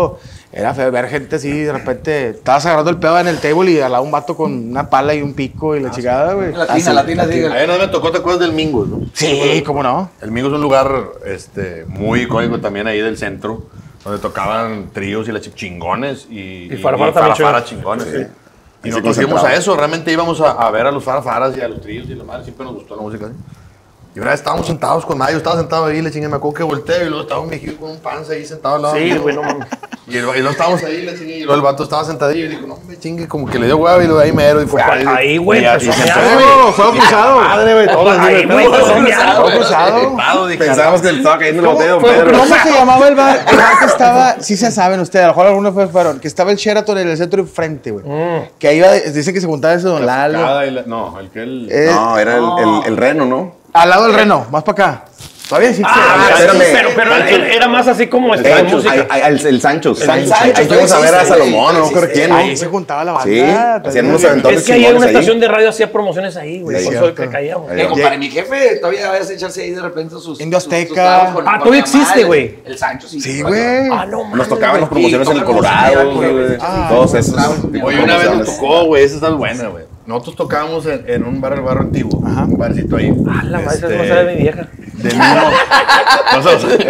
Era feo ver gente así, de repente, estabas agarrando el pedo en el table y al lado un vato con una pala y un pico y la chingada, güey. Latina, latina, sí. A mí no me tocó, ¿te acuerdas del Mingos, no? Sí, ¿cómo no? El Mingos es un lugar este, muy icónico también ahí del centro, donde tocaban tríos y las chi- chingones y, Y Farafara también Farafara chido. chingones. sí. Y Y se nosotros íbamos a concentraban. eso, realmente íbamos a, a ver a los Farafaras y a los tríos y la madre, siempre nos gustó la música. ¿sí? Y una vez estábamos sentados con Mayo, estaba sentado ahí, le chingué, me acuerdo que volteo y luego estaba un viejito con un panza ahí sentado al lado. Sí, mío. güey, no mames. Y, el, y luego estábamos ahí, le chingué, y luego el vato estaba sentadillo y dijo, no, me chingue, como que le dio huevo y luego ahí mero y fue Pues, ahí, güey, y a- empezó y a se mear, empezó, güey. güey. Fuego cruzado. Madre, güey, todos así, Ahí, güey, güey, todos empezó a así, mear, todo güey. cruzado. Sentado, dije, Pensábamos que le estaba cayendo la botella de Don ¿Cómo, Pedro. ¿Cómo se llamaba el bar? El bar que estaba, sí se saben ustedes, a lo mejor algunos fue- fueron, que estaba el Sheraton en el centro enfrente, güey. Que ahí iba, dicen que se juntaba ese Don Lalo. Cada y la- No, el que él... Eh, No, era el, el, el reno, ¿no? Al lado del Reno, más para acá. Todavía existe. Ah, sí, espérame. pero, pero era, era más así como El este, de Sanchos, música. ahí- ahí- el, el Sanchos. El Ahí- Sanchos, ahí fuimos a ver a existe, Salomón, no existe. creo quién, ¿no? Ahí se juntaba la banda. Sí, hacían también. unos eventos Es que ahí hay una chingones ahí. estación de radio hacía promociones ahí, güey. Sí, Por eso cierto. que caíamos. Ahí Eh, va. compadre, mi jefe todavía va a echarse ahí de repente sus. Indio sus- Azteca. sus tragos con- Ah, con todavía la madre. existe, güey. El Sancho, sí. Sí, bueno. güey. Ah, no, mames. Nos tocaban las promociones en el tocan Colorado, música, güey. güey. Ah, Todos esos. Oye, Oye, una vez nos promociones. tocó, güey, esa está buena, güey. Nosotros tocábamos en, en un bar, el barrio antiguo, Ajá. un barcito ahí. Ah, la madre, Este, eso no sabe mi vieja. Del mismo, nosotros, del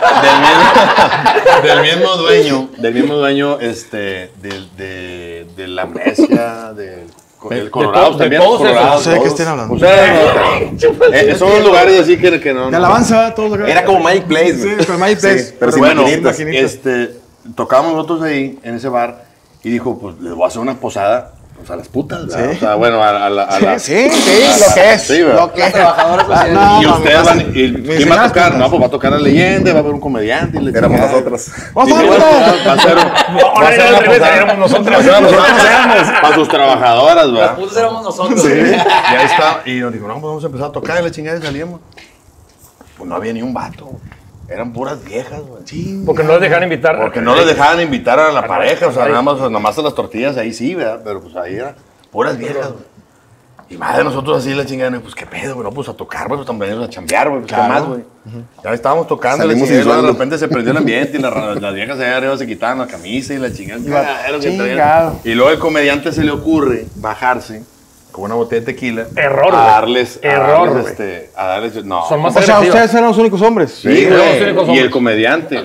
mismo, del mismo dueño, del mismo dueño, este, del, de, de la Amnesia, del del Colorado todos- de también. todos Colorado, esos. No sé de qué todos. estén hablando. O sea, no, eh, son los lugares así que, que no. De no- alabanza, todos acá. Era como Magic Place, güey. Sí, con Magic Place. Sí, pero sin bueno, maquinitas. este, tocábamos nosotros ahí, en ese bar, y dijo, pues, les voy a hacer una posada, pues, a las putas, ¿verdad? Sí. O sea, bueno, a, a la... A la Sí, sí, sí, a la- lo que es. Sí, ¿verdad? Lo que es. Trabajadores Ah, sociales. no, Y mami, ustedes vas- van, y, me ¿quién va a enseñaste, tocar? ¿no? No, pues va a tocar la leyenda, va a haber un comediante. Y la Éramos chingada. nosotros. Vamos a Y ver, va güey. va a ser, va Ahora a ser era una al revés, posada. éramos nosotros. Va a ser una posada para sus trabajadoras, Los ¿verdad? putos éramos nosotros. Sí, y ahí está. Y nos dijo, no, pues vamos a empezar a tocar y la chingada y salíamos. Pues no había ni un vato. Eran puras viejas, güey. Sí. Porque no les dejaron invitar. Porque no les dejaban invitar a la Ah, pareja, o sea, ahí. nada más, nada más a las tortillas ahí sí, ¿verdad? Pero pues ahí eran puras viejas, güey. Y madre, nosotros así la chingada, pues qué pedo, güey, no, pues a tocar, güey, pues también a chambear, güey, pues qué más, güey. Ya estábamos tocando, la Salimos chingada, y sin luego de sueldo. repente se prendió el ambiente y la- las viejas allá arriba se quitaban la camisa y la chingada. un cagadero que traían. Chingado. Y luego el comediante se le ocurre bajarse con una botella de tequila. Error, A güey. darles, a Error, darles, güey. este, a darles, no. Son más O sea, agresivas. ustedes eran los únicos hombres. Sí, Sí, güey. los únicos Y hombres. el comediante.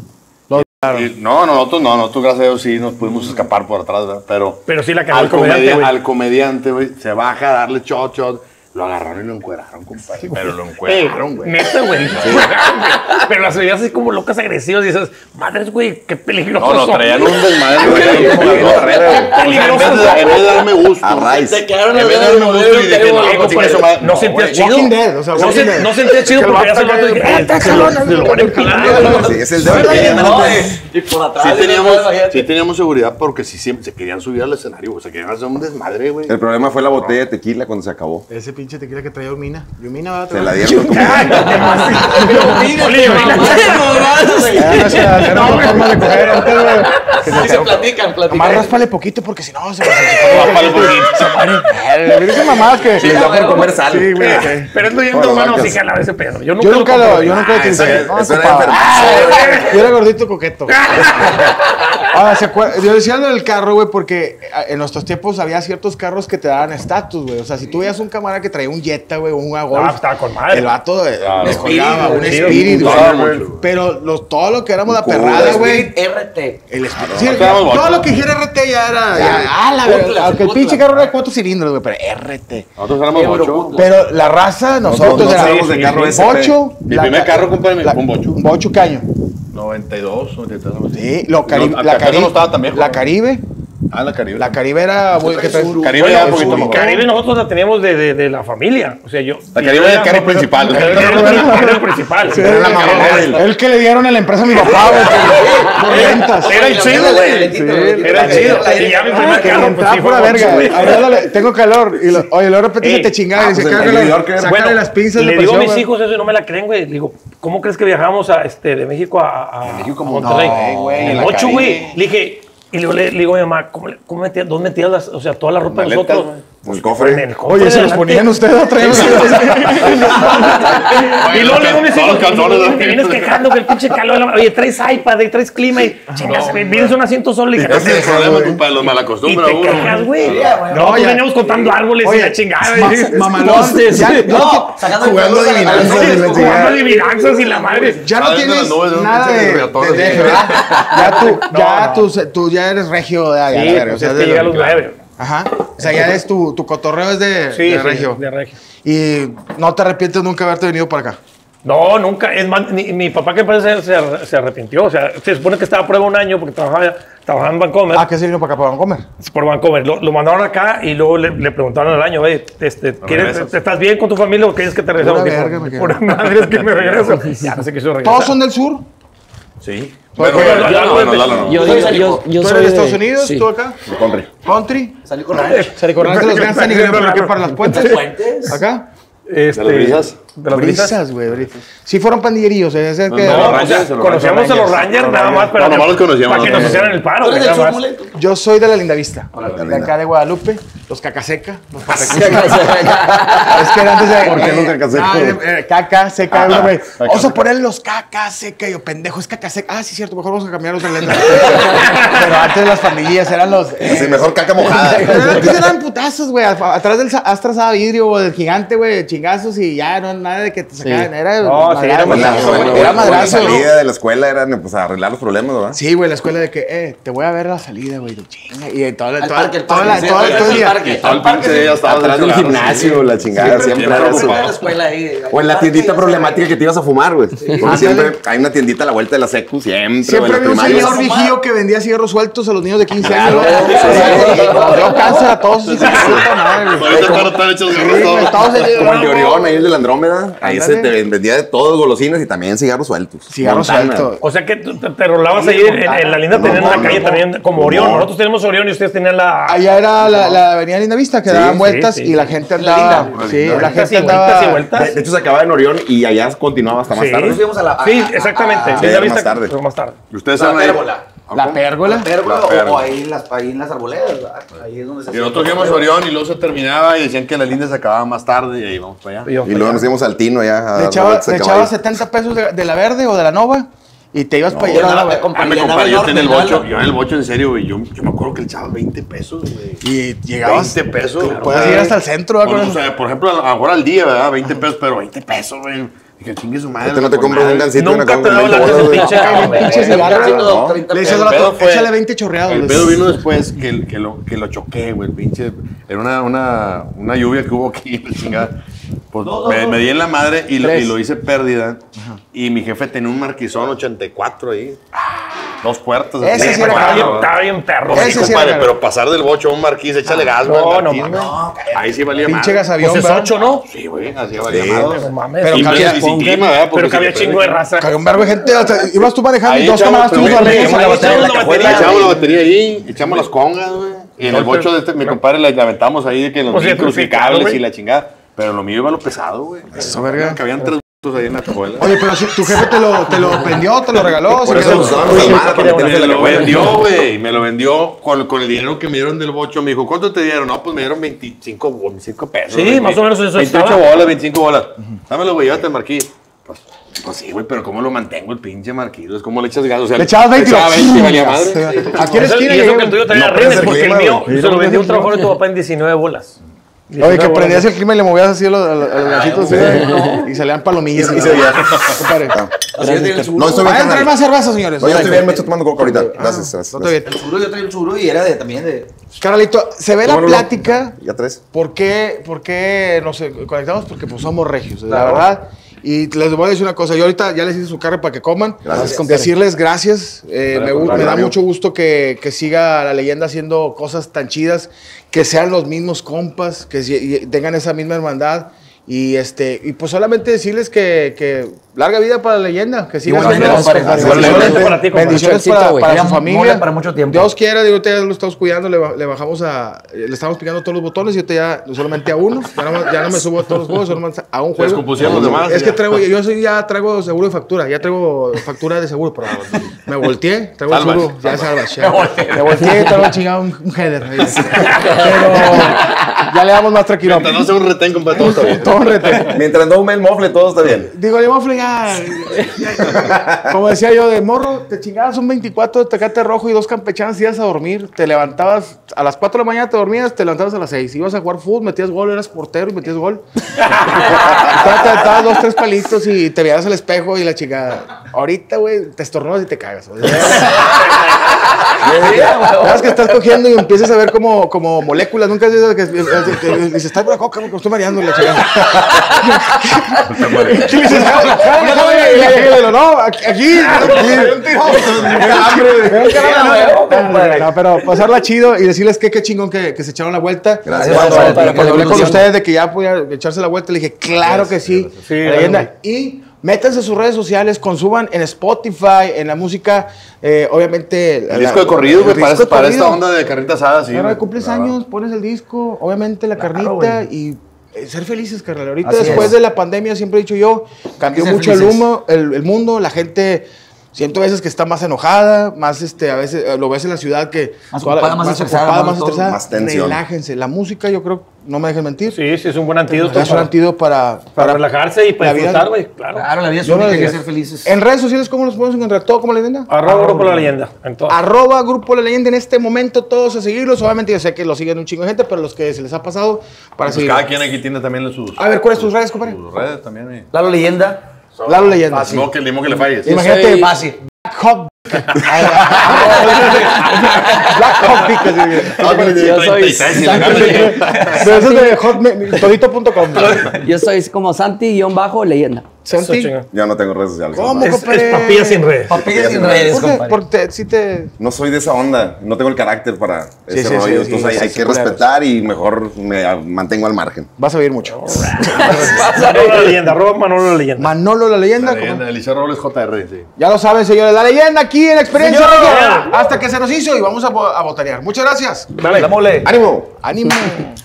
Y- no, nosotros no, nosotros gracias a Dios sí nos pudimos escapar por atrás, ¿verdad? Pero, Pero sí la cagó al el comediante, comedia- güey. al comediante, güey, se baja a darle shot, shot, lo agarraron y lo encueraron, compadre. Pero lo Eh, encueraron, güey. neta, güey. Pero las veías así como locas agresivas y dices, madres, güey, qué peligroso. No, no, son". traían un desmadre, güey, traían como la carrera, güey. O sea, en vez de- en vez de darme gusto, A raíz. Te quedaron en las vez de ganas de darme mover gusto y el dije, table, no, güey. pues, chingue su madre. No sentías güey. chido. Walking Dead, o sea, no, Walking sen- Dead. no sentías chido Que el porque ya vato se lo acá- dije, ¡eh, cabrón! Se lo van a empinar. Sí, es el No, de no, eh, y por atrás. Sí y teníamos, no, imagínate. sí teníamos seguridad porque sí siempre se querían subir al escenario, güey. Se querían hacer un desmadre, güey. El problema fue la botella de tequila cuando se acabó. Ese pinche tequila que traía Yumina. Yumina va a Se la dieron como... Oli, Ya no se era una forma de coger antes, güey. Que Sí, se platican, Nomás platican. ráspale poquito porque si no se va Ráspale poquito. a dicen mamadas que. Les da por comer sal. Sí, güey. ok. Pero es lo Bueno, yendo manos vacas. y jalaba ese pedo. Yo nunca Yo lo nunca lo, compré. yo nunca lo utilicé. eso- No, eso era ocupaba. enfermazo. Yo era gordito coqueto. Ahora, ¿se acuerdan? Yo decía lo del carro, güey, porque en nuestros tiempos había ciertos carros que te daban estatus, güey. O sea, si tú veías un camarada que traía un Jetta, güey, o un Golf, Ah, estaba con madre. el vato eh, Claro. les colgaba, un Spirit, Spirit, un güey. Spirit. Pero los- todo lo que éramos la Cooler, perrada, Spirit. güey. R T. El Spirit. no, Sí, estábamos todo bochos. lo que dijera R T ya era. Ya. ya- ah, la Cutlass, verdad. Aunque el Cutlass. pinche carro era de cuatro cilindros, güey, pero R T. Nosotros éramos Euro, ocho. puto. Pero la raza, nosotros Nosotros era éramos de carro un S P. bocho. Mi la primer ca- carro, compadre, la- fue un bocho. ¿Un bocho qué año? noventa y dos, noventa y tres, algo así. Sí, lo Cari- No, la, acá Cari- no estaba tan viejo, la ¿no? Caribe. Ah, la Caribe. La Caribe era. muy- ¿qué tal? Caribe ya un poquito Sur, mejor. Caribe nosotros la teníamos de, de, de la familia. O sea, yo. La Caribe era el carro principal. El carro era el principal. Era la mamá Era- El que le dieron a la empresa a mi papá, güey, por- por rentas. Era el chido, güey. Sí, Era chido. Y ya mi Ah, primer que carro, pues rentaba sí, pura fue verga. mucho, güey. Hablándole, tengo calor. Y lo- oye, luego de repente Ey, se te chingaba y ah, dice, pues el- "Cágale el las- New Yorker. sácale Bueno, las pinzas le de digo a presión, mis güey". hijos eso y no me la creen, güey. Digo, ¿cómo crees que viajamos a, este, de México a, a, México, a Monterrey? no, güey, en En la ocho, Caribe. güey. Le dije, y luego le, le digo a mi mamá, ¿cómo, le- cómo metías, ¿dónde metías las, o sea, toda la ropa de Maletas, nosotros? güey. El cofre. En el cofre Oye, ¿se los delante. ponían ustedes a traer? Y luego luego mis Todos hijos, los calzones, ¿no? te vienes quejando que el pinche calor, oye, traes iPad y traes clima y chingas, vienes un asiento solo y Ese es el problema, compadre, los y malacostumbran a te uno. quejas, güey. No, No, ya- veníamos contando árboles y Oye, la chingada. ma- y- mamalón, postes, ya- sí. No, sacando Jugando el adivinanzas juego, y la Jugando chingada. adivinanzas y la madre. Ya no Salen de tienes las nubes, ¿no? nada Pinche de, reatón, de- de- así. ¿verdad? Ya tú, ya tú, tú ya eres regio de allá, Sí, la verga, pues o sea, es de- que llega a los nueve. Ajá. O sea, ya eres tu, tu cotorreo es de, Sí, de sí, regio. de regio. Y no te arrepientes nunca de haberte venido para acá. No, nunca. Es más, mi, mi papá que parece se, se, se arrepintió. O sea, se supone que estaba a prueba un año porque trabajaba, trabajaba en Vancomer. Ah, ¿qué se vino para acá para comer? Por Vancomer. Lo, lo mandaron acá y luego le, le preguntaron al año, oye, este, ¿quieres, regresas? ¿estás bien con tu familia o quieres que te regresemos? Pura Dijo, verga me quedo. pura madre es que me regreso. Ya no sé qué quiso regresar. ¿Todos son del sur? Sí. Bueno, Bueno, yo- Lalo, yo- bueno, Lalo no. Yo, yo, yo, yo ¿Tú soy eres de Estados de- Unidos? sí. ¿Tú acá? Country. ¿Country? Salí con ranch. ¿Se recordaron de los Guns N' Roses por aquí para las puentes? Puentes. ¿Acá? Este, ¿De las brisas? De las brisas. Brisas, güey. bri- Sí fueron pandillerillos. Es que No, No, los o Rangers, sea, los conocíamos a los Rangers Los nada más, Rangers. pero No, nomás los conocíamos, para que no, nos no, hicieran no. el paro. ¿Tú eres güey, del nada sur, más. mule? yo soy de la Linda Vista. De Linda. acá de Guadalupe. Los Cacaseca. Los Cacaseca. Es que era antes de. ¿Por qué los Cacaseca? Ah, eh, eh, Caca seca. Ajá. uno, güey, Vamos a Caca. ponerle los caca seca. Y yo, pendejo, es caca seca. Ah, sí, cierto. Mejor vamos a cambiar otra lenta. Pero antes las pandillas eran los. Sí, mejor caca mojada. Pero antes eran putazos, güey. a- Atrás del sa- Astra estaba vidrio o del gigante, güey. Chingazos y ya, no nada de que te sacaban. Era. No, sí, era madrazo, madrazo, güey, güey. Era La madrazo. salida de la escuela era pues, arreglar los problemas, ¿verdad? Sí, güey, la escuela de que, eh, te voy a ver a la salida, güey. Chinga. Y toda la. Al toda- parque, el toda parque, la- sí, toda- al todo el día. parque. Todo el pinche día estaba Atrás del gimnasio, la chingada, siempre era eso. Siempre en la escuela ahí. O en la tiendita problemática que te ibas a fumar, güey. Porque Ándale. siempre hay una tiendita a la vuelta de la secu, siempre. Siempre o en había la un primaria. señor viejillo que vendía cigarros sueltos a los niños de quince años. Claro, güey. sí, Sí, sí. nos dio cáncer a todos. hijos de puta madre, güey. Ahorita están- están hechos Sí, garras güey, todos. todos ellos- Como el de Orión, ahí el de la Andrómeda. Ahí se Ándale. te vendía de todos golosinas y también cigarros sueltos. Cigarros Montana. sueltos. O sea que tú te, te rolabas ahí en, en la linda, tenían una calle también como Orión. Nosotros tenemos Orión y ustedes tenían la. Allá era la, la avenida Linda Vista, que Sí, daban sí, vueltas sí, y sí. la gente La andaba. Linda. Sí, la Vueltas gente y vueltas y andaba. vueltas. De, de hecho, se acababa en Orión y allá continuaba hasta más Sí. tarde. Nos fuimos a la. a- Sí, a- exactamente. a- Sí, Linda era Vista, más tarde. pero más tarde. Ustedes La saben ahí. pérgola. La pérgola. La pérgola La o- pérgola. o ahí en las, ahí en las arboledas. ¿verdad? Ahí es donde se. Y nosotros íbamos a Orión y luego se terminaba y decían que la linda se acababa más tarde y ahí vamos para allá. Y yo, Y luego nos íbamos al Tino allá. a Le dar echaba, vueltas de le caballo. echaba setenta pesos de, de la verde o de la nova y te ibas para allá. llenaba- güey. compa- Ah, me llenaba compadre, yo tenía el enorme, bocho, ¿no? yo en el bocho en serio, güey, yo, yo me acuerdo que le echaba veinte pesos, güey. Y llegabas. veinte pesos. Puedes Claro. ir hasta el centro, ¿verdad? Bueno, Con o eso. sea, por ejemplo, a lo mejor al día, ¿verdad? veinte pesos, pero veinte pesos, güey. Y que chingue su madre. Este no te con compras un madre. gancito y una Nunca cosa te con daba veinte la bolas, güey. pinche Ah, güey. pinche cigarro, no. treinta Le dices pesos. al pedo rato, fue- échale veinte chorreados. El les- pedo vino después que, que, lo, que lo choqué, güey, el pinche. Era una, una, una lluvia que hubo aquí, la chingada. Pues No, no, me, no. me di en la madre y lo, Tres. y lo hice pérdida. Y mi jefe tenía un marquizón ochenta y cuatro ahí. Dos puertas. Ese así, sí era para Estaba bien- caro. estaba bien perro. Pues sí, Ese sí compadre, era- pero pasar del bocho a un marquís, échale gas, güey. No, al no marquís, mames. güey. Ahí sí valía Pinche más. gasavión, Pues es ¿verdad? ocho, ¿no? Sí, güey, así valía Sí. más. No mames. Pero Y, cabía- y sin clima, ¿verdad? Porque Pero que había si te chingo de prende- raza. Cayó un verbo de gente. o sea, ibas tú manejando y Ahí dos echamos, camaradas tuyos pero, a güey, leer. echamos la batería, echamos la batería, echamos la güey. batería ahí, echamos las congas, güey. Y en el bocho de este, mi compadre le aventamos ahí de que los Pues sí, micros y crucificado, cables güey. y la chingada. Pero lo mío iba a lo pesado, güey. Eso, verga. Que habían tres putos ahí en la escuela. Oye, pero si tu jefe te lo, te lo vendió, te lo regaló. Por se eso quedó- nos usábamos al mar para meternos en la Me lo cajuela. vendió, güey. Me lo vendió con, con el dinero que me dieron del bocho. Me dijo, ¿cuánto te dieron? No, pues me dieron veinticinco, veinticinco pesos. Sí, güey. más o menos eso veintiocho estaba. bolas, veinticinco bolas. Dámelo, güey, llévate el marquís. Pues, pues sí, güey, pero ¿cómo lo mantengo el pinche marquís? Es como le echas gas. O sea, Le echabas veinte. Le echaba veinte y valía Sí. madre. Aquí en la Eso- esquina y eso llegué, que el tuyo tenía No redes, prendes el porque el clima, mío güey. se lo vendió un trabajador de tu papá en diecinueve bolas. Oye, que diecinueve bolas. prendías el clima y le movías así a los, a los- a los gachitos así, y salían palomillas. Y se veía. Compadre. Así es el churro. No, estoy bien, Van a entrar carnal. más cervezas, señores. No, yo estoy bien, me estoy tomando coca ahorita. Gracias, gracias. No estoy bien. El churro, yo traía el churro y era de, también de. Carnalito, se ve la Tómalo. plática. Ya tres. ¿Por qué, por qué nos eh, conectamos? Porque pues somos regios, la verdad. Y les voy a decir una cosa, yo ahorita ya les hice su carne para que coman. Gracias. Con decirles gracias. Eh, me, gu- me da contrario. mucho gusto que, que siga la leyenda haciendo cosas tan chidas, que sean los mismos compas, que si- y tengan esa misma hermandad. Y este y pues solamente decirles que, que larga vida para la leyenda. Que siga Igualmente, haciendo- compadre. Bendiciones Igualmente para- para ti, compadre. bendiciones Mucho para, éxito, para güey. su Mole familia. para mucho tiempo. Dios quiera, digo, ahorita ya lo estamos cuidando, le, ba- le bajamos a... Le estamos picando todos los botones y ahorita ya solamente a uno. Ya no, ya no me subo a todos los juegos, solamente a un Se juego. descompusieron los demás. Es y que ya. traigo, yo soy, ya traigo seguro de factura, ya traigo factura de seguro, pero me volteé, traigo el Salvas. seguro, ya salvas. ya. Me volteé y traigo chingado un, un header. ahí. Pero ya le damos más tranquilo. Mientras no sea un retén, compadre, todo está bien. Todo un rete. Mientras no hume el mofle, todo está bien. Digo, le mofle ya, ya- Como decía yo, de morro, te chingabas un veinticuatro de tecate rojo y dos campechanas y ibas a dormir. Te levantabas a las cuatro de la mañana, te dormías, te levantabas a las seis. Ibas a jugar fútbol, metías gol, eras portero y metías gol. Te levantabas dos, tres palitos y te veías al espejo y la chingada. Ahorita, güey, te estornudas y te cagas. O sea, sabes que estás cogiendo y empiezas a ver como, como moléculas. Nunca has visto que, que, que dices, está por la coca, me estoy mareando y la chingada. Y dices, "Jálale, jálale", y ya llega, no, aquí, aquí, hambre. No, pero pasarla chido y decirles que qué chingón que, que se echaron la vuelta. Gracias. Cuando, Para- cuando para hablé con evolución. ustedes de que ya podía echarse la vuelta, le dije, claro que sí. Sí, La leyenda. claro. Y métanse a sus redes sociales, consuman en Spotify, en la música, eh, obviamente. El disco de corrido, güey, el para, disco de para esta corrido. onda de carnita asada, sí. Claro, güey. que cumples Claro. años, pones el disco, obviamente la carnita güey. y eh, ser felices, carnal. Ahorita Así después es. de la pandemia, siempre he dicho yo, cambió ser mucho el, felices. humo, el, el mundo, la gente... Siento a veces que está más enojada, más este, a veces eh, lo ves en la ciudad que Más toda la- ocupada, más estresada, ocupada, más más todo, estresada. más tensión. Relájense. La música, yo creo, no me dejen mentir, Sí, sí, es un buen antídoto. es un antídoto para, Para relajarse y para la vida. disfrutar, güey. Claro. Claro, la vida es Yo no única, hay que les- ser felices. En redes sociales, ¿cómo los podemos encontrar? ¿Todo como leyenda? Arroba Grupo La Leyenda. En todo. Arroba Grupo La Leyenda en este momento, todos a seguirlos. Obviamente yo sé que lo siguen un chingo de gente, pero los que se les ha pasado para Pues seguir. cada quien aquí tiene también sus, A ver, ¿cuáles tus redes, compadre? sus redes también. eh. Lalo Leyenda. Lalo Leyenda. Fácil. No, que ni modo que le falles. Imagínate, soy- fácil. Black Hawk. Black Hawk Picas, sí. Yo soy treinta y seis y la gana, De esos de hotmail, todito punto com. Yo soy como Santi-leyenda. Eso Santi. chingón. Ya no tengo redes sociales. ¿Cómo, compadre. Es, compadre? es papilla sin redes. Papillas sin ¿Por redes, ¿Por qué? compadre. Porque te- sí te... No soy de esa onda. No tengo el carácter para Sí, ese sí, rollo. sí, sí, Entonces hay, sí, hay sí, que culeros. respetar y mejor me ah, mantengo al margen. Vas a oír mucho. Manolo La Leyenda. Arroba Manolo La Leyenda. Manolo La Leyenda. La ¿cómo? leyenda, Eliseo Robles J R, sí. Ya lo saben, señores. La Leyenda aquí en Experiencia Señor. Radio, hasta que se nos hizo y vamos a, bo- a botanear. Muchas gracias. Dale. La mole. ¡Ánimo! ¡Ánimo!